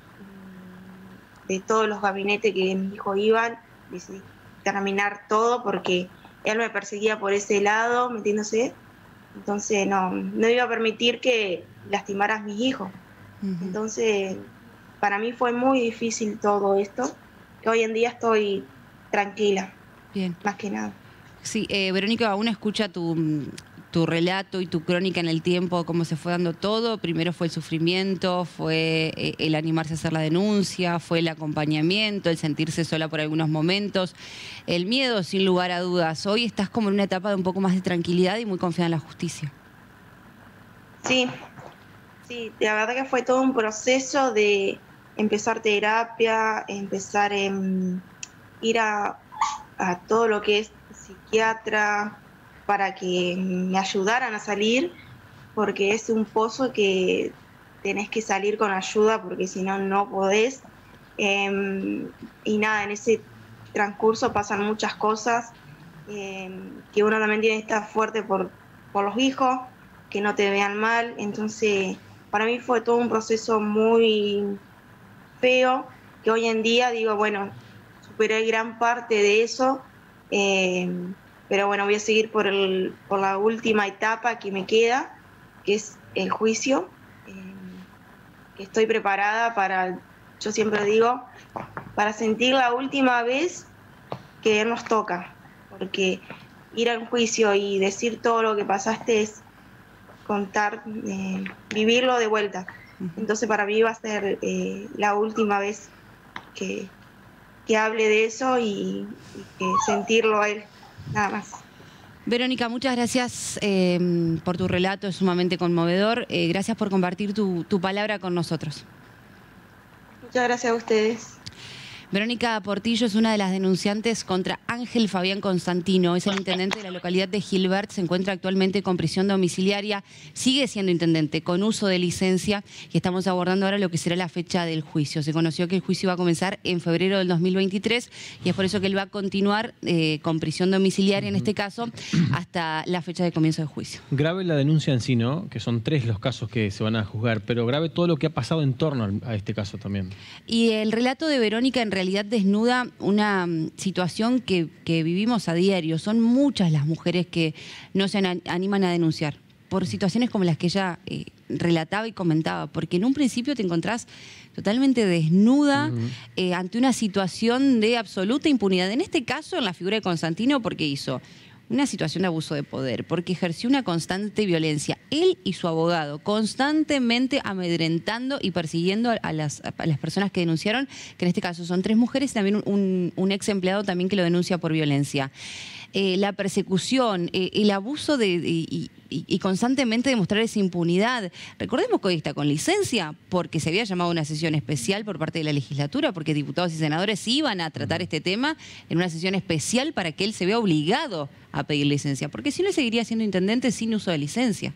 de todos los gabinetes que mis hijos iban, decidí terminar todo porque él me perseguía por ese lado, metiéndose. Entonces no iba a permitir que lastimaras a mis hijos. Entonces, para mí fue muy difícil todo esto, que hoy en día estoy tranquila, bien, más que nada. Sí, Verónica, uno escucha tu relato y tu crónica en el tiempo, cómo se fue dando todo. Primero fue el sufrimiento, fue el animarse a hacer la denuncia, fue el acompañamiento, el sentirse sola por algunos momentos, el miedo, sin lugar a dudas. Hoy estás como en una etapa de un poco más de tranquilidad y muy confiada en la justicia. Sí, la verdad que fue todo un proceso de empezar terapia, empezar ir a todo lo que es psiquiatra para que me ayudaran a salir, porque es un pozo que tenés que salir con ayuda porque si no, no podés. Y nada, en ese transcurso pasan muchas cosas, que uno también tiene que estar fuerte por los hijos, que no te vean mal, entonces para mí fue todo un proceso muy feo, que hoy en día digo, bueno, superé gran parte de eso, pero bueno, voy a seguir por la última etapa que me queda, que es el juicio, que estoy preparada para, yo siempre digo, para sentir la última vez que nos toca, porque ir al juicio y decir todo lo que pasaste es contar, vivirlo de vuelta. Entonces para mí va a ser la última vez que hable de eso y que sentirlo a él, nada más. Verónica, muchas gracias por tu relato, es sumamente conmovedor. Gracias por compartir tu palabra con nosotros. Muchas gracias a ustedes. Verónica Portillo es una de las denunciantes contra Ángel Fabián Constantino. Es el intendente de la localidad de Gilbert. Se encuentra actualmente con prisión domiciliaria. Sigue siendo intendente con uso de licencia y estamos abordando ahora lo que será la fecha del juicio. Se conoció que el juicio va a comenzar en febrero del 2023 y es por eso que él va a continuar con prisión domiciliaria, en este caso, hasta la fecha de comienzo del juicio. Grave la denuncia en sí, ¿no? Que son 3 los casos que se van a juzgar, pero grave todo lo que ha pasado en torno a este caso también. Y el relato de Verónica en realidad desnuda una situación que vivimos a diario. Son muchas las mujeres que no se animan a denunciar por situaciones como las que ella relataba y comentaba, porque en un principio te encontrás totalmente desnuda ante una situación de absoluta impunidad. En este caso, en la figura de Constantino, porque hizo una situación de abuso de poder, porque ejerció una constante violencia. Él y su abogado constantemente amedrentando y persiguiendo a las personas que denunciaron, que en este caso son 3 mujeres y también un ex empleado también que lo denuncia por violencia. La persecución, el abuso y constantemente demostrar esa impunidad. Recordemos que hoy está con licencia porque se había llamado a una sesión especial por parte de la legislatura, porque diputados y senadores iban a tratar este tema en una sesión especial para que él se vea obligado a pedir licencia, porque si no, él seguiría siendo intendente sin uso de licencia.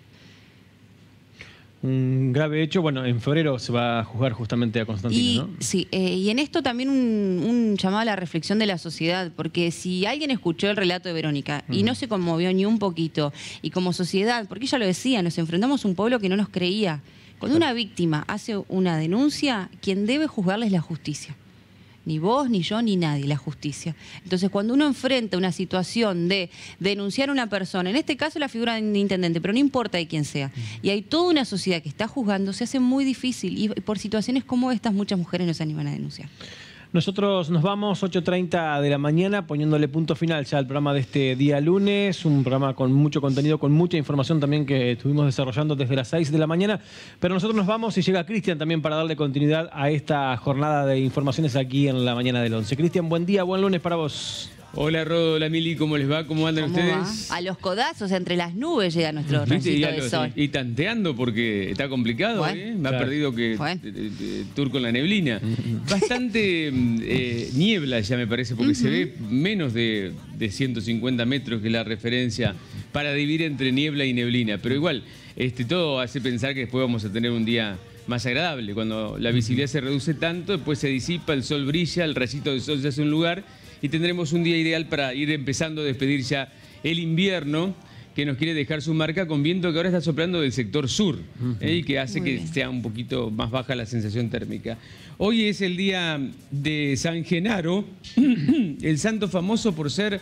Un grave hecho. Bueno, en febrero se va a juzgar justamente a Constantino, ¿no? Sí, y en esto también un llamado a la reflexión de la sociedad, porque si alguien escuchó el relato de Verónica y no se conmovió ni un poquito, y como sociedad, porque ella lo decía, nos enfrentamos a un pueblo que no nos creía, Cuando una víctima hace una denuncia, quien debe juzgarla es la justicia. Ni vos, ni yo, ni nadie, la justicia. Entonces, cuando uno enfrenta una situación de denunciar a una persona, en este caso la figura de un intendente, pero no importa de quién sea, y hay toda una sociedad que está juzgando, se hace muy difícil. Y por situaciones como estas, muchas mujeres no se animan a denunciar. Nosotros nos vamos 8:30 de la mañana poniéndole punto final ya al programa de este día lunes, un programa con mucho contenido, con mucha información también que estuvimos desarrollando desde las 6 de la mañana, pero nosotros nos vamos y llega Cristian también para darle continuidad a esta jornada de informaciones aquí en la mañana del 11. Cristian, buen día, buen lunes para vos. Hola Rodo, hola Mili, ¿cómo les va? ¿Cómo andan ustedes? A los codazos, entre las nubes llega nuestro rayito de sol. Y tanteando porque está complicado, Bueno, Me ha claro. perdido que tour con la neblina. Bastante niebla ya me parece, porque se ve menos de 150 metros que la referencia para dividir entre niebla y neblina. Pero igual, todo hace pensar que después vamos a tener un día más agradable. Cuando la visibilidad se reduce tanto, después se disipa, el sol brilla, el rayito de sol se hace un lugar y tendremos un día ideal para ir empezando a despedir ya el invierno que nos quiere dejar su marca con viento que ahora está soplando del sector sur y que hace que sea un poquito más baja la sensación térmica. Hoy es el día de San Genaro, el santo famoso por ser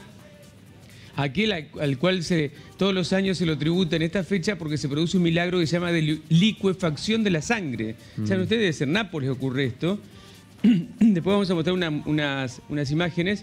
aquel al cual todos los años se lo tributa en esta fecha porque se produce un milagro que se llama de licuefacción de la sangre. Saben ustedes, en Nápoles ocurre esto. Después vamos a mostrar unas imágenes,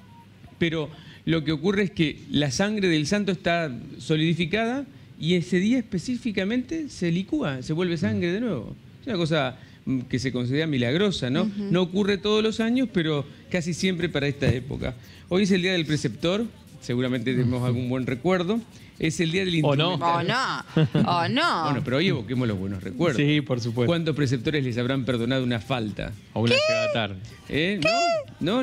pero lo que ocurre es que la sangre del santo está solidificada y ese día específicamente se licúa, se vuelve sangre de nuevo. Es una cosa que se considera milagrosa, ¿no? No ocurre todos los años, pero casi siempre para esta época. Hoy es el día del preceptor, seguramente tenemos algún buen recuerdo. Es el día del instrumento. ¡Oh, no! ¡Oh, no! Bueno, pero hoy evoquemos los buenos recuerdos. Sí, por supuesto. ¿Cuántos preceptores les habrán perdonado una falta? O una llegada tarde. No.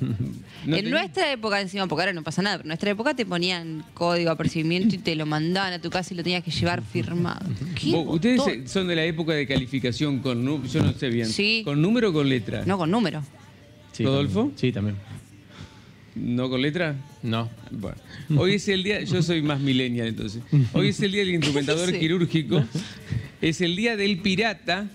En nuestra época, encima, porque ahora no pasa nada, pero en nuestra época te ponían código de apercibimiento y te lo mandaban a tu casa y lo tenías que llevar firmado. ¿Ustedes son de la época de calificación con número? Yo no sé bien. Sí. ¿Con número o con letra? No, con número. Sí, ¿Rodolfo? También. Sí, también. ¿No con letra? No. Bueno, hoy es el día, yo soy más millennial entonces. Hoy es el día del instrumentador quirúrgico. Es el día del pirata.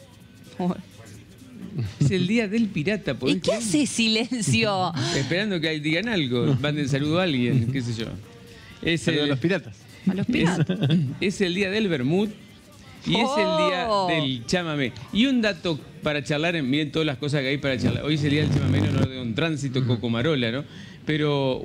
Es el día del pirata. ¿Y qué hace silencio? Esperando que digan algo, manden saludo a alguien, qué sé yo. Saludo a los piratas. A los piratas. Es el día del vermut. Y es el día del chamamé. Y un dato para charlar, miren todas las cosas que hay para charlar. Hoy es el día del chamamé, no de un tránsito cocomarola, ¿no? Pero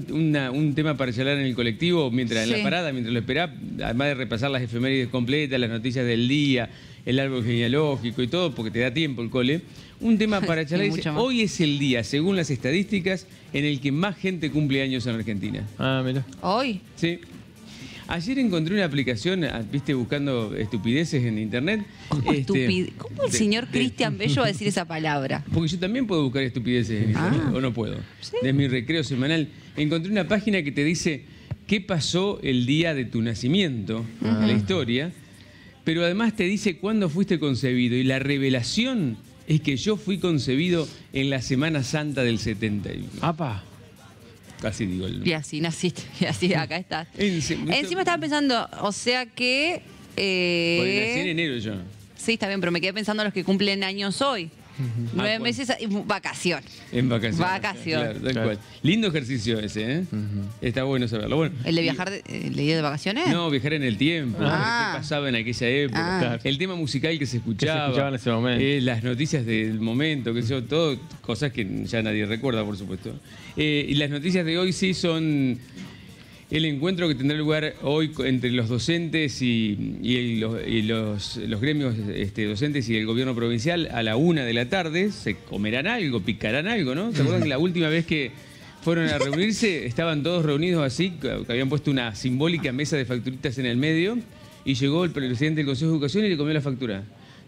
un tema para charlar en el colectivo, mientras en la parada, mientras lo esperás, además de repasar las efemérides completas, las noticias del día, el árbol genealógico y todo, porque te da tiempo el cole. Un tema para charlar dice, hoy es el día, según las estadísticas, en el que más gente cumple años en Argentina. Ah, mira. ¿Hoy? Sí. Ayer encontré una aplicación, viste, buscando estupideces en internet. ¿Cómo el señor Cristian Bello va a decir esa palabra? Porque yo también puedo buscar estupideces en internet, o no puedo. ¿Sí? De mi recreo semanal. Encontré una página que te dice qué pasó el día de tu nacimiento, la historia, pero además te dice cuándo fuiste concebido. Y la revelación es que yo fui concebido en la Semana Santa del 71. ¡Apa! Casi digo el... Y así naciste, y así acá estás. Encima estaba pensando, o sea que... Porque nací en enero yo. Sí, está bien, pero me quedé pensando en los que cumplen años hoy. 9 meses, vacación. En vacación. Vacación. Claro, tal cual. Lindo ejercicio ese, ¿eh? Está bueno saberlo. Bueno, ¿El de viajar, el de vacaciones? No, viajar en el tiempo. ¿Qué pasaba en aquella época? Claro. El tema musical que se escuchaba. en ese momento. Las noticias del momento, que sé yo, todo, cosas que ya nadie recuerda, por supuesto. Y las noticias de hoy sí son el encuentro que tendrá lugar hoy entre los docentes y los gremios docentes y el gobierno provincial a la 1 de la tarde. Se comerán algo, picarán algo, ¿no? ¿Se acuerdan que la última vez que fueron a reunirse estaban todos reunidos así, que habían puesto una simbólica mesa de facturitas en el medio y llegó el presidente del Consejo de Educación y le comió la factura?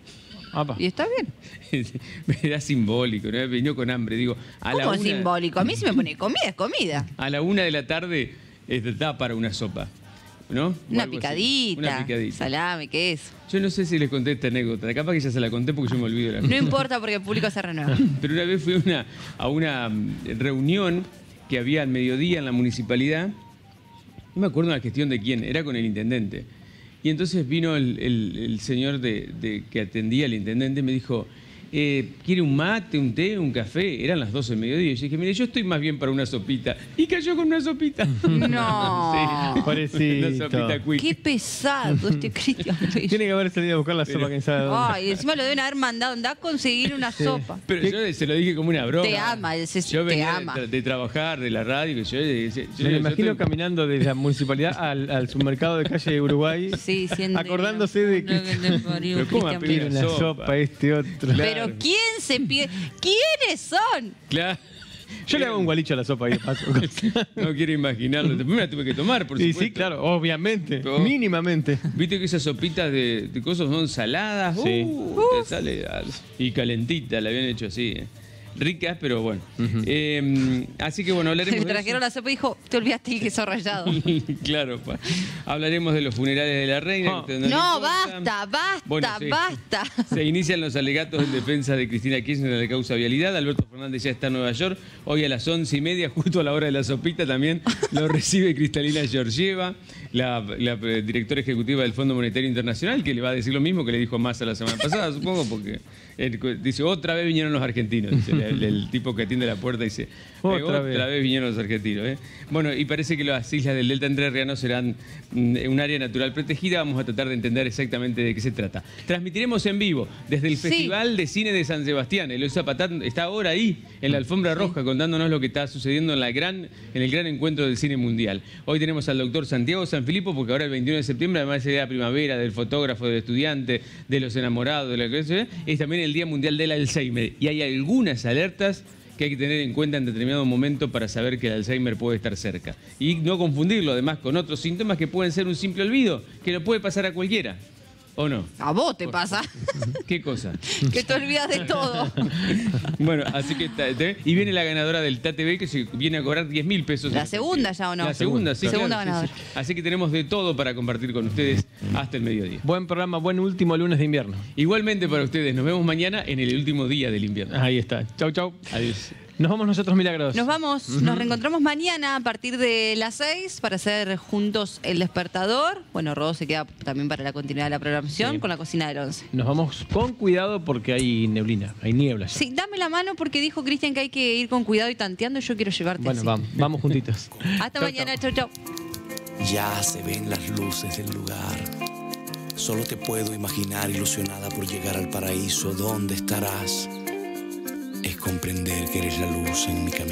Y está bien. Era simbólico, ¿no? Vino con hambre, digo. ¿Cómo simbólico? A mí si me pone comida, es comida. A la 1 de la tarde da para una sopa, ¿no? Una picadita, salame, queso. Yo no sé si les conté esta anécdota, capaz que ya se la conté porque yo me olvido de la No importa porque el público se renueva. Pero una vez fui a una reunión que había al mediodía en la municipalidad, no me acuerdo la gestión de quién, era con el intendente. Y entonces vino el señor que atendía, el intendente, y me dijo, ¿quiere un mate, un té, un café? Eran las 12 del mediodía. Y yo dije, mire, yo estoy más bien para una sopita. Y cayó con una sopita. No. Sí, Pobrecito. una sopita quick. Qué pesado este Cristian Luis. Tiene que haber salido a buscar la sopa, quién sabe dónde. Ay, encima lo deben haber mandado. Anda a conseguir una sopa. Pero yo se lo dije como una broma. Te ama, Yo te venía ama. de trabajar, de la radio, que yo Me lo imagino caminando desde la municipalidad al supermercado de calle Uruguay, Sí, siendo acordándose de que Pero ¿cómo va a pedir una sopa este otro. Pero ¿quién se pide? ¿Quiénes son? Claro. Yo le hago un gualicho a la sopa ahí de paso. No quiero imaginarlo. Primero la tuve que tomar, por supuesto. Sí, claro, obviamente, Pero- mínimamente. Viste que esas sopitas de cosas son saladas. Sí. Te sale y calentita, la habían hecho así. Ricas, pero bueno. Así que bueno, hablaremos Me de trajeron la sopa y dijo, te olvidaste el queso rallado. eso. Claro, hablaremos de los funerales de la reina. que a ustedes no les No, importa. basta, Bueno, sí. basta. Se inician los alegatos en defensa de Cristina Kirchner de la causa vialidad. Alberto Fernández ya está en Nueva York. Hoy a las 11:30, justo a la hora de la sopita, también lo recibe Cristalina Georgieva, la directora ejecutiva del Fondo Monetario Internacional, que le va a decir lo mismo que le dijo Massa la semana pasada, supongo, porque dice, otra vez vinieron los argentinos. Dice el tipo que atiende la puerta dice, otra vez vinieron los argentinos. Bueno, y parece que las islas del Delta Entrerriano serán un área natural protegida. Vamos a tratar de entender exactamente de qué se trata. Transmitiremos en vivo desde el Festival de Cine de San Sebastián. Eloy Zapata está ahora ahí, en la alfombra roja, contándonos lo que está sucediendo en el gran encuentro del cine mundial. Hoy tenemos al doctor Santiago Sanfilippo, porque ahora el 21 de septiembre, además de la primavera, del fotógrafo, del estudiante, de los enamorados, de la que sea, es también el Día Mundial del Alzheimer. Y hay algunas alertas que hay que tener en cuenta en determinado momento para saber que el Alzheimer puede estar cerca. Y no confundirlo además con otros síntomas que pueden ser un simple olvido, que lo puede pasar a cualquiera. ¿O no? A vos te pasa. ¿Qué cosa? Que te olvidas de todo. Bueno, así que y viene la ganadora del TATV que se viene a cobrar 10.000 pesos. ¿La segunda ya o no? La segunda, sí. Segunda claro, ganadora. sí. Así que tenemos de todo para compartir con ustedes hasta el mediodía. Buen programa, buen último lunes de invierno. Igualmente para ustedes, nos vemos mañana en el último día del invierno. Ahí está. Chau, chau. Adiós. Nos vamos nosotros, Milagros. Nos vamos, nos reencontramos mañana a partir de las 6 para hacer juntos El Despertador. Bueno, Rodo se queda también para la continuidad de la programación con la cocina del 11. Nos vamos con cuidado porque hay neblina, hay niebla. Ya. Sí, dame la mano porque dijo Cristian que hay que ir con cuidado y tanteando y yo quiero llevarte Bueno, así. vamos juntitos. Hasta mañana, chau, chau. Ya se ven las luces del lugar. Solo te puedo imaginar ilusionada por llegar al paraíso. ¿Dónde estarás? Es comprender que eres la luz en mi camino.